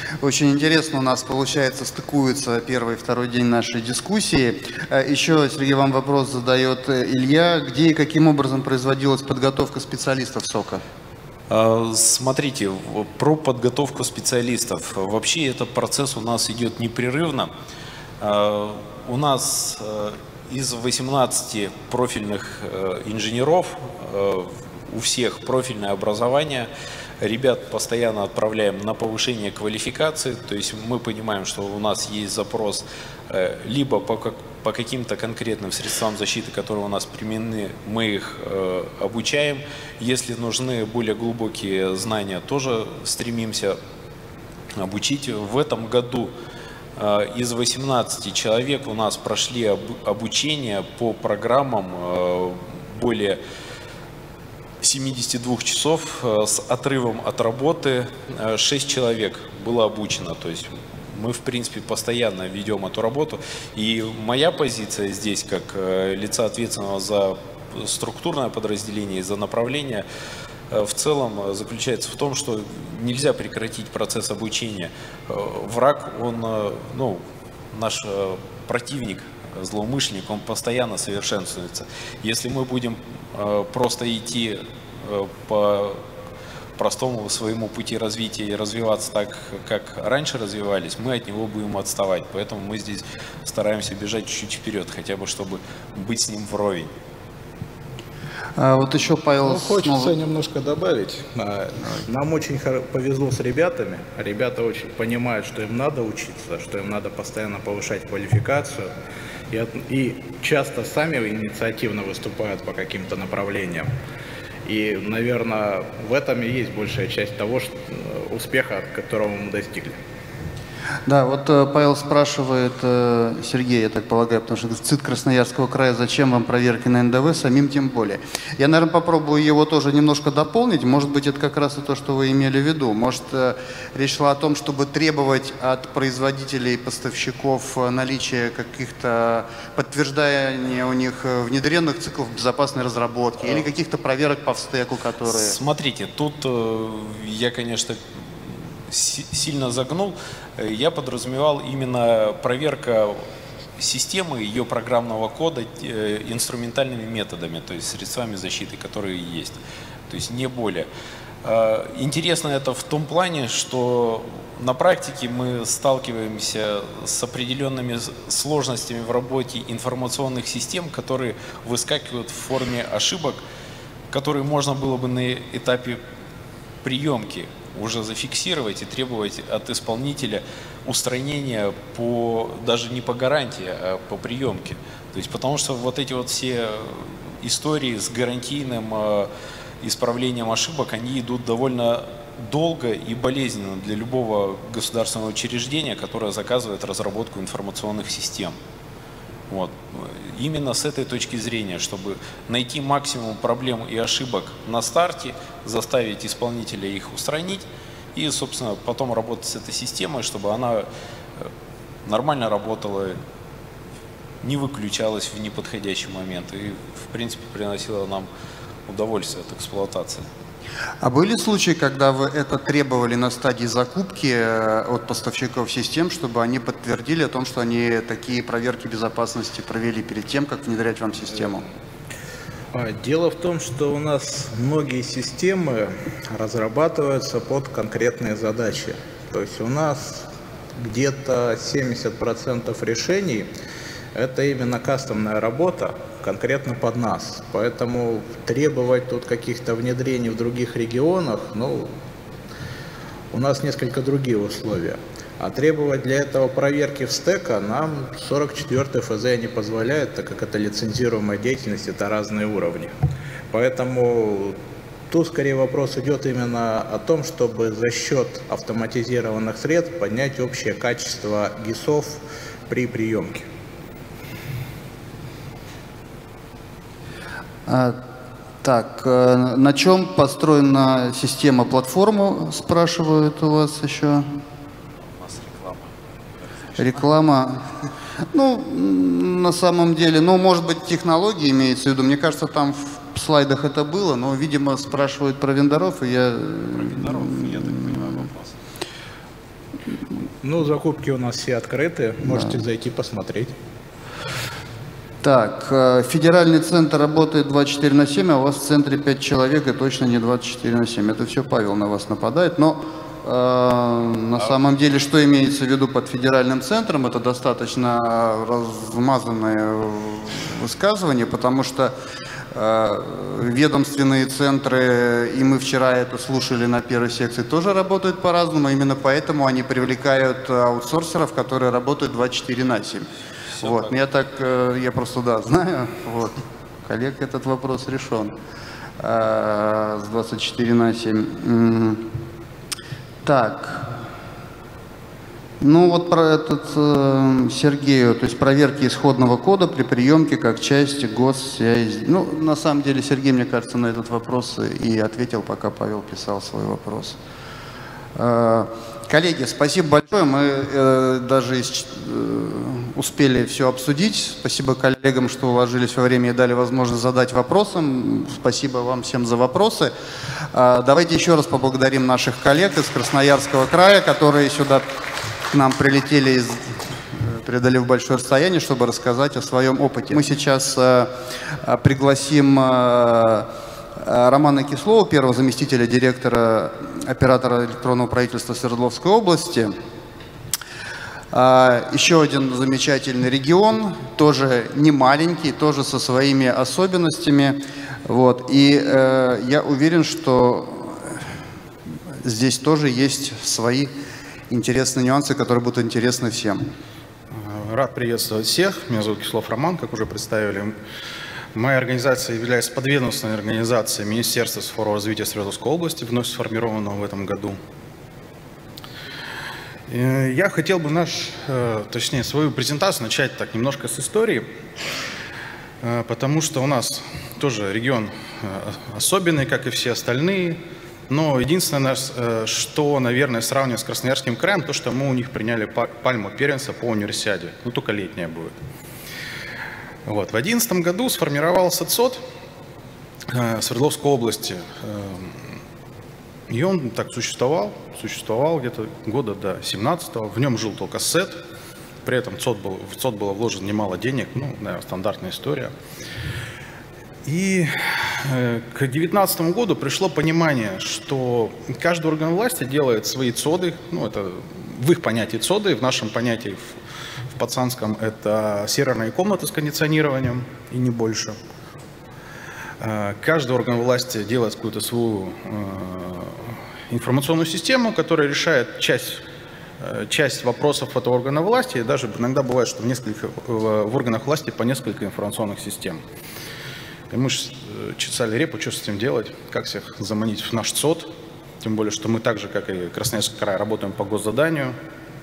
Очень интересно у нас, получается, стыкуется первый и второй день нашей дискуссии. Еще, Сергей, вам вопрос задает Илья. Где и каким образом производилась подготовка специалистов СОКа?
Смотрите, про подготовку специалистов. Вообще этот процесс у нас идет непрерывно. У нас из восемнадцати профильных инженеров у всех профильное образование. Ребят постоянно отправляем на повышение квалификации, то есть мы понимаем, что у нас есть запрос либо по, как, по каким-то конкретным средствам защиты, которые у нас применены, мы их э, обучаем. Если нужны более глубокие знания, тоже стремимся обучить. В этом году э, из восемнадцати человек у нас прошли об, обучение по программам э, более семидесяти двух часов с отрывом от работы. Шесть человек было обучено, то есть мы в принципе постоянно ведем эту работу. И моя позиция здесь как лица ответственного за структурное подразделение и за направление в целом заключается в том, что нельзя прекратить процесс обучения. Враг, он, ну, наш противник, злоумышленник, он постоянно совершенствуется. Если мы будем э, просто идти э, по простому своему пути развития и развиваться так, как раньше развивались, мы от него будем отставать. Поэтому мы здесь стараемся бежать чуть-чуть вперед, хотя бы чтобы быть с ним вровень.
А вот еще, Павел,
ну, хочется
снова...
немножко добавить. Нам очень повезло с ребятами. Ребята очень понимают, что им надо учиться, что им надо постоянно повышать квалификацию. И, от... и часто сами инициативно выступают по каким-то направлениям. И, наверное, в этом и есть большая часть того, что... успеха, которого мы достигли.
Да, вот Павел спрашивает, Сергей, я так полагаю, потому что ЦИД Красноярского края, зачем вам проверки на эн дэ вэ, самим тем более. Я, наверное, попробую его тоже немножко дополнить. Может быть, это как раз и то, что вы имели в виду. Может, речь шла о том, чтобы требовать от производителей, поставщиков наличия каких-то подтверждания у них внедренных циклов безопасной разработки или каких-то проверок по встеку, которые...
Смотрите, тут я, конечно, сильно загнул. Я подразумевал именно проверка системы, ее программного кода инструментальными методами, то есть средствами защиты, которые есть, то есть не более. Интересно это в том плане, что на практике мы сталкиваемся с определенными сложностями в работе информационных систем, которые выскакивают в форме ошибок, которые можно было бы на этапе приемки уже зафиксировать и требовать от исполнителя устранения по, даже не по гарантии, а по приемке. То есть, потому что вот эти вот все истории с гарантийным э, исправлением ошибок, они идут довольно долго и болезненно для любого государственного учреждения, которое заказывает разработку информационных систем. Вот. Именно с этой точки зрения, чтобы найти максимум проблем и ошибок на старте, заставить исполнителя их устранить и, собственно, потом работать с этой системой, чтобы она нормально работала, не выключалась в неподходящий момент и, в принципе, приносила нам удовольствие от эксплуатации.
А были случаи, когда вы это требовали на стадии закупки от поставщиков систем, чтобы они подтвердили о том, что они такие проверки безопасности провели перед тем, как внедрять вам систему?
Дело в том, что у нас многие системы разрабатываются под конкретные задачи. То есть у нас где-то семьдесят процентов решений – это именно кастомная работа, конкретно под нас. Поэтому требовать тут каких-то внедрений в других регионах, ну, у нас несколько другие условия. А требовать для этого проверки встека нам сорок четвёртый эф зэ не позволяет, так как это лицензируемая деятельность, это разные уровни. Поэтому тут скорее вопрос идет именно о том, чтобы за счет автоматизированных средств поднять общее качество гисов при приемке.
А, так, на чем построена система платформы, спрашивают у вас еще.
У нас реклама.
Реклама. Ну, на самом деле, ну, может быть, технологии имеется в виду. Мне кажется, там в слайдах это было, но, видимо, спрашивают про вендоров, и я...
Про вендоров, я так понимаю, вопрос.
Ну, закупки у нас все открыты, можете да. зайти посмотреть.
Так, федеральный центр работает двадцать четыре на семь, а у вас в центре пять человек и точно не двадцать четыре на семь. Это все Павел на вас нападает, но э, на самом деле, что имеется в виду под федеральным центром, это достаточно размазанное высказывание, потому что э, ведомственные центры, и мы вчера это слушали на первой секции, тоже работают по-разному, именно поэтому они привлекают аутсорсеров, которые работают двадцать четыре на семь. Вот, так. я так, я просто, да, знаю, вот, коллег этот вопрос решен а, с двадцать четыре на семь. Так, ну вот про этот э, Сергею, то есть проверки исходного кода при приемке как части госсвязи. Ну, на самом деле, Сергей, мне кажется, на этот вопрос и ответил, пока Павел писал свой вопрос. Э, коллеги, спасибо большое, мы э, даже из, э, успели все обсудить. Спасибо коллегам, что уложились во время и дали возможность задать вопросы. Спасибо вам всем за вопросы. Э, давайте еще раз поблагодарим наших коллег из Красноярского края, которые сюда к нам прилетели, из, преодолев большое расстояние, чтобы рассказать о своем опыте. Мы сейчас э, пригласим э, Романа Кислова, первого заместителя директора оператора электронного правительства Свердловской области. Э, еще один замечательный регион, тоже не маленький, тоже со своими особенностями. Вот. И э, я уверен, что здесь тоже есть свои интересные нюансы, которые будут интересны всем.
Рад приветствовать всех. Меня зовут Кислов Роман, как уже представили. Моя организация является подведомственной организацией Министерства цифрового развития Свердловской области, вновь сформированного в этом году. Я хотел бы наш, точнее, свою презентацию начать так немножко с истории, потому что у нас тоже регион особенный, как и все остальные. Но единственное, что, наверное, сравнивать с Красноярским краем, то, что мы у них приняли пальму первенства по универсиаде. Ну, только летняя будет. Вот. В две тысячи одиннадцатом году сформировался ЦОД э, Свердловской области. И он так существовал, существовал где-то года до семнадцатого. В нем жил только СЭТ. При этом ЦОД был, в ЦОД было вложено немало денег. Ну, наверное, стандартная история. И к две тысячи девятнадцатому году пришло понимание, что каждый орган власти делает свои ЦОДы, ну это в их понятии ЦОДы, в нашем понятии в, в пацанском это серверные комнаты с кондиционированием и не больше. Каждый орган власти делает какую-то свою информационную систему, которая решает часть, часть вопросов этого органа власти, и даже иногда бывает, что в, несколько, в органах власти по несколько информационных систем. И мы чесали репу, что с этим делать, как всех заманить в наш ЦОД, тем более, что мы так же, как и Красноярский край, работаем по госзаданию.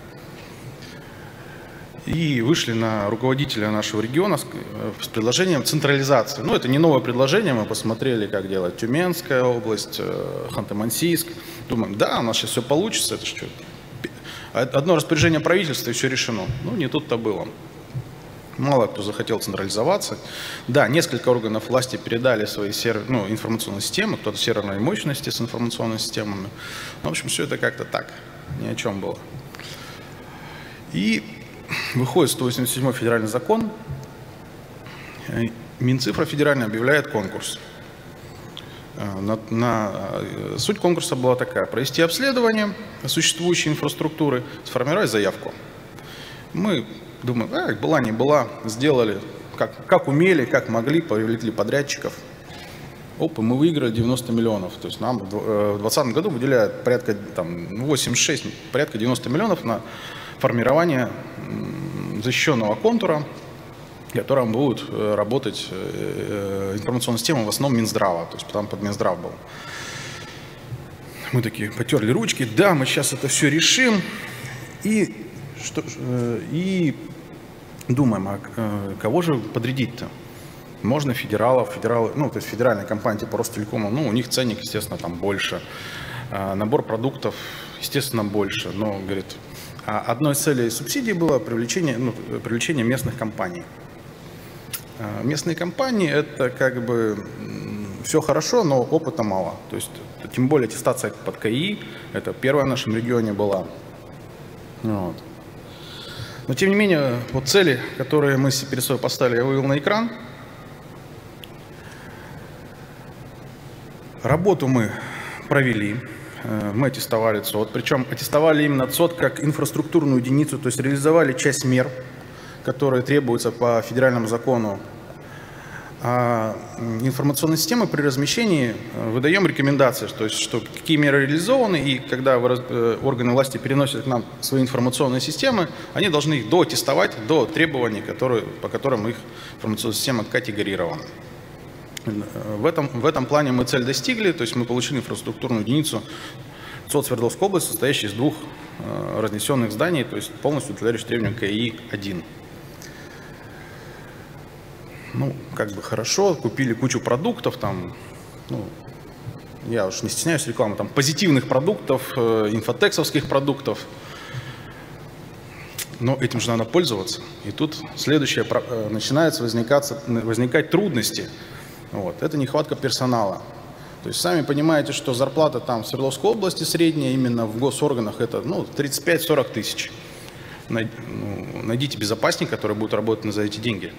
И вышли на руководителя нашего региона с, с предложением централизации. Ну, это не новое предложение, мы посмотрели, как делать Тюменская область, Ханты-Мансийск. Думаем, да, у нас сейчас все получится, это что? Одно распоряжение правительства и все решено. Ну, не тут-то было. Мало кто захотел централизоваться. Да, несколько органов власти передали свои сервер, ну, информационные системы, кто-то серверные мощности с информационными системами. Ну, в общем, все это как-то так, ни о чем было. И выходит сто восемьдесят седьмой федеральный закон, Минцифра федерально объявляет конкурс. На, на, суть конкурса была такая: провести обследование существующей инфраструктуры, сформировать заявку. Мы думаю, а, была, не была, сделали, как, как умели, как могли, привлекли подрядчиков. Оп, и мы выиграли девяносто миллионов. То есть нам в двадцатом году выделяют порядка там, восемьдесят шесть, порядка девяносто миллионов на формирование защищенного контура, которым будут работать информационные системы в основном Минздрава. То есть там под Минздрав был. Мы такие потерли ручки, да, мы сейчас это все решим. И Что, и думаем, а кого же подрядить-то? Можно федералов, федералы, ну, то есть федеральная компания типа Ростелекома, ну, у них ценник, естественно, там больше. А набор продуктов, естественно, больше. Но, говорит, одной из целей субсидий было привлечение, ну, привлечение местных компаний. Местные компании – это как бы все хорошо, но опыта мало. То есть, тем более аттестация под КАИ, это первая в нашем регионе была. Вот. Но тем не менее, вот цели, которые мы перед собой поставили, я вывел на экран. Работу мы провели, мы аттестовали ЦОД, причем аттестовали именно ЦОД как инфраструктурную единицу, то есть реализовали часть мер, которые требуются по федеральному закону. А информационной системы при размещении выдаем рекомендации, то есть что какие меры реализованы, и когда органы власти переносят к нам свои информационные системы, они должны их доаттестовать до требований, которые, по которым их информационная система категорирована. В этом, в этом плане мы цель достигли, то есть мы получили инфраструктурную единицу ЦОД Свердловской области, состоящей из двух э, разнесенных зданий, то есть полностью удовлетворяющих требованиям К И один. Ну, как бы хорошо, купили кучу продуктов, там, ну, я уж не стесняюсь рекламы, там, позитивных продуктов, э, инфотексовских продуктов, но этим же надо пользоваться. И тут следующее, э, начинается возникаться, возникать трудности. Вот, это нехватка персонала. То есть сами понимаете, что зарплата там в Свердловской области средняя, именно в госорганах, это ну, тридцать пять — сорок тысяч. Найдите безопасника, который будет работать за эти деньги.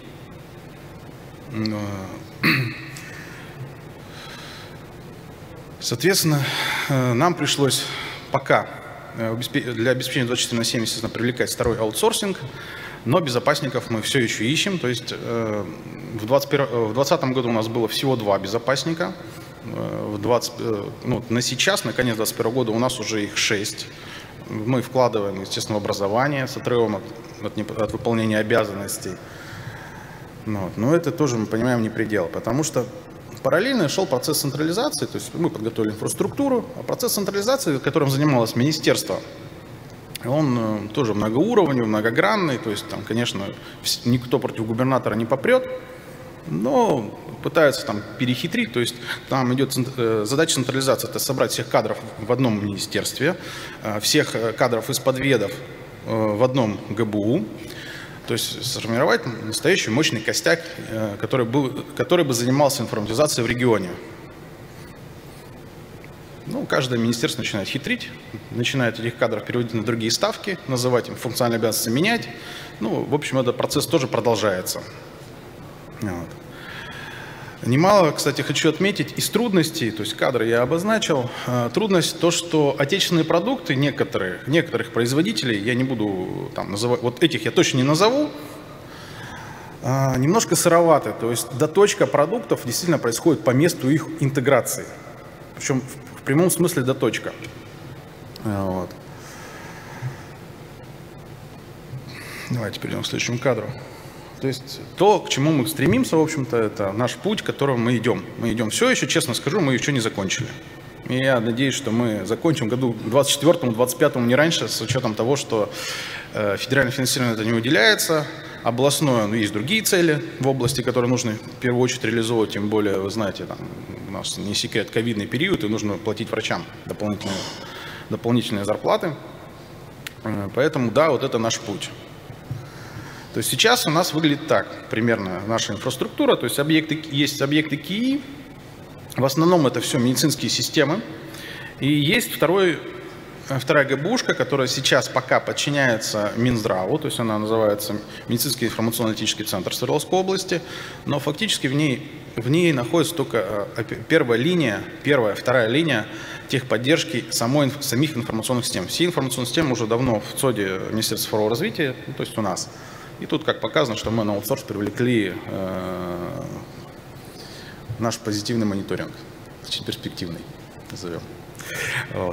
Соответственно, нам пришлось пока для обеспечения двадцать четыре на семь, естественно, привлекать второй аутсорсинг, но безопасников мы все еще ищем. То есть в двадцатом году у нас было всего два безопасника. В двадцать, ну, на сейчас, на конец двадцать первого года, у нас уже их шесть. Мы вкладываем, естественно, в образование с отрывом от, от, от выполнения обязанностей. Вот. Но это тоже, мы понимаем, не предел, потому что параллельно шел процесс централизации, то есть мы подготовили инфраструктуру, а процесс централизации, которым занималось министерство, он тоже многоуровневый, многогранный, то есть там, конечно, никто против губернатора не попрет, но пытаются там перехитрить, то есть там идет задача централизации, это собрать всех кадров в одном министерстве, всех кадров из подведов в одном Гэ Бэ У, то есть сформировать настоящий мощный костяк, который, был, который бы занимался информатизацией в регионе. Ну, каждое министерство начинает хитрить, начинает этих кадров переводить на другие ставки, называть им функциональные обязанности, менять. Ну, в общем, этот процесс тоже продолжается. Вот. Немало, кстати, хочу отметить из трудностей, то есть кадры я обозначил. Трудность то, что отечественные продукты некоторые, некоторых производителей, я не буду там называть, вот этих я точно не назову, немножко сыроваты. То есть доточка продуктов действительно происходит по месту их интеграции. Причем в прямом смысле доточка. Вот. Давайте перейдем к следующему кадру. То есть то, к чему мы стремимся, в общем-то, это наш путь, к которому мы идем. Мы идем все еще, честно скажу, мы еще не закончили. И я надеюсь, что мы закончим в году двадцать четвёртом — двадцать пятом не раньше, с учетом того, что э, федеральное финансирование это не выделяется, областное, ну, есть другие цели в области, которые нужно в первую очередь реализовывать, тем более, вы знаете, там, у нас не секрет, ковидный период, и нужно платить врачам дополнительные, дополнительные зарплаты. Поэтому, да, вот это наш путь. То есть сейчас у нас выглядит так, примерно наша инфраструктура, то есть объекты, есть объекты Ки И, в основном это все медицинские системы, и есть второй, вторая Гэ Бэ Ушка, которая сейчас пока подчиняется Минздраву, то есть она называется Медицинский информационно-аналитический центр Свердловской области, но фактически в ней, в ней находится только первая линия, первая, вторая линия техподдержки самой, самих информационных систем. Все информационные системы уже давно в ЦОДе Министерства цифрового развития, ну, то есть у нас. И тут, как показано, что мы на аутсорс привлекли э, наш позитивный мониторинг, очень перспективный, назовем. Вот.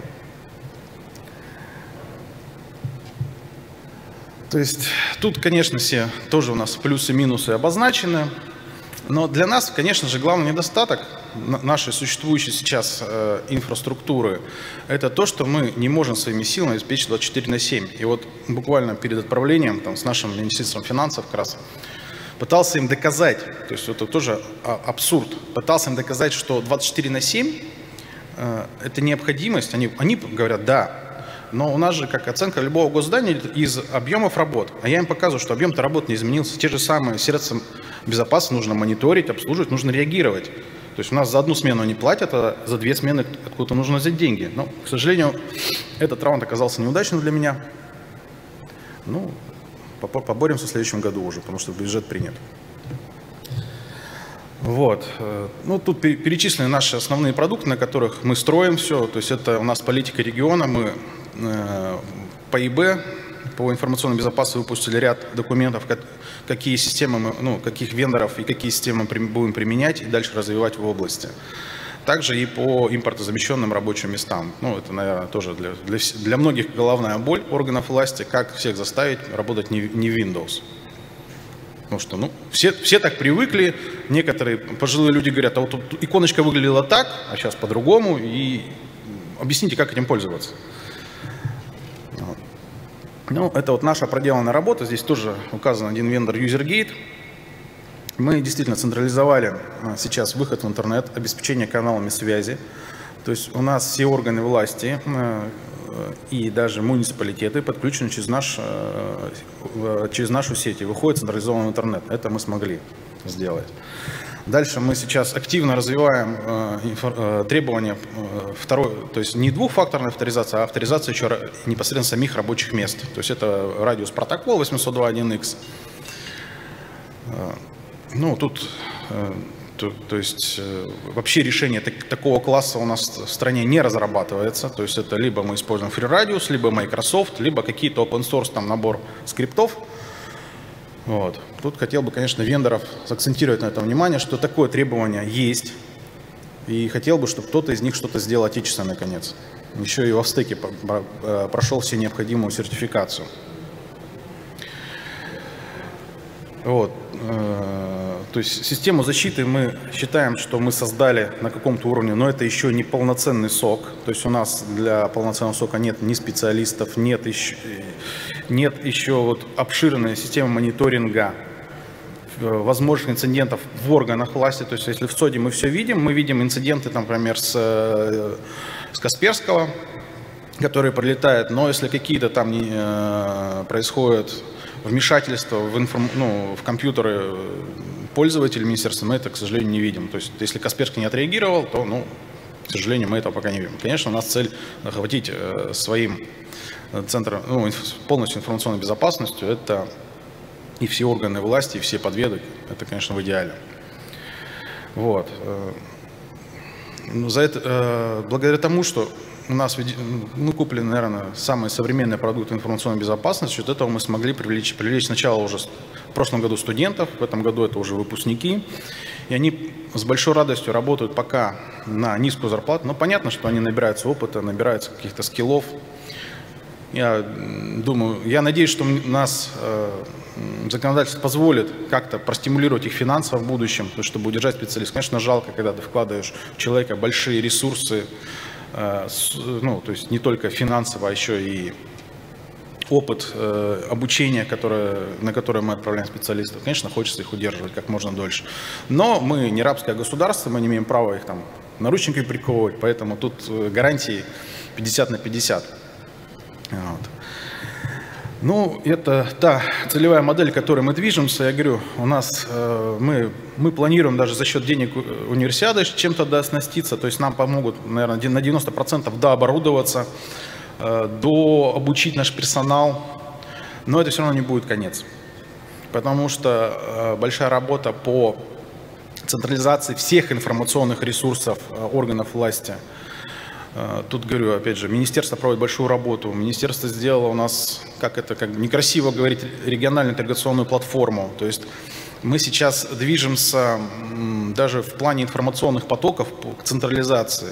То есть тут, конечно, все тоже у нас плюсы-минусы обозначены, но для нас, конечно же, главный недостаток нашей существующей сейчас э, инфраструктуры – это то, что мы не можем своими силами обеспечить двадцать четыре на семь. И вот буквально перед отправлением там, с нашим министром финансов как раз пытался им доказать, то есть это тоже абсурд, пытался им доказать, что двадцать четыре на семь э, – это необходимость. Они, они говорят «да». Но у нас же, как оценка любого госздания, из объемов работ. А я им показываю, что объем-то работ не изменился. Те же самые средства безопасности нужно мониторить, обслуживать, нужно реагировать. То есть у нас за одну смену они платят, а за две смены откуда-то нужно взять деньги. Но, к сожалению, этот раунд оказался неудачным для меня. Ну, поборемся в следующем году уже, потому что бюджет принят. Вот. Ну, тут перечислены наши основные продукты, на которых мы строим все. То есть это у нас политика региона. Мы э, по И Б, по информационной безопасности выпустили ряд документов, как, какие системы, мы, ну, каких вендоров и какие системы мы будем применять и дальше развивать в области. Также и по импортозамещенным рабочим местам. Ну, это, наверное, тоже для, для, для многих головная боль органов власти, как всех заставить работать не, не Windows. Потому что, ну, все, все так привыкли, некоторые пожилые люди говорят, а вот тут иконочка выглядела так, а сейчас по-другому, и объясните, как этим пользоваться. Вот. Ну, это вот наша проделанная работа, здесь тоже указан один вендор UserGate. Мы действительно централизовали сейчас выход в интернет, обеспечение каналами связи. То есть у нас все органы власти и даже муниципалитеты подключены через, наш, через нашу сеть и выходит централизованный интернет. Это мы смогли сделать. Дальше мы сейчас активно развиваем требования второй, то есть не двухфакторной авторизации, а авторизация еще непосредственно самих рабочих мест. То есть это радиус протокола восемьсот два точка один икс. Ну, тут... То, то есть вообще решение так, такого класса у нас в стране не разрабатывается. То есть это либо мы используем FreeRadius, либо Microsoft, либо какие-то open source там набор скриптов. Вот. Тут хотел бы, конечно, вендоров акцентировать на этом внимание, что такое требование есть. И хотел бы, чтобы кто-то из них что-то сделал отечественно, наконец. Еще и в Австеке прошел все необходимую сертификацию. Вот. То есть систему защиты мы считаем, что мы создали на каком-то уровне, но это еще не полноценный сок. То есть у нас для полноценного сока нет ни специалистов, нет еще, нет еще вот обширной системы мониторинга возможных инцидентов в органах власти. То есть если в СОДе мы все видим, мы видим инциденты, там, например, с, с Касперского, которые прилетают, но если какие-то там э, происходят вмешательства в, информ... ну, в компьютеры пользователей министерства, мы это, к сожалению, не видим. То есть, если Касперский не отреагировал, то, ну, к сожалению, мы этого пока не видим. Конечно, у нас цель охватить э, своим центром, ну, полностью информационной безопасностью, это и все органы власти, и все подведы, это, конечно, в идеале. Вот. За это, э, благодаря тому, что у нас мы купили, наверное, самые современные продукты информационной безопасности. От этого мы смогли привлечь, привлечь сначала уже в прошлом году студентов, в этом году это уже выпускники. И они с большой радостью работают пока на низкую зарплату. Но понятно, что они набираются опыта, набираются каких-то скиллов. Я думаю, я надеюсь, что нас э, законодательство позволит как-то простимулировать их финансово в будущем, чтобы удержать специалистов. Конечно, жалко, когда ты вкладываешь в человека большие ресурсы, ну, то есть не только финансово, а еще и опыт э, обучения, которое, на которое мы отправляем специалистов. Конечно, хочется их удерживать как можно дольше. Но мы не рабское государство, мы не имеем права их там наручниками приковывать, поэтому тут гарантии пятьдесят на пятьдесят. Вот. Ну, это та целевая модель, к которой мы движемся. Я говорю, у нас э, мы, мы планируем даже за счет денег универсиады чем-то дооснаститься. То есть нам помогут, наверное, на девяносто процентов дооборудоваться, э, дообучить наш персонал. Но это все равно не будет конец. Потому что э, большая работа по централизации всех информационных ресурсов э, органов власти. Тут, говорю, опять же, министерство проводит большую работу. Министерство сделало у нас, как это, как некрасиво говорить, региональную интеграционную платформу. То есть мы сейчас движемся даже в плане информационных потоков к централизации.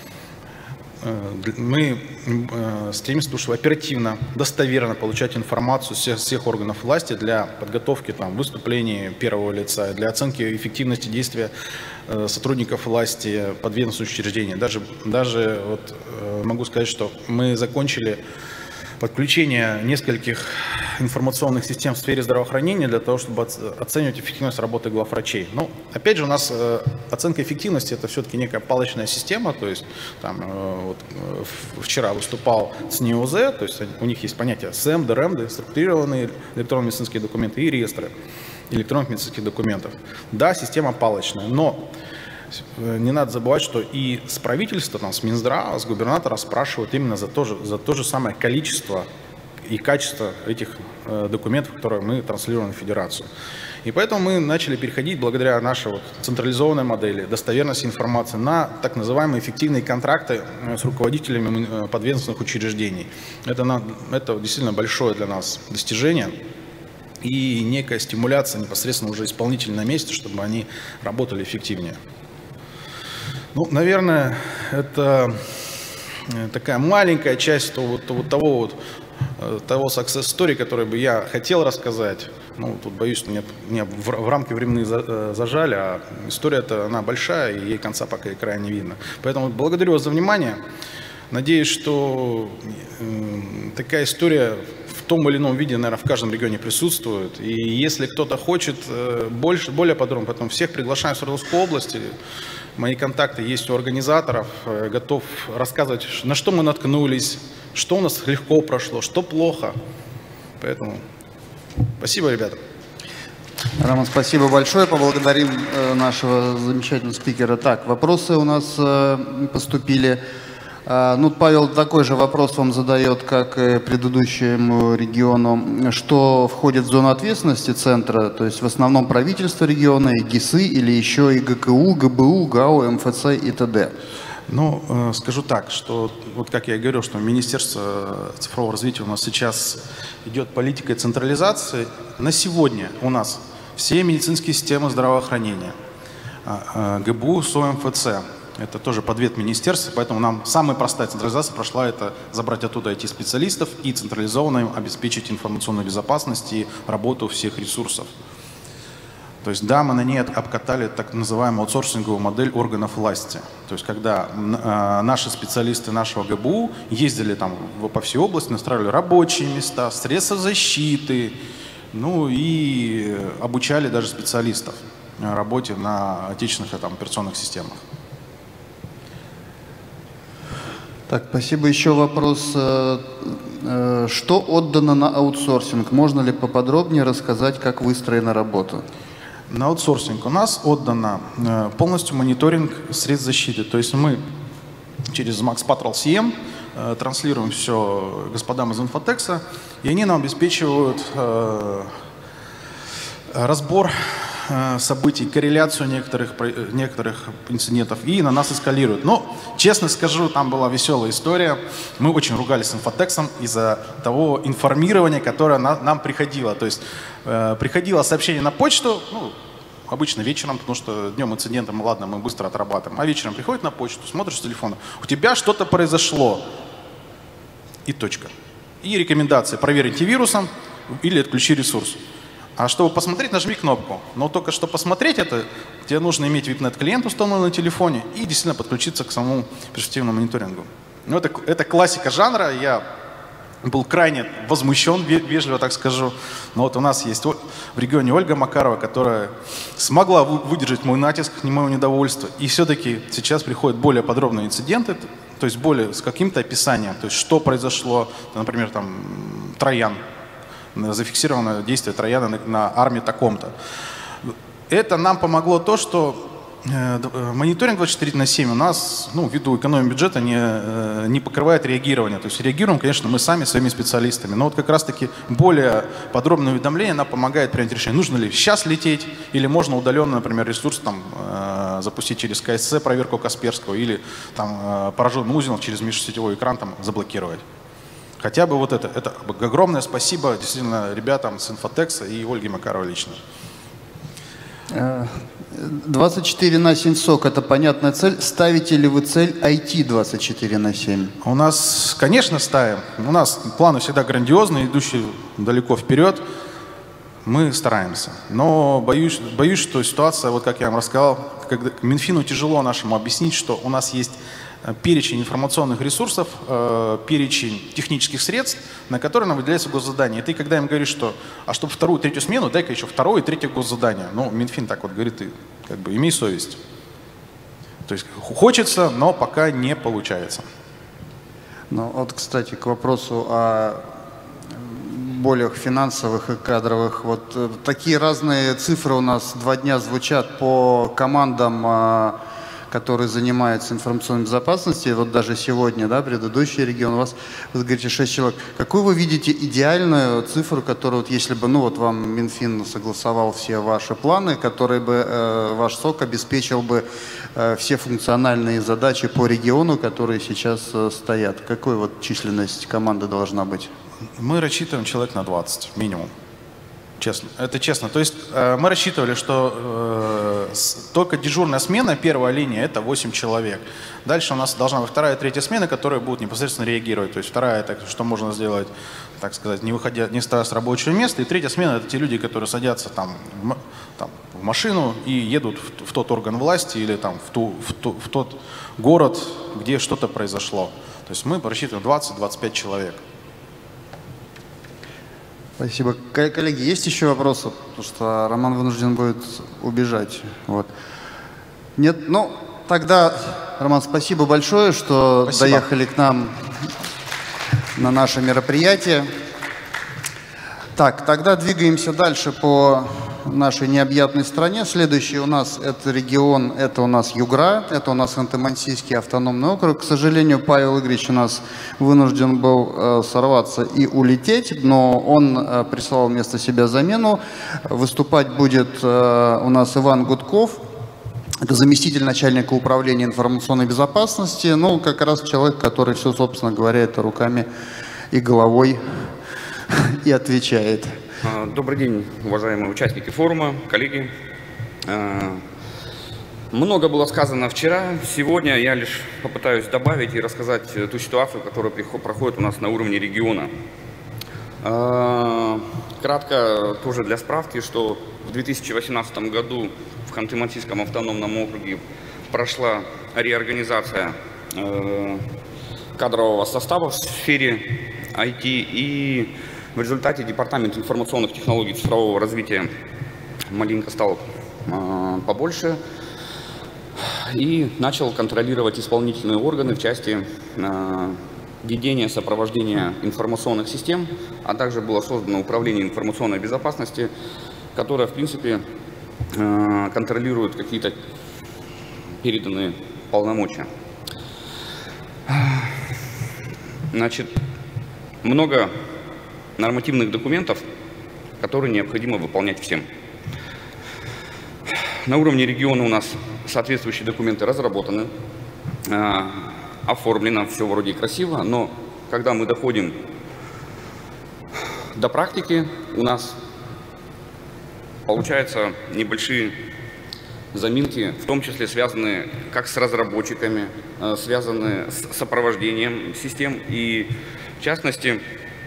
Мы стремимся, чтобы оперативно, достоверно получать информацию всех, всех органов власти для подготовки там, выступлений первого лица, для оценки эффективности действия сотрудников власти, подведомственных учреждений. Даже, даже вот, могу сказать, что мы закончили подключение нескольких информационных систем в сфере здравоохранения для того, чтобы оценивать эффективность работы главврачей. Ну, опять же, у нас оценка эффективности – это все-таки некая палочная система. То есть, там, вот, вчера выступал с эн и о зэ, то есть у них есть понятие сэм, дэ рэм, структурированные электронные медицинские документы и реестры электронных медицинских документов. Да, система палочная, но не надо забывать, что и с правительства, там, с Минздрава, с губернатора спрашивают именно за то же, за то же самое количество и качество этих документов, которые мы транслируем в Федерацию. И поэтому мы начали переходить, благодаря нашей вот централизованной модели достоверности информации, на так называемые эффективные контракты с руководителями подведомственных учреждений. Это, на, это действительно большое для нас достижение и некая стимуляция непосредственно уже исполнителей на месте, чтобы они работали эффективнее. Ну, наверное, это такая маленькая часть того, того, того, вот, того success story, который бы я хотел рассказать. Ну, тут боюсь, что меня, меня в, в рамки временные за, зажали, а история-то она большая, и ей конца пока и края не видно. Поэтому благодарю вас за внимание. Надеюсь, что э, такая история в том или ином виде, наверное, в каждом регионе присутствует. И если кто-то хочет э, больше, более подробно, поэтому всех приглашаем в Свердловскую область. Мои контакты есть у организаторов. Э, готов рассказывать, на что мы наткнулись, что у нас легко прошло, что плохо. Поэтому спасибо, ребята.
Роман, спасибо большое. Поблагодарим э, нашего замечательного спикера. Так, вопросы у нас э, поступили. Э, ну, Павел такой же вопрос вам задает, как и предыдущему региону. Что входит в зону ответственности центра? То есть в основном правительство региона, и ГИСы, или еще и ГКУ, ГБУ, ГАУ, МФЦ и т.д.?
Ну, скажу так, что, вот как я и говорил, что Министерство цифрового развития у нас сейчас идет политикой централизации. На сегодня у нас все медицинские системы здравоохранения, ГБУ, СО, МФЦ, это тоже подвед министерства, поэтому нам самая простая централизация прошла, это забрать оттуда ай ти-специалистов и централизованно им обеспечить информационную безопасность и работу всех ресурсов. То есть, да, мы на ней обкатали так называемую аутсорсинговую модель органов власти. То есть, когда э, наши специалисты нашего ГБУ ездили там по всей области, настраивали рабочие места, средства защиты, ну и обучали даже специалистов работе на отечественных там, операционных системах.
Так, спасибо. Еще вопрос. Что отдано на аутсорсинг? Можно ли поподробнее рассказать, как выстроена работа?
На аутсорсинг у нас отдано полностью мониторинг средств защиты. То есть мы через Max Patrol си эм транслируем все господам из Инфотекса, и они нам обеспечивают разбор событий, корреляцию некоторых, некоторых инцидентов и на нас эскалируют. Но, честно скажу, там была веселая история. Мы очень ругались с Инфотексом из-за того информирования, которое на, нам приходило. То есть э, приходило сообщение на почту, ну, обычно вечером, потому что днем инциденты, ну, ладно, мы быстро отрабатываем, а вечером приходит на почту, смотришь с телефона, у тебя что-то произошло, и точка. И рекомендации: проверь антивирусом или отключи ресурс. А чтобы посмотреть, нажми кнопку. Но только что посмотреть это, тебе нужно иметь ви пи нет-клиент установленный на телефоне и действительно подключиться к самому перспективному мониторингу. Ну, это, это классика жанра. Я был крайне возмущен, вежливо так скажу. Но вот у нас есть в регионе Ольга Макарова, которая смогла выдержать мой натиск, не мое недовольство. И все-таки сейчас приходят более подробные инциденты, то есть более с каким-то описанием, то есть что произошло, например, там, Троян. Зафиксировано действие Трояна на, на армии таком-то. Это нам помогло то, что э, мониторинг двадцать четыре на семь у нас, ну, ввиду экономии бюджета, не, э, не покрывает реагирование. То есть реагируем, конечно, мы сами своими специалистами. Но вот как раз-таки более подробное уведомление нам помогает принять решение, нужно ли сейчас лететь, или можно удаленно, например, ресурс там, э, запустить через ка эс цэ, проверку Касперского, или там, э, пораженный узел через межсетевой экран там, заблокировать. Хотя бы вот это. Это огромное спасибо действительно ребятам с Инфотекса и Ольге Макаровой лично.
двадцать четыре на семь сок – это понятная цель. Ставите ли вы цель ай ти двадцать четыре на семь?
У нас, конечно, ставим. У нас планы всегда грандиозные, идущие далеко вперед. Мы стараемся. Но боюсь, боюсь, что ситуация, вот как я вам рассказал, когда Минфину тяжело нашему объяснить, что у нас есть перечень информационных ресурсов, э, перечень технических средств, на которые нам выделяется госзадание. И ты, когда им говоришь, что, а чтобы вторую, третью смену, дай-ка еще второе и третье госзадание. Ну, Минфин так вот говорит, ты как бы имей совесть. То есть хочется, но пока не получается.
Ну, вот, кстати, к вопросу о болях финансовых и кадровых. Вот э, такие разные цифры у нас два дня звучат по командам, э, который занимается информационной безопасностью, вот даже сегодня, да, предыдущий регион, у вас, вы говорите, шесть человек. Какую вы видите идеальную цифру, которую, вот, если бы, ну вот вам Минфин согласовал все ваши планы, который бы э, ваш СОК обеспечил бы э, все функциональные задачи по региону, которые сейчас э, стоят? Какой вот численность команды должна быть?
Мы рассчитываем человек на двадцать минимум. Честно, это честно. То есть э, мы рассчитывали, что э, с, только дежурная смена, первая линия, это восемь человек. Дальше у нас должна быть вторая и третья смена, которые будут непосредственно реагировать. То есть вторая, это что можно сделать, так сказать, не выходя, не вставая с рабочего места. И третья смена, это те люди, которые садятся там, в, там, в машину и едут в, в тот орган власти или там, в, ту, в, ту, в тот город, где что-то произошло. То есть мы рассчитываем двадцать-двадцать пять человек.
Спасибо. Коллеги, есть еще вопросы? Потому что Роман вынужден будет убежать. Вот. Нет? Ну, тогда, Роман, спасибо большое, что спасибо. доехали к нам на наше мероприятие. Так, тогда двигаемся дальше по нашей необъятной стране. Следующий у нас это регион, это у нас Югра, это у нас Ханты-Мансийский автономный округ. К сожалению, Павел Игоревич у нас вынужден был э, сорваться и улететь, но он э, прислал вместо себя замену. Выступать будет э, у нас Иван Гудков. Это заместитель начальника управления информационной безопасности. Ну, как раз человек, который все, собственно говоря, это руками и головой и отвечает.
Добрый день, уважаемые участники форума, коллеги. Много было сказано вчера. Сегодня я лишь попытаюсь добавить и рассказать ту ситуацию, которая проходит у нас на уровне региона. Кратко тоже для справки, что в две тысячи восемнадцатом году в Ханты-Мансийском автономном округе прошла реорганизация кадрового состава в сфере ай ти, и в результате Департамент информационных технологий и цифрового развития маленько стал э, побольше и начал контролировать исполнительные органы в части э, ведения, сопровождения информационных систем, а также было создано Управление информационной безопасности, которое, в принципе, э, контролирует какие-то переданные полномочия. Значит, много нормативных документов, которые необходимо выполнять всем. На уровне региона у нас соответствующие документы разработаны, э, оформлено, все вроде красиво, но когда мы доходим до практики, у нас получаются небольшие заминки, в том числе связанные как с разработчиками, э, связанные с сопровождением систем, и в частности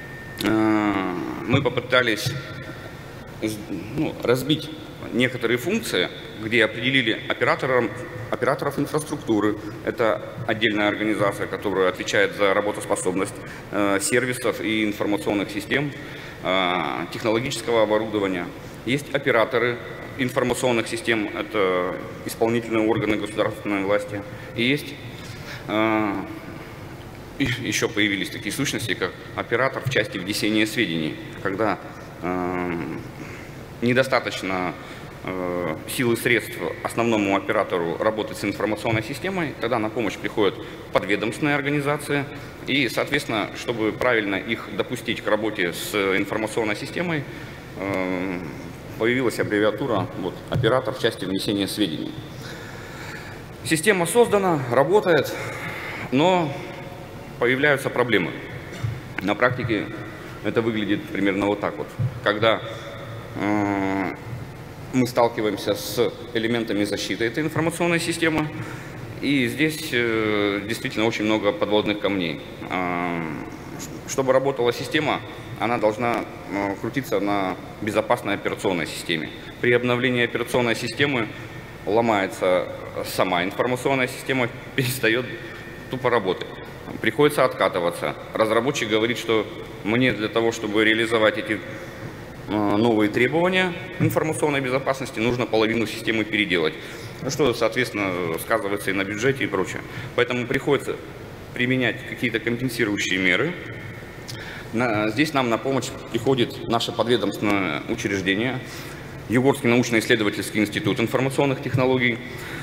мы попытались ну, разбить некоторые функции, где определили операторам, операторов инфраструктуры. Это отдельная организация, которая отвечает за работоспособность э, сервисов и информационных систем, э, технологического оборудования. Есть операторы информационных систем, это исполнительные органы государственной власти. И есть э, И еще появились такие сущности, как оператор в части внесения сведений, когда э, недостаточно э, сил и средств основному оператору работать с информационной системой, тогда на помощь приходят подведомственные организации, и, соответственно, чтобы правильно их допустить к работе с информационной системой, э, появилась аббревиатура вот, оператор в части внесения сведений. Система создана, работает, но появляются проблемы. На практике это выглядит примерно вот так вот. Когда э, мы сталкиваемся с элементами защиты этой информационной системы, и здесь э, действительно очень много подводных камней. Э, чтобы работала система, она должна э, крутиться на безопасной операционной системе. При обновлении операционной системы ломается сама информационная система, перестает тупо работать. Приходится откатываться. Разработчик говорит, что мне для того, чтобы реализовать эти новые требования информационной безопасности, нужно половину системы переделать, что, соответственно, сказывается и на бюджете и прочее. Поэтому приходится применять какие-то компенсирующие меры. Здесь нам на помощь приходит наше подведомственное учреждение, Югорский научно-исследовательский институт информационных технологий.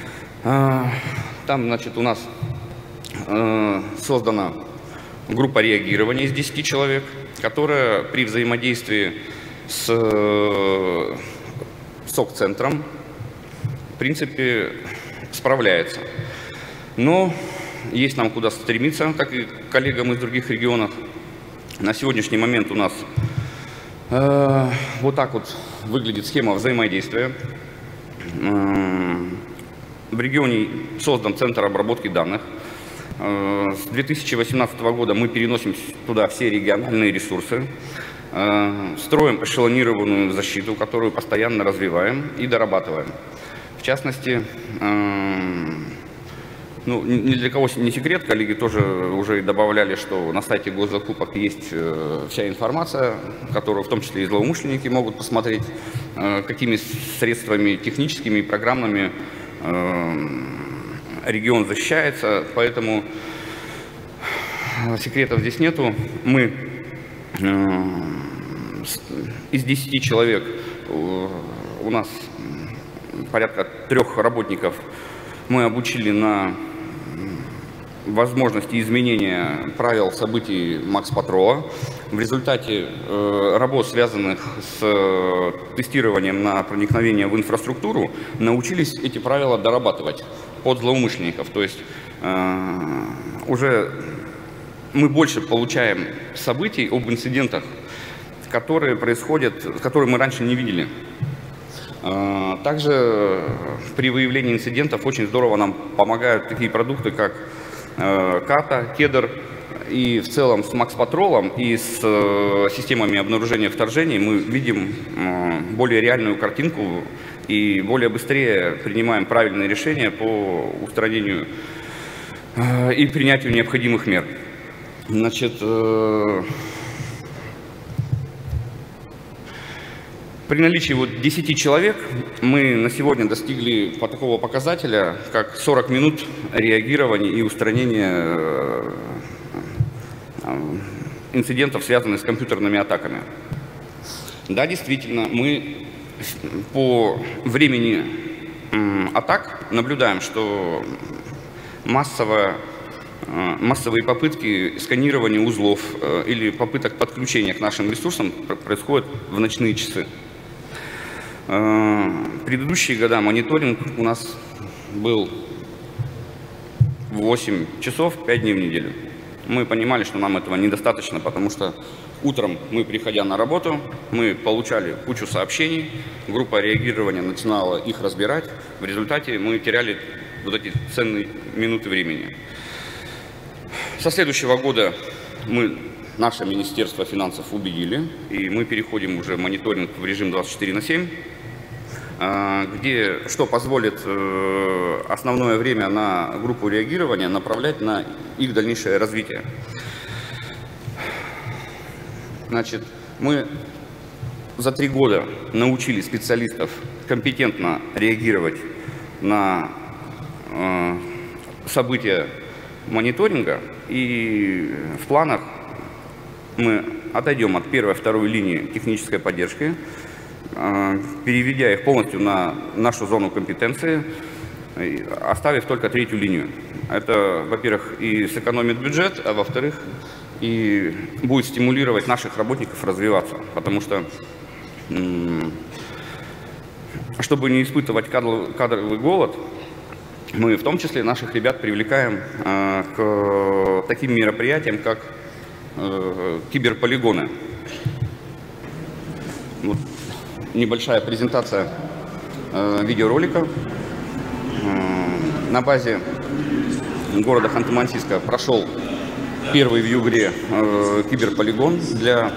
Там, значит, у нас создана группа реагирования из десяти человек, которая при взаимодействии с СОК-центром, в принципе, справляется. Но есть нам куда стремиться, как и коллегам из других регионов. На сегодняшний момент у нас э, вот так вот выглядит схема взаимодействия. Э, в регионе создан центр обработки данных. Э, с две тысячи восемнадцатого года мы переносим туда все региональные ресурсы. Э, строим эшелонированную защиту, которую постоянно развиваем и дорабатываем. В частности, э, ну, ни для кого не секрет, коллеги тоже уже добавляли, что на сайте госзакупок есть э, вся информация, которую в том числе и злоумышленники могут посмотреть, э, какими средствами техническими и программными э, регион защищается, поэтому секретов здесь нету. Мы э, из десяти человек, э, у нас порядка трех работников мы обучили на возможности изменения правил событий Макс-Патрола. В результате э, работ, связанных с э, тестированием на проникновение в инфраструктуру, научились эти правила дорабатывать под злоумышленников. То есть э, уже мы больше получаем событий об инцидентах, которые происходят, которые мы раньше не видели. Э, также при выявлении инцидентов очень здорово нам помогают такие продукты, как Ката, Кедр, и в целом с Макс-Патролом и с э, системами обнаружения вторжений мы видим э, более реальную картинку и более быстрее принимаем правильные решения по устранению э, и принятию необходимых мер. Значит, э, при наличии вот десяти человек мы на сегодня достигли по такого показателя, как сорок минут реагирования и устранения инцидентов, связанных с компьютерными атаками. Да, действительно, мы по времени атак наблюдаем, что массово, массовые попытки сканирования узлов или попыток подключения к нашим ресурсам происходят в ночные часы. В предыдущие года мониторинг у нас был восемь часов, пять дней в неделю. Мы понимали, что нам этого недостаточно, потому что утром мы, приходя на работу, мы получали кучу сообщений, группа реагирования начинала их разбирать. В результате мы теряли вот эти ценные минуты времени. Со следующего года мы, наше Министерство финансов убедили, и мы переходим уже в мониторинг в режим двадцать четыре на семь. Где, что позволит э, основное время на группу реагирования направлять на их дальнейшее развитие. Значит, мы за три года научили специалистов компетентно реагировать на э, события мониторинга, и в планах мы отойдем от первой, второй линии технической поддержки, переведя их полностью на нашу зону компетенции, оставив только третью линию. Это, во-первых, и сэкономит бюджет, а во-вторых, и будет стимулировать наших работников развиваться, потому что, чтобы не испытывать кадровый голод, мы в том числе наших ребят привлекаем к таким мероприятиям, как киберполигоны. Вот. Небольшая презентация э, видеоролика. Э, на базе города Ханты-Мансийска прошел первый в Югре э, киберполигон для,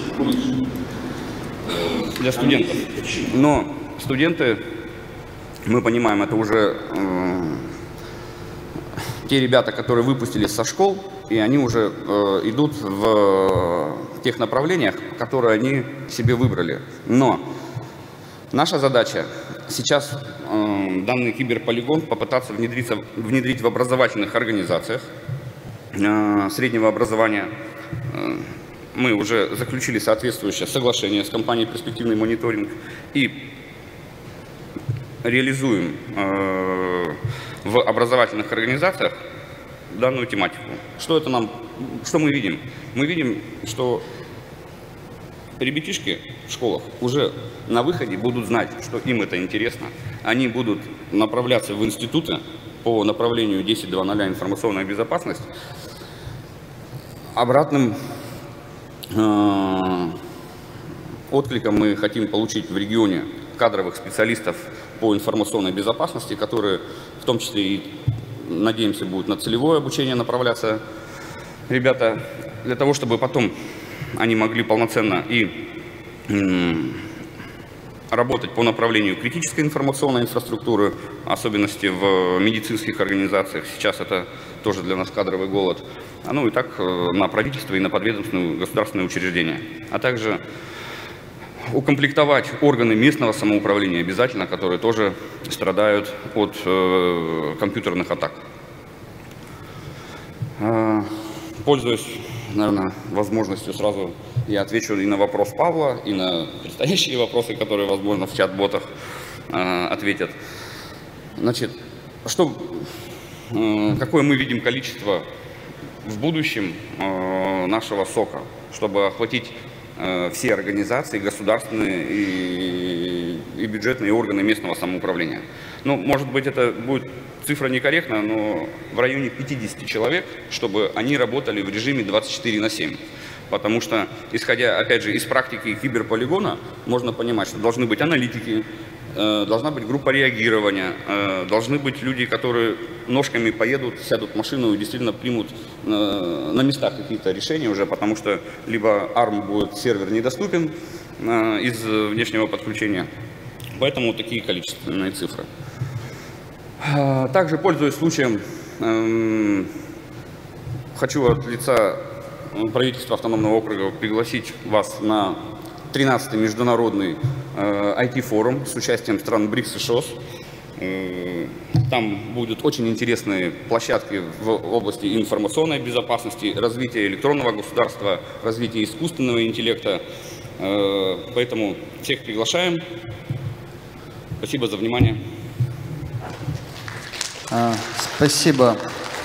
для студентов. Но студенты, мы понимаем, это уже э, те ребята, которые выпустились со школ, и они уже э, идут в тех направлениях, которые они себе выбрали. Но наша задача сейчас э, данный киберполигон попытаться внедриться, внедрить в образовательных организациях э, среднего образования. Э, мы уже заключили соответствующее соглашение с компанией «Перспективный мониторинг» и реализуем э, в образовательных организациях данную тематику. Что это нам, что мы видим? Мы видим, что ребятишки в школах уже на выходе будут знать, что им это интересно. Они будут направляться в институты по направлению десять два ноль информационная безопасность. Обратным э, откликом мы хотим получить в регионе кадровых специалистов по информационной безопасности, которые в том числе и, надеемся, будут на целевое обучение направляться ребята, для того, чтобы потом они могли полноценно и м, работать по направлению критической информационной инфраструктуры, особенности в медицинских организациях. Сейчас это тоже для нас кадровый голод. Ну и так на правительство и на подведомственные государственные учреждения. А также укомплектовать органы местного самоуправления обязательно, которые тоже страдают от э, компьютерных атак. Э, пользуясь, наверное, возможностью, сразу я отвечу и на вопрос Павла, и на предстоящие вопросы, которые, возможно, в чат-ботах э, ответят. Значит, что, э, какое мы видим количество в будущем э, нашего сока, чтобы охватить э, все организации, государственные и, и бюджетные органы местного самоуправления. Ну, может быть, это будет цифра некорректна, но в районе пятидесяти человек, чтобы они работали в режиме двадцать четыре на семь. Потому что, исходя, опять же, из практики киберполигона, можно понимать, что должны быть аналитики, должна быть группа реагирования, должны быть люди, которые ножками поедут, сядут в машину и действительно примут на местах какие-то решения уже, потому что либо арм будет сервер недоступен из внешнего подключения. Поэтому такие количественные цифры. Также, пользуясь случаем, хочу от лица правительства автономного округа пригласить вас на тринадцатый международный э, ай ти-форум с участием стран БРИКС и ШОС. Э, там будут очень интересные площадки в области информационной безопасности, развития электронного государства, развития искусственного интеллекта. Э, поэтому всех приглашаем. Спасибо за внимание.
А, спасибо.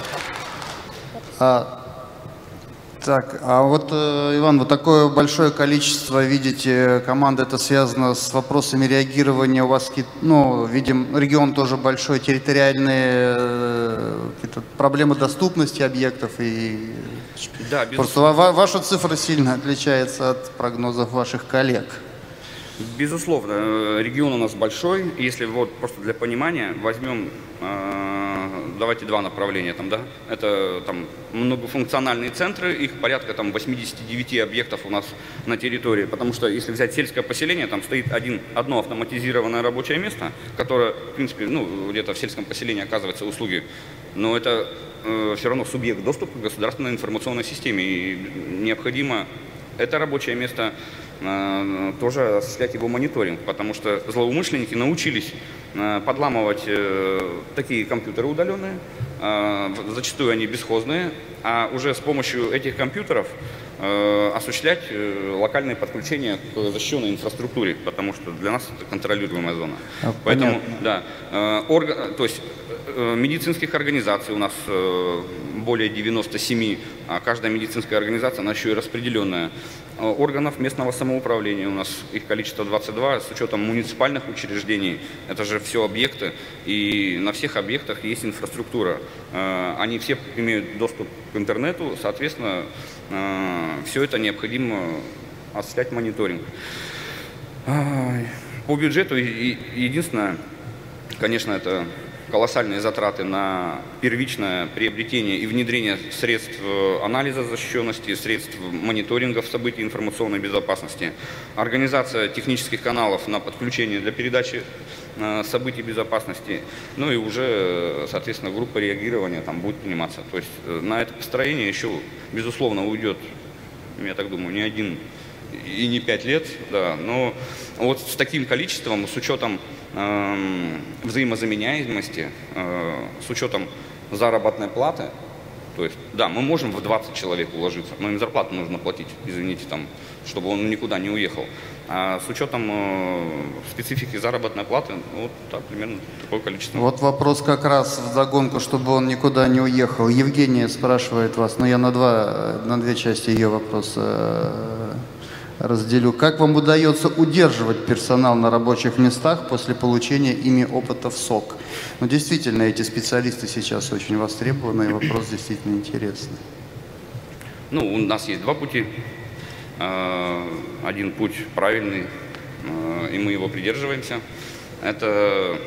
А... Так, а вот, Иван, вот такое большое количество, видите, команд, это связано с вопросами реагирования. У вас, ну, видим, регион тоже большой, территориальные проблемы доступности объектов. И
да,
просто ваша цифра сильно отличается от прогнозов ваших коллег.
Безусловно, регион у нас большой. Если вот просто для понимания возьмем, давайте два направления там, да, это там многофункциональные центры, их порядка там восьмидесяти девяти объектов у нас на территории, потому что если взять сельское поселение, там стоит один, одно автоматизированное рабочее место, которое, в принципе, ну, где-то в сельском поселении оказывается услуги, но это э, все равно субъект доступа к государственной информационной системе, и необходимо это рабочее место э, тоже осуществлять его мониторинг, потому что злоумышленники научились э, подламывать э, такие компьютеры удаленные, э, зачастую они бесхозные, а уже с помощью этих компьютеров э, осуществлять э, локальные подключения к защищенной инфраструктуре, потому что для нас это контролируемая зона.
А,
Поэтому, да, э, орга, то есть э, медицинских организаций у нас э, более девяноста семи, а каждая медицинская организация, она еще и распределенная. Органов местного самоуправления у нас их количество двадцать два, с учетом муниципальных учреждений, это же все объекты, и на всех объектах есть инфраструктура. Они все имеют доступ к интернету, соответственно, все это необходимо осуществлять мониторинг. По бюджету единственное, конечно, это колоссальные затраты на первичное приобретение и внедрение средств анализа защищенности, средств мониторинга событий информационной безопасности, организация технических каналов на подключение для передачи событий безопасности, ну и уже, соответственно, группа реагирования там будет приниматься. То есть на это построение еще, безусловно, уйдет, я так думаю, не один и не пять лет, да, но вот с таким количеством, с учетом э, взаимозаменяемости, э, с учетом заработной платы, То есть, да, мы можем в двадцать человек уложиться, но им зарплату нужно платить, извините, там, чтобы он никуда не уехал. А с учетом э, специфики заработной платы, ну, вот так, примерно такое количество.
Вот вопрос как раз вдогонку, чтобы он никуда не уехал. Евгения спрашивает вас, но я на, два, на две части ее вопроса разделю. Как вам удается удерживать персонал на рабочих местах после получения ими опыта в СОК? Ну, действительно, эти специалисты сейчас очень востребованы, и вопрос действительно интересный.
Ну, у нас есть два пути. Один путь правильный, и мы его придерживаемся. Это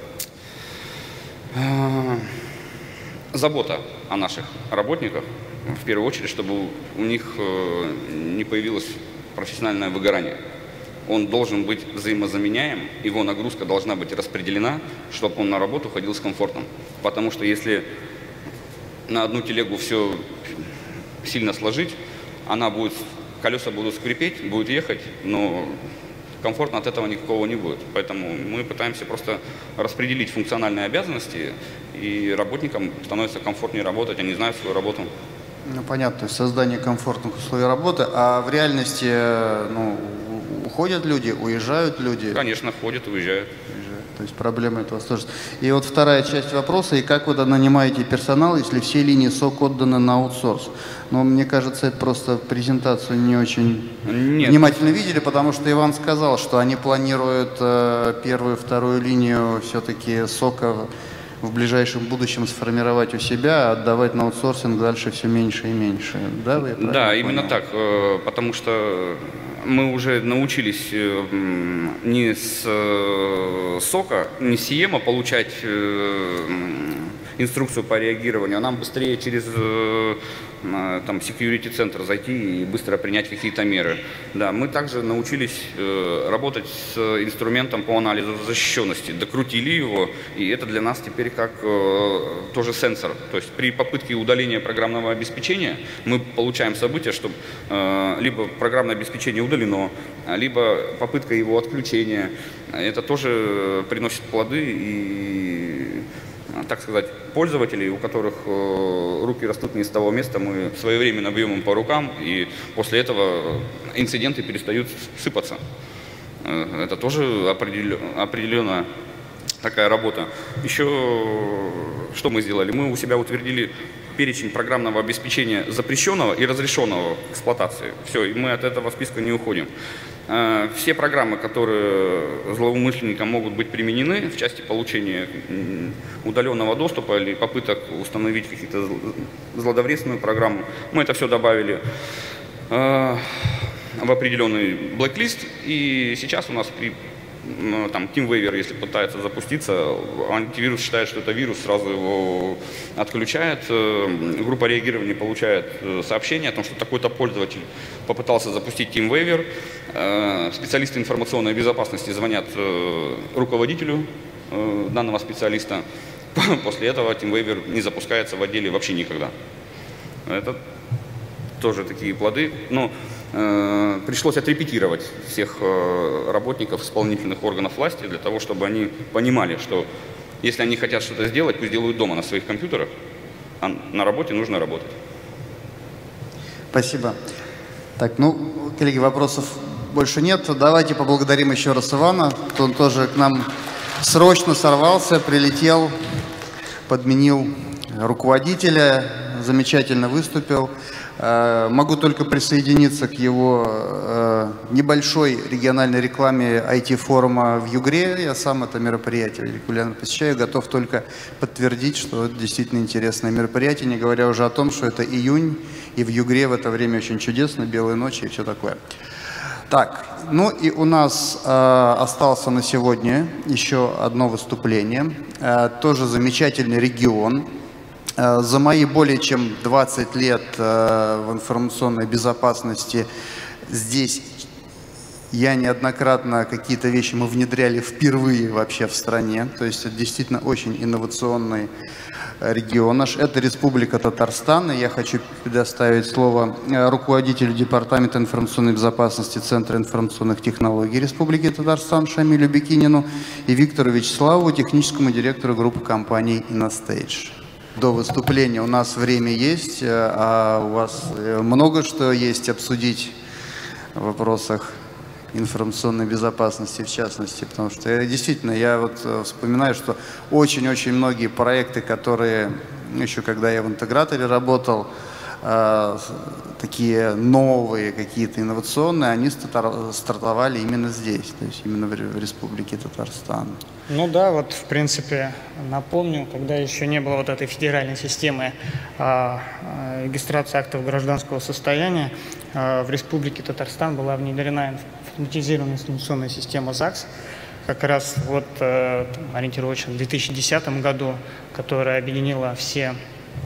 забота о наших работниках, в первую очередь, чтобы у них не появилось профессиональное выгорание. Он должен быть взаимозаменяем, его нагрузка должна быть распределена, чтобы он на работу ходил с комфортом. Потому что если на одну телегу все сильно сложить, она будет, колеса будут скрипеть, будет ехать, но комфортно от этого никакого не будет. Поэтому мы пытаемся просто распределить функциональные обязанности, и работникам становится комфортнее работать, они знают свою работу.
Ну, понятно, то есть создание комфортных условий работы, а в реальности, ну, уходят люди, уезжают люди?
Конечно, ходят, уезжают.
То есть проблема этого тоже. И вот вторая часть вопроса, и как вы нанимаете персонал, если все линии СОК отданы на аутсорс? Но мне кажется, это просто презентацию не очень Нет. внимательно видели, потому что Иван сказал, что они планируют э, первую, вторую линию все-таки СОКа в ближайшем будущем сформировать у себя, а отдавать на аутсорсинг дальше все меньше и меньше. Да, вы
да именно понял? Так, потому что мы уже научились не с СОКа, не с СИЭМа получать инструкцию по реагированию, а нам быстрее через там security центр зайти и быстро принять какие-то меры. Да, мы также научились э, работать с инструментом по анализу защищенности, докрутили его, и это для нас теперь как э, тоже сенсор. То есть при попытке удаления программного обеспечения мы получаем событие, что э, либо программное обеспечение удалено, либо попытка его отключения. Это тоже приносит плоды и, так сказать, пользователей, у которых э, руки растут не с того места, мы своевременно бьем им по рукам, и после этого инциденты перестают сыпаться. Э, это тоже определен, определенная такая работа. Еще что мы сделали? Мы у себя утвердили перечень программного обеспечения запрещенного и разрешенного к эксплуатации. Все, и мы от этого списка не уходим. Все программы, которые злоумышленникам могут быть применены в части получения удаленного доступа или попыток установить какие-то злодовредственную программу, мы это все добавили в определенный блэк-лист. И сейчас у нас при там TeamWaver, если пытается запуститься, антивирус считает, что это вирус, сразу его отключает. Группа реагирования получает сообщение о том, что такой-то пользователь попытался запустить TeamWaver. Специалисты информационной безопасности звонят руководителю данного специалиста. После этого TeamWaver не запускается в отделе вообще никогда. Это тоже такие плоды. Но э, пришлось отрепетировать всех э, работников исполнительных органов власти для того, чтобы они понимали, что если они хотят что-то сделать, пусть делают дома на своих компьютерах, а на работе нужно работать.
Спасибо. Так, ну, коллеги, вопросов больше нет. Давайте поблагодарим еще раз Ивана. Он тоже к нам срочно сорвался, прилетел, подменил руководителя, замечательно выступил. Могу только присоединиться к его небольшой региональной рекламе ай ти-форума в Югре. Я сам это мероприятие регулярно посещаю, готов только подтвердить, что это действительно интересное мероприятие, не говоря уже о том, что это июнь, и в Югре в это время очень чудесно, белые ночи и все такое. Так, ну и у нас э, остался на сегодня еще одно выступление. Э, тоже замечательный регион. Э, за мои более чем двадцать лет э, в информационной безопасности здесь я неоднократно какие-то вещи мы внедряли впервые вообще в стране. То есть это действительно очень инновационный регион наш. Это Республика Татарстан. И я хочу предоставить слово руководителю Департамента информационной безопасности Центра информационных технологий Республики Татарстан Шамилю Бекинину и Виктору Вячеславову, техническому директору группы компаний InnoStage. до выступления. У нас время есть, а у вас много что есть обсудить в вопросах информационной безопасности в частности, потому что действительно я вот вспоминаю, что очень-очень многие проекты, которые еще когда я в интеграторе работал, такие новые, какие-то инновационные, они стартовали именно здесь, то есть именно в Республике Татарстан.
Ну да, вот в принципе напомню, когда еще не было вот этой федеральной системы а, а, регистрации актов гражданского состояния, а, в Республике Татарстан была внедрена автоматизированная информационная система ЗАГС, как раз вот а, ориентировочно в две тысячи десятом году, которая объединила все,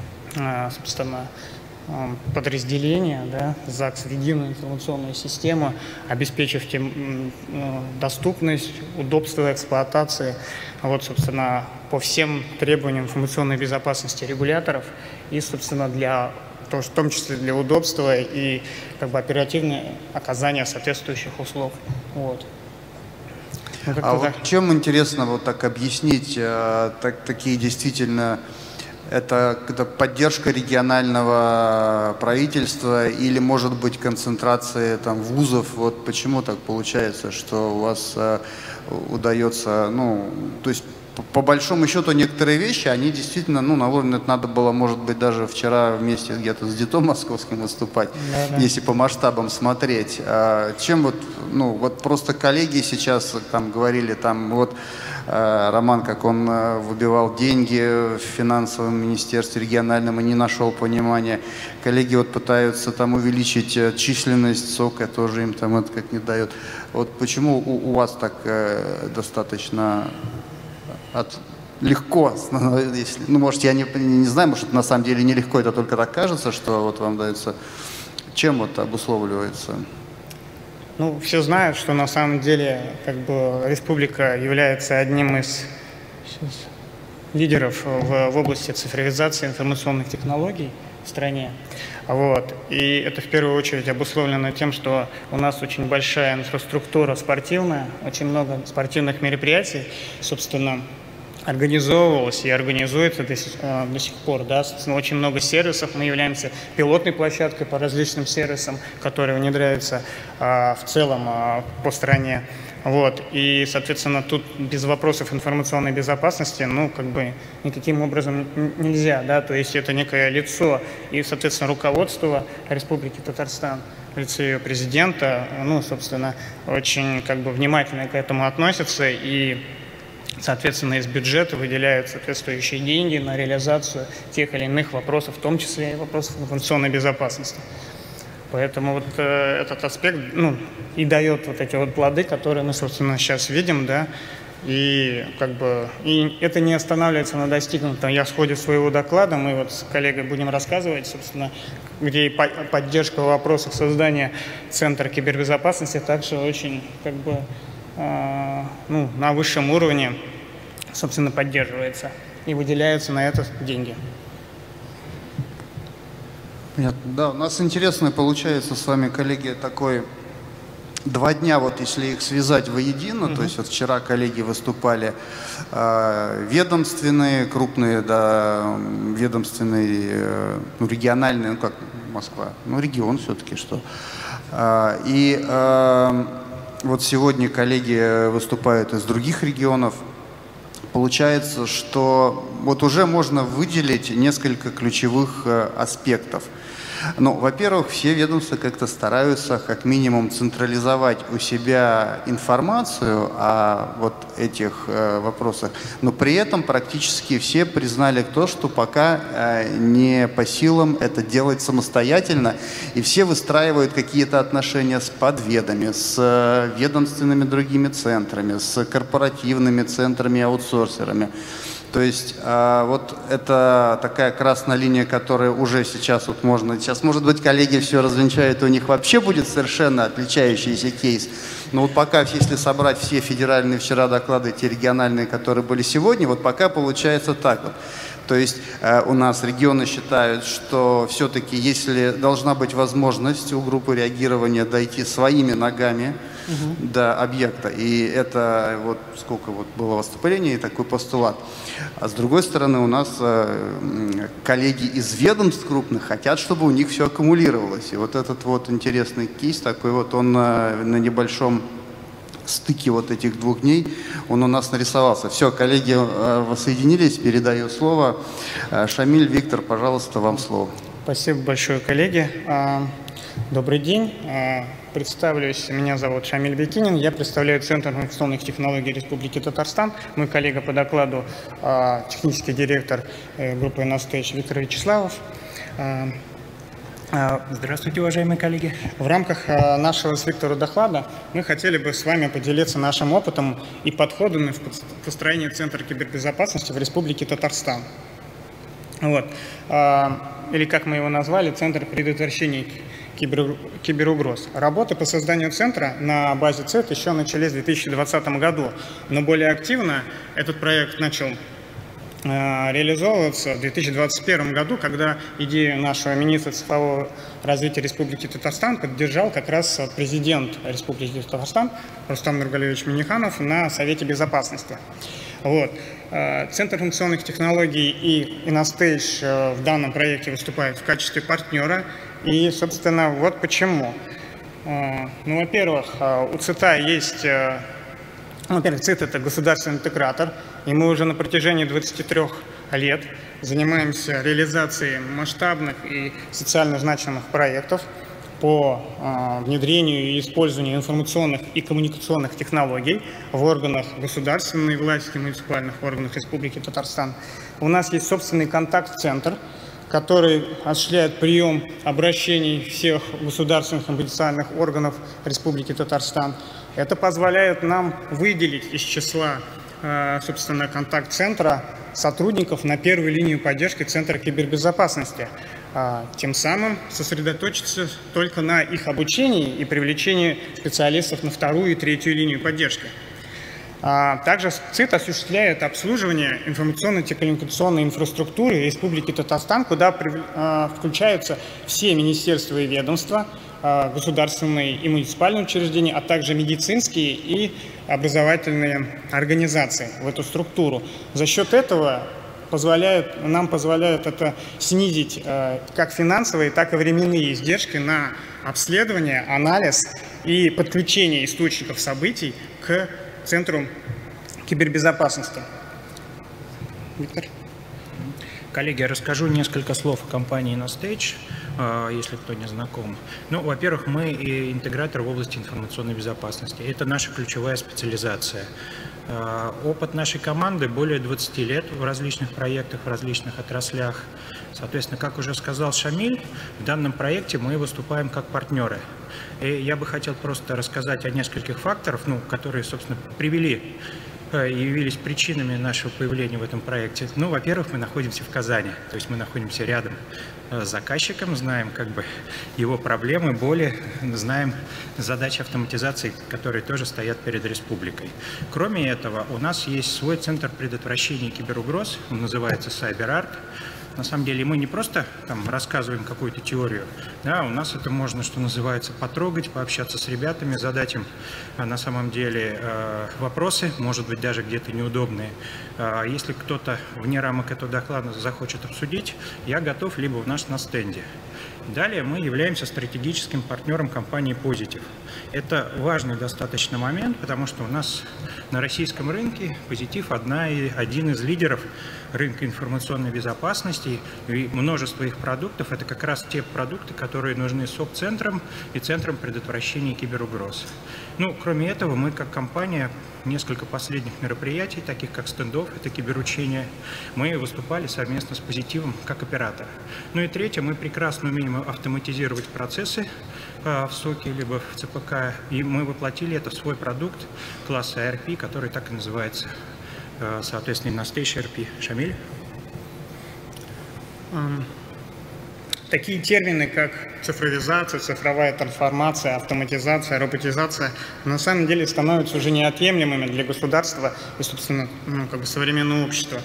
а, собственно, подразделения, да, ЗАГС в единую информационную систему, обеспечив тем доступность, удобство эксплуатации, вот, собственно, по всем требованиям информационной безопасности регуляторов и, собственно, для, в том числе для удобства и как бы оперативное оказание соответствующих услуг. Вот.
Ну, а вот чем интересно вот так объяснить э, так, такие действительно Это, это поддержка регионального правительства или, может быть, концентрация там, вузов? Вот почему так получается, что у вас э, удается, ну, то есть, по, по большому счету, некоторые вещи, они действительно, ну, на уровне, это надо было, может быть, даже вчера вместе где-то с ДИТом московским выступать, да, да. Если по масштабам смотреть. А чем вот, ну, вот просто коллеги сейчас там говорили, там, вот, Роман, как он выбивал деньги в финансовом министерстве региональном и не нашел понимания. Коллеги вот пытаются там увеличить численность СОКа, тоже им там это как не дает. Вот почему у, у вас так э, достаточно от, легко, если, ну, может, я не, не знаю, может, на самом деле нелегко, это только так кажется, что вот вам дается. Чем вот обусловливается?
Ну, все знают, что на самом деле как бы, республика является одним из сейчас, лидеров в, в области цифровизации информационных технологий в стране. Вот. И это в первую очередь обусловлено тем, что у нас очень большая инфраструктура спортивная, очень много спортивных мероприятий, собственно, организовывалось и организуется до сих, до сих пор. Да? Очень много сервисов. Мы являемся пилотной площадкой по различным сервисам, которые внедряются а, в целом а, по стране. Вот. И, соответственно, тут без вопросов информационной безопасности, ну, как бы никаким образом нельзя. Да? То есть это некое лицо и, соответственно, руководство Республики Татарстан в лице ее президента, ну, собственно, очень как бы внимательно к этому относятся и соответственно, из бюджета выделяют соответствующие деньги на реализацию тех или иных вопросов, в том числе и вопросов информационной безопасности. Поэтому вот э, этот аспект, ну, и дает вот эти вот плоды, которые мы, собственно, сейчас видим, да, и как бы и это не останавливается на достигнутом. Я в ходе своего доклада, мы вот с коллегой будем рассказывать, собственно, где и по поддержка в вопросах создания Центра кибербезопасности также очень, как бы, ну, на высшем уровне, собственно, поддерживается и выделяются на это деньги.
Понятно. Да, у нас интересно получается с вами, коллеги, такой два дня, вот если их связать воедино, mm-hmm. то есть вот вчера коллеги выступали э, ведомственные, крупные, да, ведомственные, э, ну, региональные, ну как Москва, ну регион все-таки что. Э, и э, Вот сегодня коллеги выступают из других регионов. Получается, что вот уже можно выделить несколько ключевых аспектов. Ну, во-первых, все ведомства как-то стараются как минимум централизовать у себя информацию о вот этих э, вопросах, но при этом практически все признали то, что пока э, не по силам это делать самостоятельно, и все выстраивают какие-то отношения с подведами, с э, ведомственными другими центрами, с корпоративными центрами, аутсорсерами. То есть э, вот это такая красная линия, которая уже сейчас вот можно, сейчас может быть коллеги все развенчают, у них вообще будет совершенно отличающийся кейс. Но вот пока, если собрать все федеральные вчера доклады, те региональные, которые были сегодня, вот пока получается так вот. То есть э, у нас регионы считают, что все-таки если должна быть возможность у группы реагирования дойти своими ногами угу. до объекта, и это вот сколько вот было выступлений, такой постулат. А с другой стороны, у нас э, коллеги из ведомств крупных хотят, чтобы у них все аккумулировалось. И вот этот вот интересный кейс такой вот, он э, на небольшом стыке вот этих двух дней, он у нас нарисовался. Все, коллеги э, воссоединились, передаю слово. Э, Шамиль, Виктор, пожалуйста, вам слово.
Спасибо большое, коллеги. Добрый день. Представлюсь, меня зовут Шамиль Бекинин, я представляю Центр информационных технологий Республики Татарстан. Мой коллега по докладу, технический директор группы «Инностейдж» Виктор Вячеславов.
Здравствуйте, уважаемые коллеги.
В рамках нашего с Виктором доклада мы хотели бы с вами поделиться нашим опытом и подходами в построении Центра кибербезопасности в Республике Татарстан. Вот. Или, как мы его назвали, Центр предотвращения кибер, киберугроз. Работы по созданию центра на базе ЦЭТ еще начались в две тысячи двадцатом году, но более активно этот проект начал реализовываться в две тысячи двадцать первом году, когда идею нашего министра цифрового развития Республики Татарстан поддержал как раз президент Республики Татарстан Рустам Нургалиевич Минниханов на Совете Безопасности. Вот. Центр функциональных технологий и Инностейдж в данном проекте выступают в качестве партнера. И, собственно, вот почему. Ну, во-первых, у ЦИТа есть... Во-первых, ЦИТ – это государственный интегратор, и мы уже на протяжении двадцати трёх лет занимаемся реализацией масштабных и социально значимых проектов по э, внедрению и использованию информационных и коммуникационных технологий в органах государственной власти, муниципальных органах Республики Татарстан. У нас есть собственный контакт-центр, который осуществляет прием обращений всех государственных и муниципальных органов Республики Татарстан. Это позволяет нам выделить из числа, э, собственно, контакт-центра сотрудников на первую линию поддержки Центра кибербезопасности. Тем самым сосредоточиться только на их обучении и привлечении специалистов на вторую и третью линию поддержки. Также ЦИТ осуществляет обслуживание информационно-телекоммуникационной инфраструктуры Республики Татарстан, куда включаются все министерства и ведомства, государственные и муниципальные учреждения, а также медицинские и образовательные организации в эту структуру. За счет этого Позволяет, нам позволяет это снизить э, как финансовые, так и временные издержки на обследование, анализ и подключение источников событий к Центру кибербезопасности. Виктор?
Коллеги, я расскажу несколько слов о компании Инностейдж, если кто не знаком. Ну, во-первых, мы интегратор в области информационной безопасности. Это наша ключевая специализация. Опыт нашей команды более двадцати лет в различных проектах, в различных отраслях. Соответственно, как уже сказал Шамиль, в данном проекте мы выступаем как партнеры. И я бы хотел просто рассказать о нескольких факторах, ну, которые, собственно, привели и явились причинами нашего появления в этом проекте. Ну, во-первых, мы находимся в Казани, то есть мы находимся рядом с заказчиком, знаем как бы его проблемы, боли, знаем задачи автоматизации, которые тоже стоят перед республикой. Кроме этого, у нас есть свой центр предотвращения киберугроз, он называется CyberArt. На самом деле мы не просто там рассказываем какую-то теорию, да, у нас это можно, что называется, потрогать, пообщаться с ребятами, задать им а, на самом деле э, вопросы, может быть, даже где-то неудобные. А, если кто-то вне рамок этого доклада захочет обсудить, я готов либо у нас на стенде. Далее мы являемся стратегическим партнером компании Positive. Это важный достаточно момент, потому что у нас на российском рынке Positive одна и, один из лидеров рынка информационной безопасности, и множество их продуктов – это как раз те продукты, которые нужны СОК-центрам и центрам предотвращения киберугроз. Ну, кроме этого, мы как компания несколько последних мероприятий, таких как стендов, это киберучение, мы выступали совместно с Позитивом как оператор. Ну и третье, мы прекрасно умеем автоматизировать процессы в СОКе либо в ЦПК, и мы воплотили это в свой продукт класса эй ар пи, который так и называется, соответственно, Инностейдж эй ар пи. Шамиль?
Такие термины, как цифровизация, цифровая трансформация, автоматизация, роботизация, на самом деле становятся уже неотъемлемыми для государства и, собственно, ну, как бы современного общества.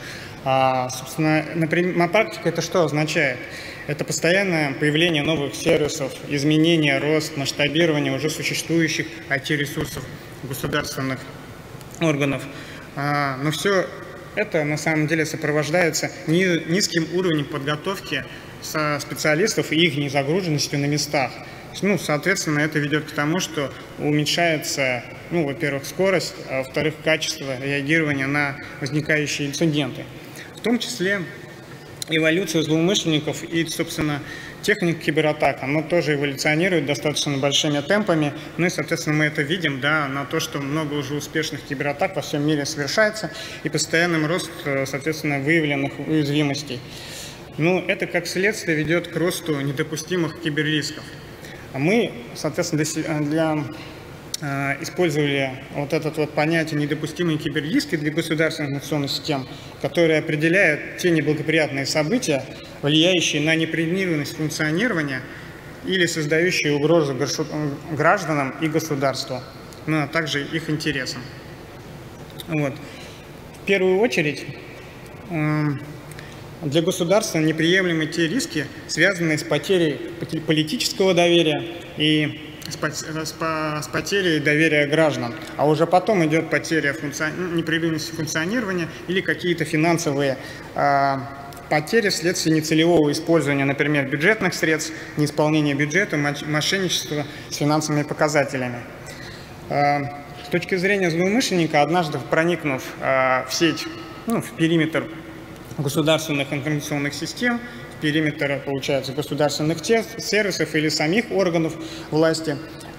А, собственно, например, на практике это что означает? Это постоянное появление новых сервисов, изменение, рост, масштабирование уже существующих ай ти-ресурсов государственных органов. А, но все это на самом деле сопровождается низким уровнем подготовки со специалистов и их незагруженностью на местах. Ну, соответственно, это ведет к тому, что уменьшается, ну, во-первых, скорость, а во-вторых, качество реагирования на возникающие инциденты. В том числе эволюция злоумышленников и, собственно, техника кибератак, она тоже эволюционирует достаточно большими темпами. Ну и, соответственно, мы это видим, да, на то, что много уже успешных кибератак во всем мире совершается и постоянным ростом, соответственно, выявленных уязвимостей. Ну, это как следствие ведет к росту недопустимых киберрисков. Мы, соответственно, для, для э, использовали вот это вот понятие недопустимые киберриски для государственных информационных систем, которые определяют те неблагоприятные события, влияющие на непредвиденность функционирования или создающие угрозу гражданам и государству, ну, а также их интересам. Вот. В первую очередь, э, для государства неприемлемы те риски, связанные с потерей политического доверия и с потерей доверия граждан. А уже потом идет потеря функци... непрерывности функционирования или какие-то финансовые э, потери вследствие нецелевого использования, например, бюджетных средств, неисполнения бюджета, мошенничества с финансовыми показателями. Э, с точки зрения злоумышленника, однажды проникнув э, в сеть, ну, в периметр государственных информационных систем, в периметр, получается, государственных сервисов или самих органов власти.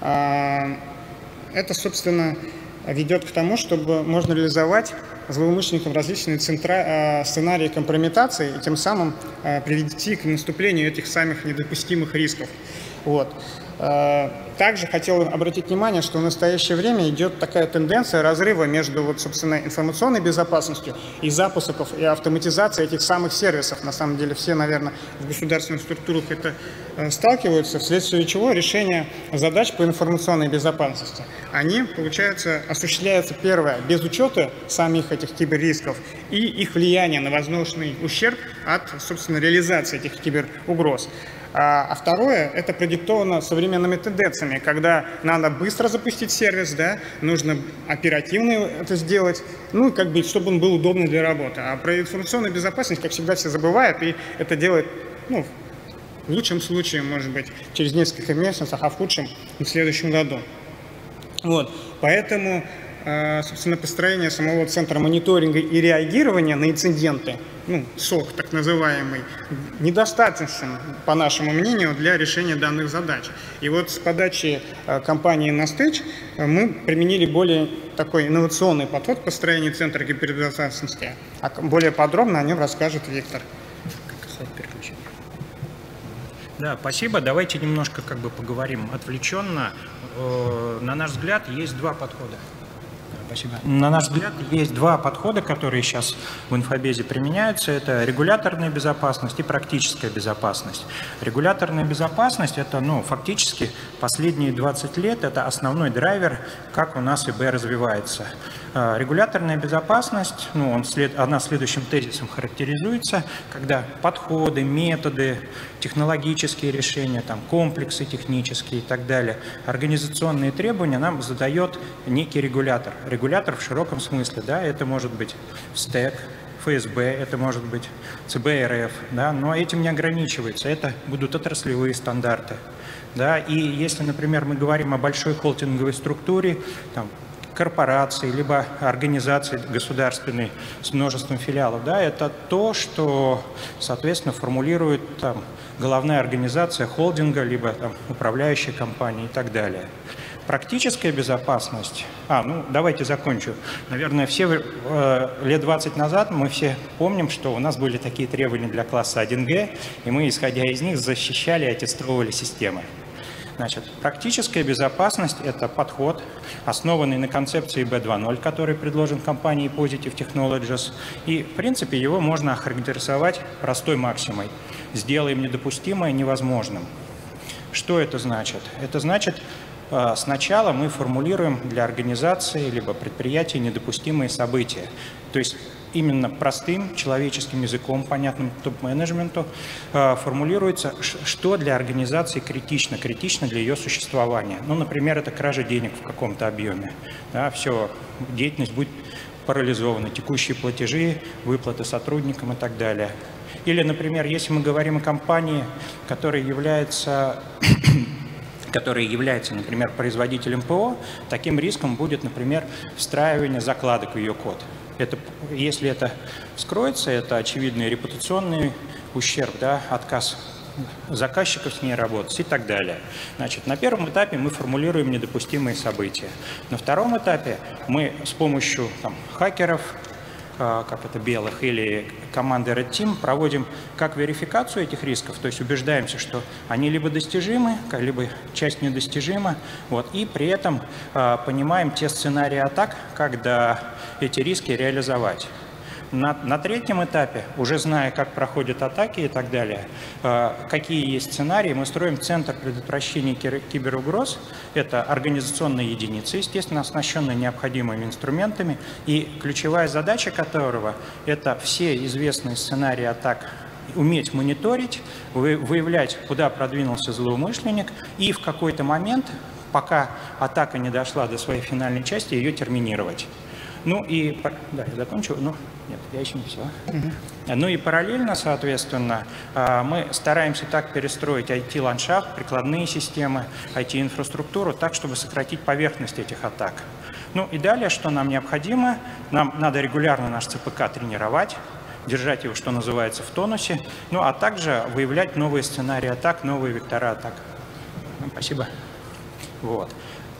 Это, собственно, ведет к тому, чтобы можно реализовать злоумышленникам различные центра, сценарии компрометации и тем самым привести к наступлению этих самых недопустимых рисков. Вот. Также хотел обратить внимание, что в настоящее время идет такая тенденция разрыва между, вот, собственно, информационной безопасностью и запусков и автоматизацией этих самых сервисов. На самом деле все, наверное, в государственных структурах это сталкиваются, вследствие чего решение задач по информационной безопасности, они, получается, осуществляются, первое, без учета самих этих киберрисков и их влияния на возможный ущерб от, собственно, реализации этих киберугроз. А второе, это продиктовано современными тенденциями, когда надо быстро запустить сервис, да, нужно оперативно это сделать, ну, как бы, чтобы он был удобный для работы. А про информационную безопасность, как всегда, все забывают, и это делает, ну, в лучшем случае, может быть, через несколько месяцев, а в худшем в следующем году. Вот, поэтому, собственно, построение самого центра мониторинга и реагирования на инциденты, ну, сок так называемый, недостаточен, по нашему мнению, для решения данных задач. И вот с подачи компании Nostage мы применили более такой инновационный подход к построению центра кибербезопасности. А более подробно о нем расскажет Виктор.
Да, спасибо. Давайте немножко как бы поговорим отвлеченно. На наш взгляд, есть два подхода. Спасибо. На наш взгляд, есть два подхода, которые сейчас в инфобезе применяются. Это регуляторная безопасность и практическая безопасность. Регуляторная безопасность – это, ну, фактически последние двадцать лет это основной драйвер, как у нас ИБ развивается. Регуляторная безопасность, ну, он след, она следующим тезисом характеризуется, когда подходы, методы, технологические решения, там, комплексы технические и так далее, организационные требования нам задает некий регулятор. Регулятор в широком смысле, да, это может быть СТЭК, ФСБ, это может быть ЦБ-РФ, да, но этим не ограничивается, это будут отраслевые стандарты. Да, и если, например, мы говорим о большой холдинговой структуре, там, корпорации, либо организации государственной с множеством филиалов, да, это то, что, соответственно, формулирует там головная организация холдинга, либо там управляющая компания и так далее. Практическая безопасность, а, ну, давайте закончу. Наверное, все э, лет двадцать назад мы все помним, что у нас были такие требования для класса один Г, и мы, исходя из них, защищали и аттестовывали системы. Значит, практическая безопасность – это подход, основанный на концепции бэ два ноль, который предложен компанией Positive Technologies. И, в принципе, его можно охарактеризовать простой максимой – сделаем недопустимое невозможным. Что это значит? Это значит, сначала мы формулируем для организации либо предприятия недопустимые события. То есть именно простым человеческим языком, понятным топ-менеджменту, формулируется, что для организации критично, критично для ее существования. Ну, например, это кража денег в каком-то объеме. Да, все, деятельность будет парализована, текущие платежи, выплаты сотрудникам и так далее. Или, например, если мы говорим о компании, которая является... который является, например, производителем ПО, таким риском будет, например, встраивание закладок в ее код. Это, если это вскроется, это очевидный репутационный ущерб, да, отказ заказчиков с ней работать и так далее. Значит, на первом этапе мы формулируем недопустимые события. На втором этапе мы с помощью там, хакеров, как это белых, или команды Red Team проводим как верификацию этих рисков, то есть убеждаемся, что они либо достижимы, либо часть недостижима, вот, и при этом э, понимаем те сценарии атак, когда эти риски реализовать. На, на третьем этапе, уже зная, как проходят атаки и так далее, э, какие есть сценарии, мы строим центр предотвращения киберугроз. Это организационная единица, естественно, оснащенная необходимыми инструментами. И ключевая задача которого – это все известные сценарии атак уметь мониторить, вы, выявлять, куда продвинулся злоумышленник, и в какой-то момент, пока атака не дошла до своей финальной части, ее терминировать. Ну и, да, я закончу, ну, нет, я еще не все. Uh-huh. Ну и параллельно, соответственно, мы стараемся так перестроить ай ти-ландшафт, прикладные системы, ай ти-инфраструктуру так, чтобы сократить поверхность этих атак. Ну и далее, что нам необходимо, нам надо регулярно наш цэ пэ ка тренировать, держать его, что называется, в тонусе, ну а также выявлять новые сценарии атак, новые вектора атак. Спасибо. Вот.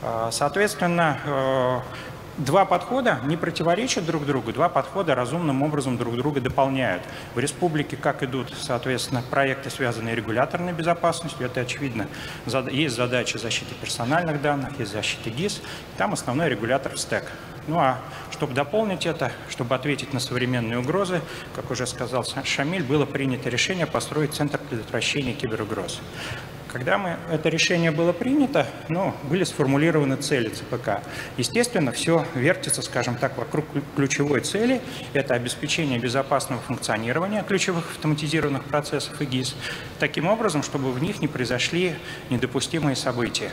Соответственно, два подхода не противоречат друг другу, два подхода разумным образом друг друга дополняют. В республике как идут, соответственно, проекты, связанные с регуляторной безопасностью, это очевидно. Есть задача защиты персональных данных, есть защита гис, там основной регулятор стэк. Ну а чтобы дополнить это, чтобы ответить на современные угрозы, как уже сказал Шамиль, было принято решение построить Центр предотвращения киберугроз. Когда мы, это решение было принято, ну, были сформулированы цели цэ пэ ка. Естественно, все вертится, скажем так, вокруг ключевой цели. Это обеспечение безопасного функционирования ключевых автоматизированных процессов и гис, таким образом, чтобы в них не произошли недопустимые события.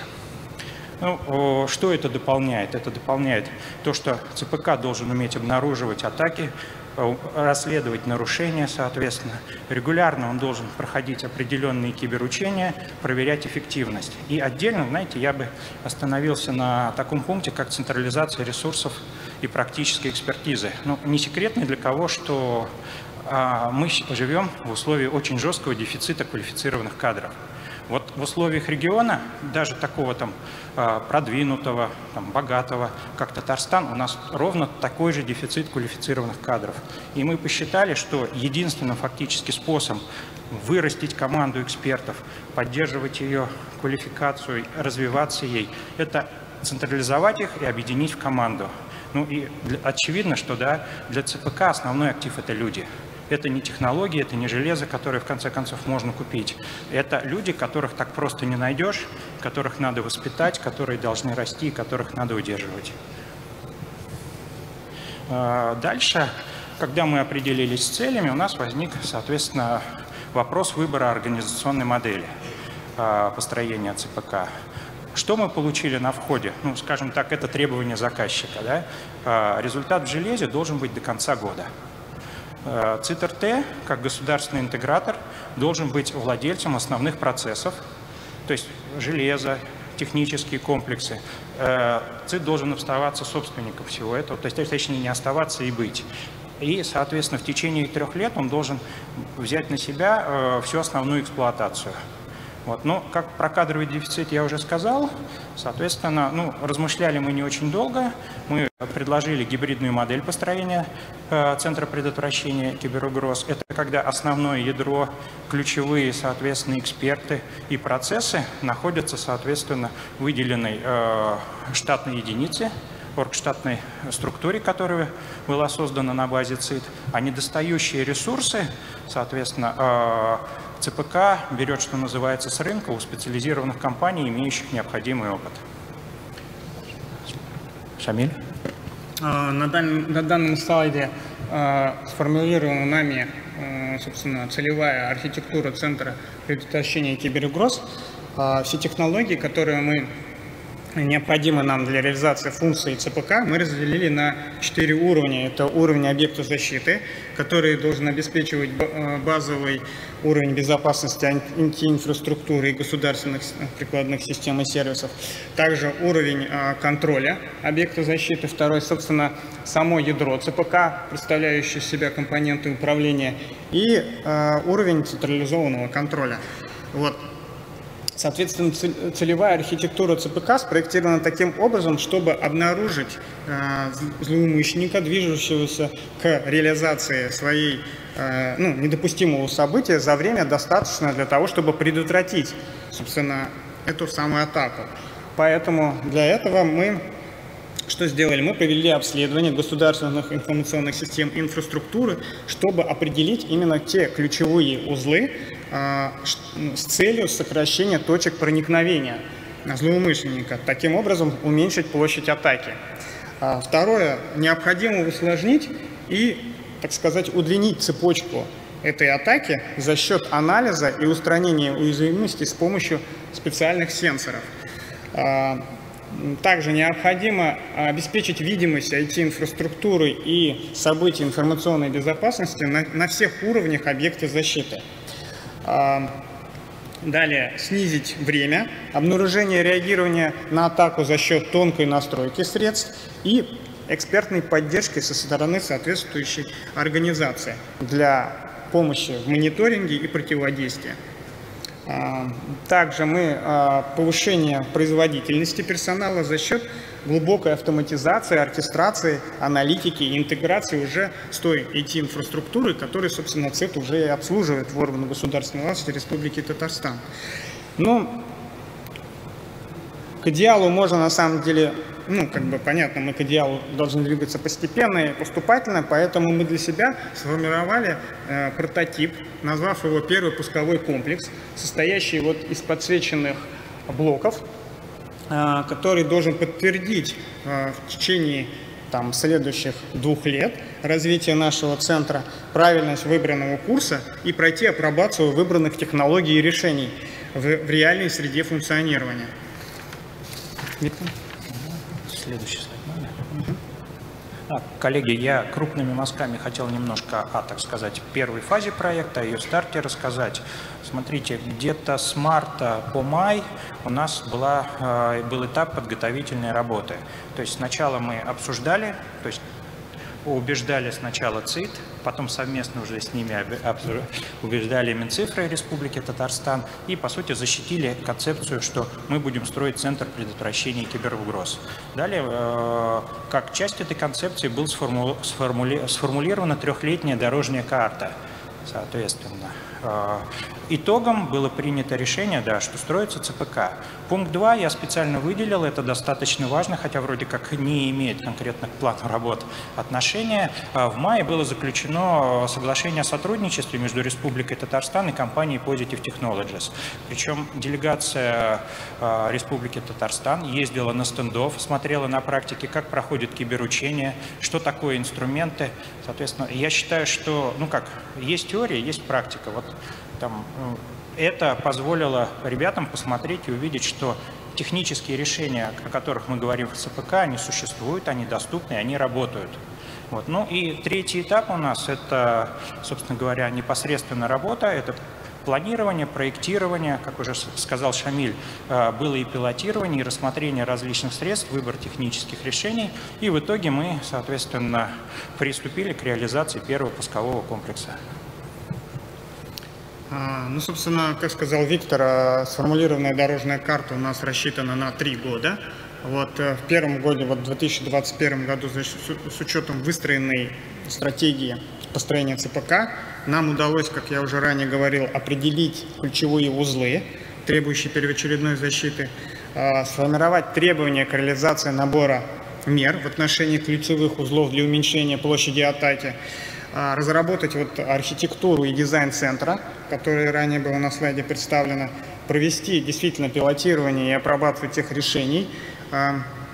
Ну, что это дополняет? Это дополняет то, что цэ пэ ка должен уметь обнаруживать атаки, расследовать нарушения, соответственно. Регулярно он должен проходить определенные киберучения, проверять эффективность. И отдельно, знаете, я бы остановился на таком пункте, как централизация ресурсов и практической экспертизы. Ну, не секрет ни для кого, что а, мы живем в условии очень жесткого дефицита квалифицированных кадров. Вот в условиях региона, даже такого там продвинутого, там, богатого, как Татарстан, у нас ровно такой же дефицит квалифицированных кадров. И мы посчитали, что единственным фактически способом вырастить команду экспертов, поддерживать ее квалификацию, развиваться ей, это централизовать их и объединить в команду. Ну и для, очевидно, что да, для цэ пэ ка основной актив – это люди. Это не технологии, это не железо, которое в конце концов можно купить. Это люди, которых так просто не найдешь, которых надо воспитать, которые должны расти, которых надо удерживать. Дальше, когда мы определились с целями, у нас возник, соответственно, вопрос выбора организационной модели построения цэ пэ ка. Что мы получили на входе? Ну, скажем так, это требование заказчика. Да? Результат в железе должен быть до конца года. ЦИТ-эр-Тэ, как государственный интегратор, должен быть владельцем основных процессов, то есть железо, технические комплексы. ЦИТ должен оставаться собственником всего этого, то есть, точнее, не оставаться и быть. И, соответственно, в течение трех лет он должен взять на себя всю основную эксплуатацию. Вот. Но как про кадровый дефицит я уже сказал, соответственно, ну, размышляли мы не очень долго. Мы предложили гибридную модель построения э, Центра предотвращения киберугроз. Это когда основное ядро, ключевые, соответственно, эксперты и процессы находятся, соответственно, в выделенной э, штатной единице, оргштатной структуре, которая была создана на базе ЦИТ, а недостающие ресурсы, соответственно, э, цэ пэ ка берет, что называется, с рынка у специализированных компаний, имеющих необходимый опыт. Шамиль?
На данном, на данном слайде сформулирована нами, собственно, целевая архитектура Центра предотвращения киберугроз. Все технологии, которые мы необходимы нам для реализации функций ЦПК, мы разделили на четыре уровня. Это уровень объекта защиты, который должен обеспечивать базовый уровень безопасности ай ти-инфраструктуры и государственных прикладных систем и сервисов. Также уровень контроля объекта защиты. Второй, собственно, само ядро ЦПК, представляющее себя компоненты управления. И уровень централизованного контроля. Вот. Соответственно, целевая архитектура ЦПК спроектирована таким образом, чтобы обнаружить э, злоумышленника, движущегося к реализации своей, э, ну, недопустимого события за время, достаточное для того, чтобы предотвратить, собственно, эту самую атаку. Поэтому для этого мы что сделали? Мы провели обследование государственных информационных систем инфраструктуры, чтобы определить именно те ключевые узлы, с целью сокращения точек проникновения злоумышленника, таким образом уменьшить площадь атаки. Второе, необходимо усложнить и, так сказать, удлинить цепочку этой атаки за счет анализа и устранения уязвимостей с помощью специальных сенсоров. Также необходимо обеспечить видимость ай ти-инфраструктуры и событий информационной безопасности на, на всех уровнях объекта защиты. Далее, снизить время обнаружения реагирования на атаку за счет тонкой настройки средств и экспертной поддержки со стороны соответствующей организации для помощи в мониторинге и противодействии. Также мы повышение производительности персонала за счет глубокой автоматизации, оркестрации, аналитики и интеграции уже с той ай ти-инфраструктурой, которую, собственно, ЦИТ уже и обслуживает в органах государственной власти Республики Татарстан. Ну, к идеалу можно на самом деле, ну, как бы понятно, мы к идеалу должны двигаться постепенно и поступательно, поэтому мы для себя сформировали э, прототип, назвав его первый пусковой комплекс, состоящий вот из подсвеченных блоков, э, который должен подтвердить э, в течение там, следующих двух лет развития нашего центра правильность выбранного курса и пройти апробацию выбранных технологий и решений в, в реальной среде функционирования.
Следующий слайд. А, коллеги, я крупными мазками хотел немножко о, так сказать, первой фазе проекта, о ее старте рассказать. Смотрите, где-то с марта по май у нас была, был этап подготовительной работы. То есть сначала мы обсуждали, то есть убеждали сначала ЦИТ, потом совместно уже с ними убеждали Минцифры Республики Татарстан и, по сути, защитили концепцию, что мы будем строить Центр предотвращения киберугроз. Далее, как часть этой концепции, была сформулирована трехлетняя дорожная карта. Соответственно, итогом было принято решение, да, что строится ЦПК. Пункт два я специально выделил, это достаточно важно, хотя вроде как не имеет конкретно к плану работ отношения. В мае было заключено соглашение о сотрудничестве между Республикой Татарстан и компанией Positive Technologies. Причем делегация Республики Татарстан ездила на стендов, смотрела на практике, как проходит киберучение, что такое инструменты. Соответственно, я считаю, что, ну как, есть теория, есть практика. Вот там, это позволило ребятам посмотреть и увидеть, что технические решения, о которых мы говорим в ЦПК, они существуют, они доступны, они работают. Вот. Ну и третий этап у нас – это, собственно говоря, непосредственно работа, это планирование, проектирование, как уже сказал Шамиль, было и пилотирование, и рассмотрение различных средств, выбор технических решений, и в итоге мы, соответственно, приступили к реализации первого пускового комплекса.
Ну, собственно, как сказал Виктор, сформулированная дорожная карта у нас рассчитана на три года. Вот в первом году, вот в две тысячи двадцать первом году, с учетом выстроенной стратегии построения ЦПК, нам удалось, как я уже ранее говорил, определить ключевые узлы, требующие первоочередной защиты, сформировать требования к реализации набора мер в отношении ключевых узлов для уменьшения площади атаки, разработать вот архитектуру и дизайн центра, который ранее было на слайде представлено, провести действительно пилотирование и апробацию тех решений,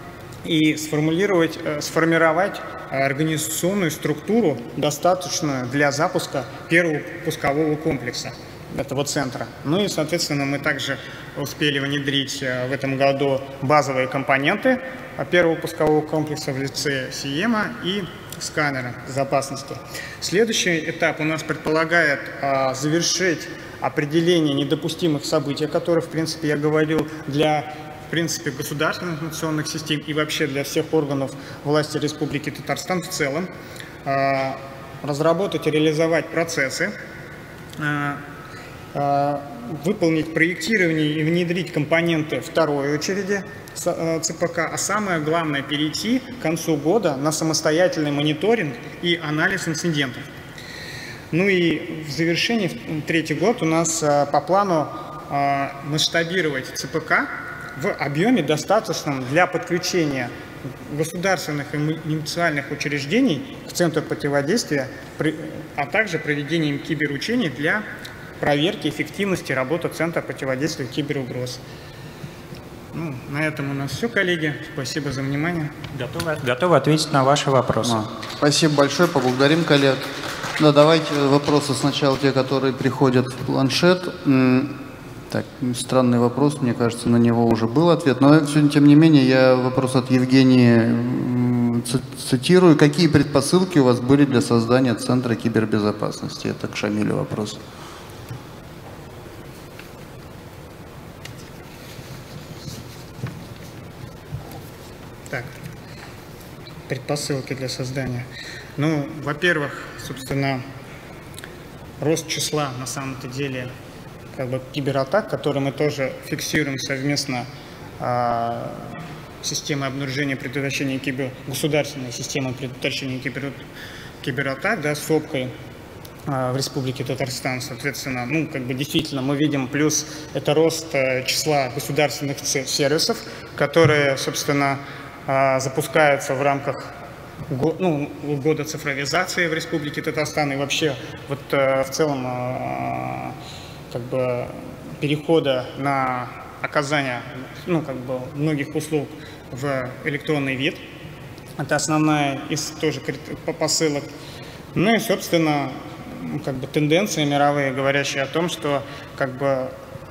и сформулировать, сформировать организационную структуру, достаточную для запуска первого пускового комплекса этого центра. Ну и, соответственно, мы также успели внедрить в этом году базовые компоненты первого пускового комплекса в лице СИЭМа и сканера безопасности. Следующий этап у нас предполагает а, завершить определение недопустимых событий, о которых, в принципе, я говорил, для в принципе, государственных информационных систем и вообще для всех органов власти Республики Татарстан в целом, а, разработать и реализовать процессы, а, а, выполнить проектирование и внедрить компоненты второй очереди ЦПК, а самое главное перейти к концу года на самостоятельный мониторинг и анализ инцидентов. Ну и в завершении, в третий год, у нас по плану масштабировать ЦПК в объеме достаточном для подключения государственных и муниципальных учреждений к Центру противодействия, а также проведением киберучений для проверки эффективности работы Центра противодействия киберугроз. Ну, на этом у нас все, коллеги. Спасибо за внимание.
Готовы, готовы ответить на ваши вопросы.
А, спасибо большое, поблагодарим коллег. Да, давайте вопросы сначала те, которые приходят в планшет. Так, странный вопрос, мне кажется, на него уже был ответ. Но тем не менее, я вопрос от Евгении цитирую. Какие предпосылки у вас были для создания Центра кибербезопасности? Это к Шамилю вопрос.
Так, предпосылки для создания. Ну, во-первых, собственно, рост числа на самом-то деле как бы кибератак, которые мы тоже фиксируем совместно а, системой обнаружения предотвращения кибер, государственной системой предотвращения кибер, кибератак, да, СОПКой а, в Республике Татарстан, соответственно, ну, как бы действительно мы видим плюс это рост а, числа государственных сервисов, которые, собственно, а, запускаются в рамках ну, года цифровизации в Республике Татарстан и вообще вот а, в целом а, как бы перехода на оказание, ну, как бы многих услуг в электронный вид. Это основная из тоже посылок. Ну и, собственно, как бы тенденции мировые, говорящие о том, что, как бы,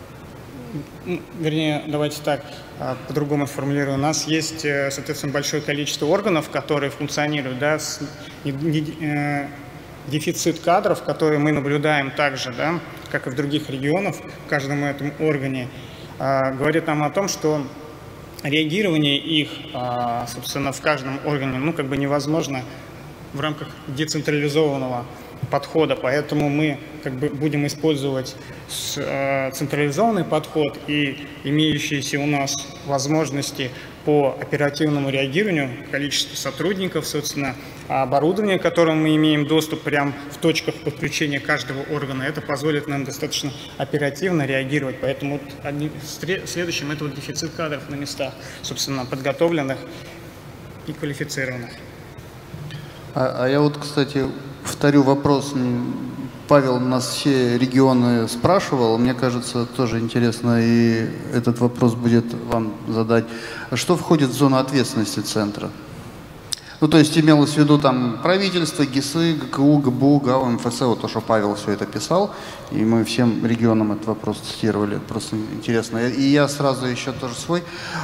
вернее, давайте так, по-другому сформулирую, у нас есть, соответственно, большое количество органов, которые функционируют, да, с, не, не, дефицит кадров, которые мы наблюдаем также, да, как и в других регионах, в каждом этом органе, э, говорит нам о том, что реагирование их, э, собственно, в каждом органе, ну, как бы невозможно в рамках децентрализованного подхода, поэтому мы как бы будем использовать с, э, централизованный подход и имеющиеся у нас возможности по оперативному реагированию, количеству сотрудников, собственно, оборудование, к которому мы имеем доступ прямо в точках подключения каждого органа, это позволит нам достаточно оперативно реагировать. Поэтому вот следующим это вот дефицит кадров на местах, собственно, подготовленных и квалифицированных.
А, а я вот, кстати, повторю вопрос. Павел нас все регионы спрашивал, мне кажется, тоже интересно, и этот вопрос будет вам задать. Что входит в зону ответственности центра? Ну, то есть имелось в виду там правительство, ГИСы, ГКУ, ГБУ, ГАУ, МФЦ, вот то, что Павел все это писал, и мы всем регионам этот вопрос цитировали, просто интересно. И я сразу еще тоже свой.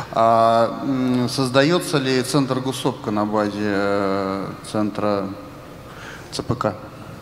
А, создается ли центр ГУСОПКа на базе центра ЦПК?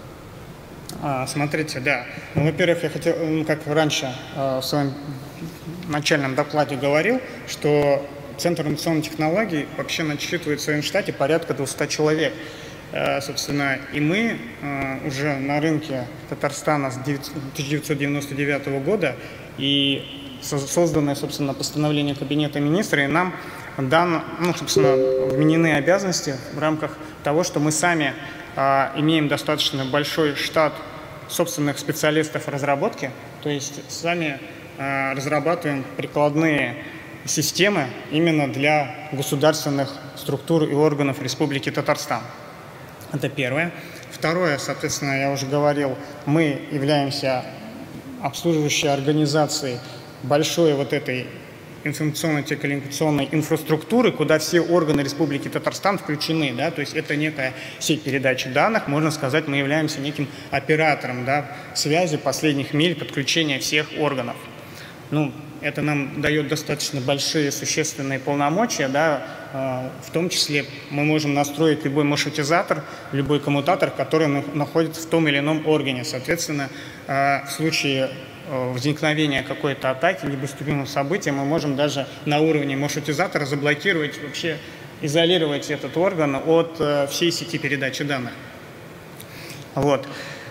А, смотрите, да. Ну, во-первых, я хотел, ну, как раньше в своем начальном докладе говорил, что Центр информационных технологий вообще насчитывает в своем штате порядка двухсот человек. Собственно, и мы уже на рынке Татарстана с тысяча девятьсот девяносто девятого года и созданное, собственно, постановление Кабинета министров, и нам дано, ну, собственно, вменены обязанности в рамках того, что мы сами имеем достаточно большой штат собственных специалистов разработки, то есть сами разрабатываем прикладные системы именно для государственных структур и органов Республики Татарстан. Это первое. Второе, соответственно, я уже говорил, мы являемся обслуживающей организацией большой вот этой информационной телекоммуникационной инфраструктуры, куда все органы Республики Татарстан включены, да, то есть это некая сеть передачи данных, можно сказать, мы являемся неким оператором, да, связи последних миль подключения всех органов. Ну, это нам дает достаточно большие существенные полномочия, да, э, в том числе мы можем настроить любой маршрутизатор, любой коммутатор, который находится в том или ином органе. Соответственно, э, в случае э, возникновения какой-то атаки, либо стабильного события, мы можем даже на уровне маршрутизатора заблокировать, вообще изолировать этот орган от э, всей сети передачи данных. Вот.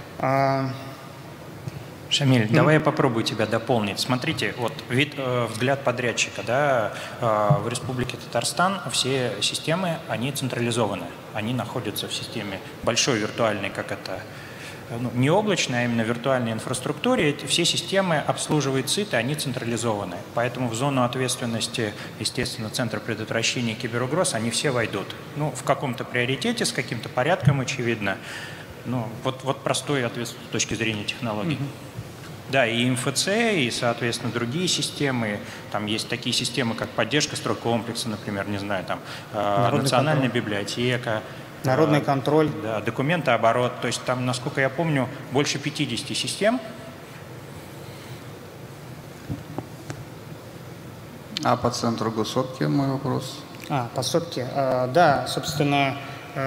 Шамиль, mm-hmm. давай я попробую тебя дополнить. Смотрите, вот вид, э, взгляд подрядчика, да, э, в Республике Татарстан все системы, они централизованы, они находятся в системе большой виртуальной, как это, ну, не облачной, а именно виртуальной инфраструктуре. Эти все системы обслуживает ЦИТ, и они централизованы. Поэтому в зону ответственности, естественно, Центра предотвращения киберугроз, они все войдут. Ну, в каком-то приоритете, с каким-то порядком, очевидно. Ну, вот, вот простой ответ с точки зрения технологий. Mm-hmm. Да, и МФЦ, и, соответственно, другие системы. Там есть такие системы, как поддержка стройкомплекса, например, не знаю, там, Народный национальная контроль. библиотека.
Народный
э,
контроль.
Да, документооборот. То есть там, насколько я помню, больше пятидесяти систем.
А по центру госопки мой вопрос.
А, по сотке. А, да, собственно,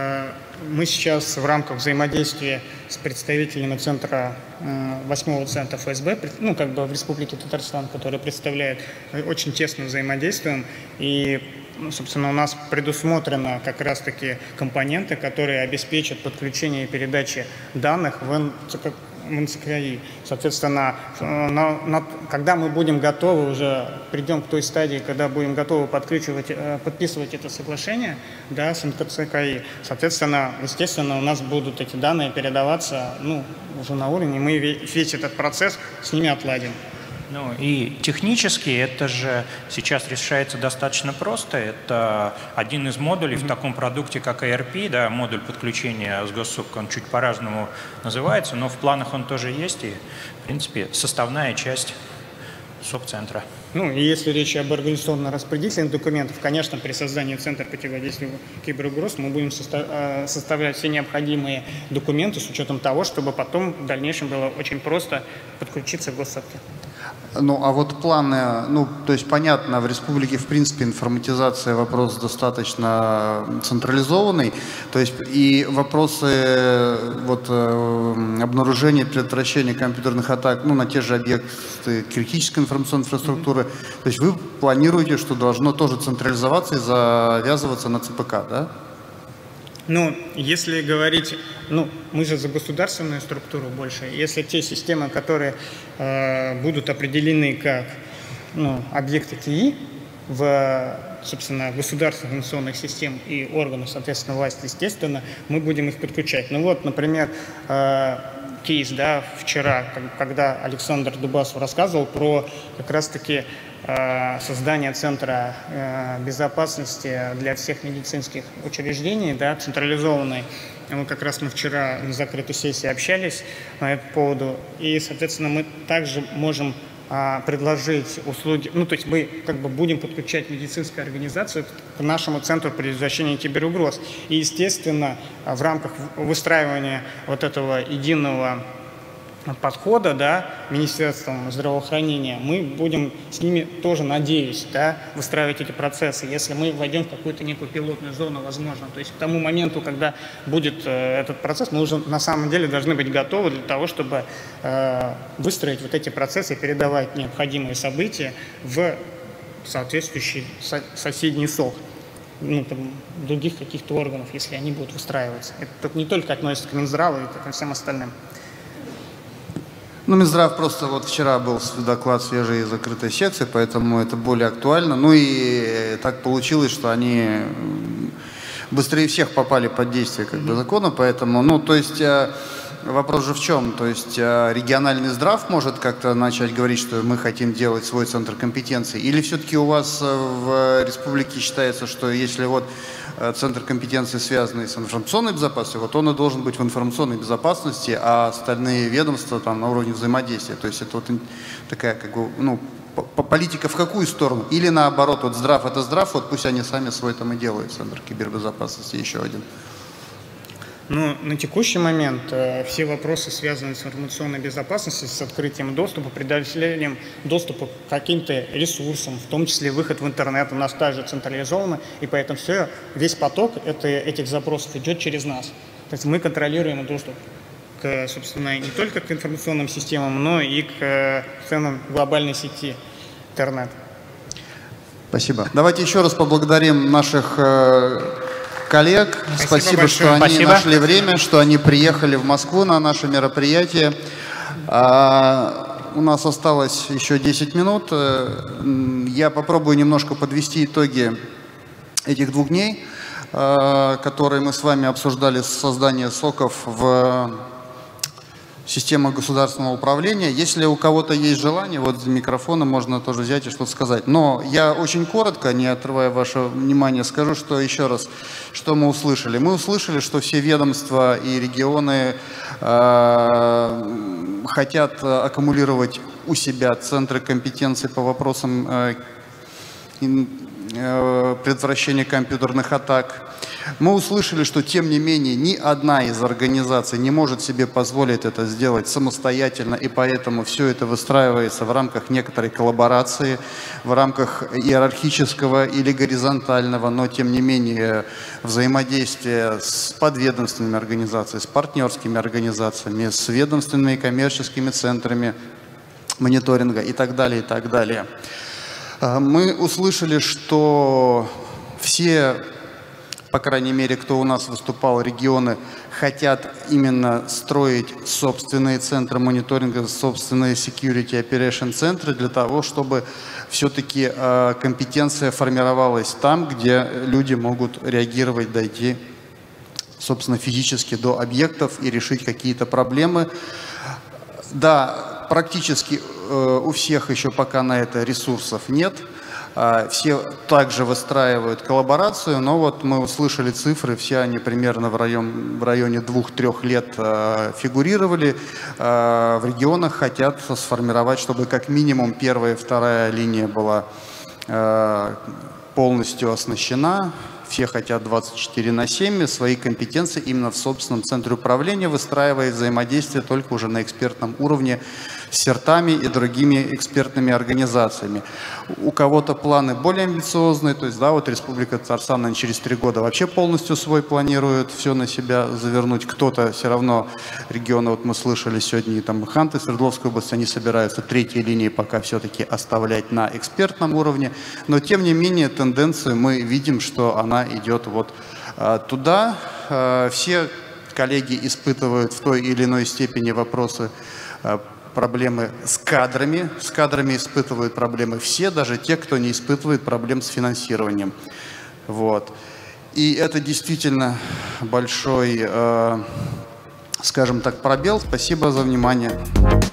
мы сейчас в рамках взаимодействия с представителями центра, восьмого центра эф эс бэ, ну, как бы в Республике Татарстан, который представляет, очень тесно взаимодействуем. И, ну, собственно, у нас предусмотрено как раз-таки компоненты, которые обеспечат подключение и передачу данных в эн цэ ка и. Соответственно, на, на, когда мы будем готовы, уже придем к той стадии, когда будем готовы подключивать, подписывать это соглашение, да, с эн цэ ка и, соответственно, естественно, у нас будут эти данные передаваться, ну, уже на уровне, мы весь этот процесс с ними отладим.
Ну и технически это же сейчас решается достаточно просто. Это один из модулей mm-hmm. в таком продукте, как эй ар пи, да, модуль подключения с госсупкой, он чуть по-разному называется, но в планах он тоже есть и, в принципе, составная часть СОП-центра.
Ну, и если речь об организационно-распределительных документах, конечно, при создании Центра противодействия киберугроз мы будем состав, составлять все необходимые документы с учетом того, чтобы потом в дальнейшем было очень просто подключиться к госсопке.
Ну, а вот планы, ну, то есть, понятно, в республике, в принципе, информатизация вопрос достаточно централизованный, то есть, и вопросы вот обнаружения, предотвращения компьютерных атак, ну, на те же объекты критической информационной инфраструктуры, mm-hmm. то есть, вы планируете, что должно тоже централизоваться и завязываться на цэ пэ ка, да?
Ну, если говорить, ну, мы же за государственную структуру больше. Если те системы, которые э, будут определены как, ну, объекты тэ и в, собственно, государственных информационных систем и органов, соответственно, власти, естественно, мы будем их подключать. Ну вот, например, э, кейс, да, вчера, когда Александр Дубасов рассказывал про как раз-таки создание Центра безопасности для всех медицинских учреждений, да, централизованной. Вот как раз мы вчера на закрытой сессии общались по этому поводу. И, соответственно, мы также можем предложить услуги, ну, то есть мы как бы будем подключать медицинскую организацию к нашему Центру предотвращения киберугроз. И, естественно, в рамках выстраивания вот этого единого подхода, да, Министерством здравоохранения, мы будем с ними тоже, надеюсь, да, выстраивать эти процессы, если мы войдем в какую-то некую пилотную зону, возможно. То есть к тому моменту, когда будет э, этот процесс, мы уже на самом деле должны быть готовы для того, чтобы э, выстроить вот эти процессы и передавать необходимые события в соответствующий со соседний сок. Ну, там, других каких-то органов, если они будут выстраиваться. Это не только относится к Минздраву, и ко всем остальным.
Ну, Минздрав просто вот вчера был доклад свежей закрытой секции, поэтому это более актуально. Ну и так получилось, что они быстрее всех попали под действие как бы закона, поэтому, ну, то есть вопрос же в чем? То есть региональный здрав может как-то начать говорить, что мы хотим делать свой центр компетенций, или все-таки у вас в республике считается, что если вот центр компетенции, связанный с информационной безопасностью, вот он и должен быть в информационной безопасности, а остальные ведомства там на уровне взаимодействия. То есть это вот такая как бы, ну, политика в какую сторону? Или наоборот, вот здрав это здрав, вот пусть они сами свой там и делают, Центр кибербезопасности, еще один.
Ну, на текущий момент э, все вопросы, связанные с информационной безопасностью, с открытием доступа, предоставлением доступа к каким-то ресурсам, в том числе выход в интернет, у нас также централизовано, и поэтому все, весь поток это, этих запросов идет через нас. То есть мы контролируем доступ к, собственно, не только к информационным системам, но и к ценам глобальной сети интернет.
Спасибо. Давайте еще раз поблагодарим наших э, коллег. Спасибо, Спасибо что они Спасибо. нашли время, что они приехали в Москву на наше мероприятие. А, у нас осталось еще десять минут. Я попробую немножко подвести итоги этих двух дней, которые мы с вами обсуждали, создание соков в система государственного управления. Если у кого-то есть желание, вот с микрофона можно тоже взять и что-то сказать. Но я очень коротко, не отрывая ваше внимание, скажу, что еще раз, что мы услышали. Мы услышали, что все ведомства и регионы э, хотят аккумулировать у себя центры компетенции по вопросам э, э, предотвращения компьютерных атак. Мы услышали, что тем не менее ни одна из организаций не может себе позволить это сделать самостоятельно, и поэтому все это выстраивается в рамках некоторой коллаборации, в рамках иерархического или горизонтального, но тем не менее взаимодействия с подведомственными организациями, с партнерскими организациями, с ведомственными и коммерческими центрами мониторинга и так далее, и так далее. Мы услышали, что все, по крайней мере, кто у нас выступал, регионы, хотят именно строить собственные центры мониторинга, собственные security operation центры для того, чтобы все-таки э, компетенция формировалась там, где люди могут реагировать, дойти, собственно, физически до объектов и решить какие-то проблемы. Да, практически э, у всех еще пока на это ресурсов нет. Все также выстраивают коллаборацию, но вот мы услышали цифры, все они примерно в, район, в районе двух-трех лет э, фигурировали. Э, в регионах хотят сформировать, чтобы как минимум первая и вторая линия была э, полностью оснащена. Все хотят двадцать четыре на семь, свои компетенции именно в собственном центре управления, выстраивая взаимодействие только уже на экспертном уровне с сертами и другими экспертными организациями. У кого-то планы более амбициозные, то есть, да, вот Республика Татарстан через три года вообще полностью свой планирует все на себя завернуть. Кто-то все равно, регионы, вот мы слышали сегодня, и там Ханты, Свердловская область, они собираются третьей линии пока все-таки оставлять на экспертном уровне, но тем не менее тенденцию мы видим, что она идет вот а, туда. А, все коллеги испытывают в той или иной степени вопросы, а, проблемы с кадрами. С кадрами испытывают проблемы все, даже те, кто не испытывает проблем с финансированием. Вот. И это действительно большой, э, скажем так, пробел. Спасибо за внимание.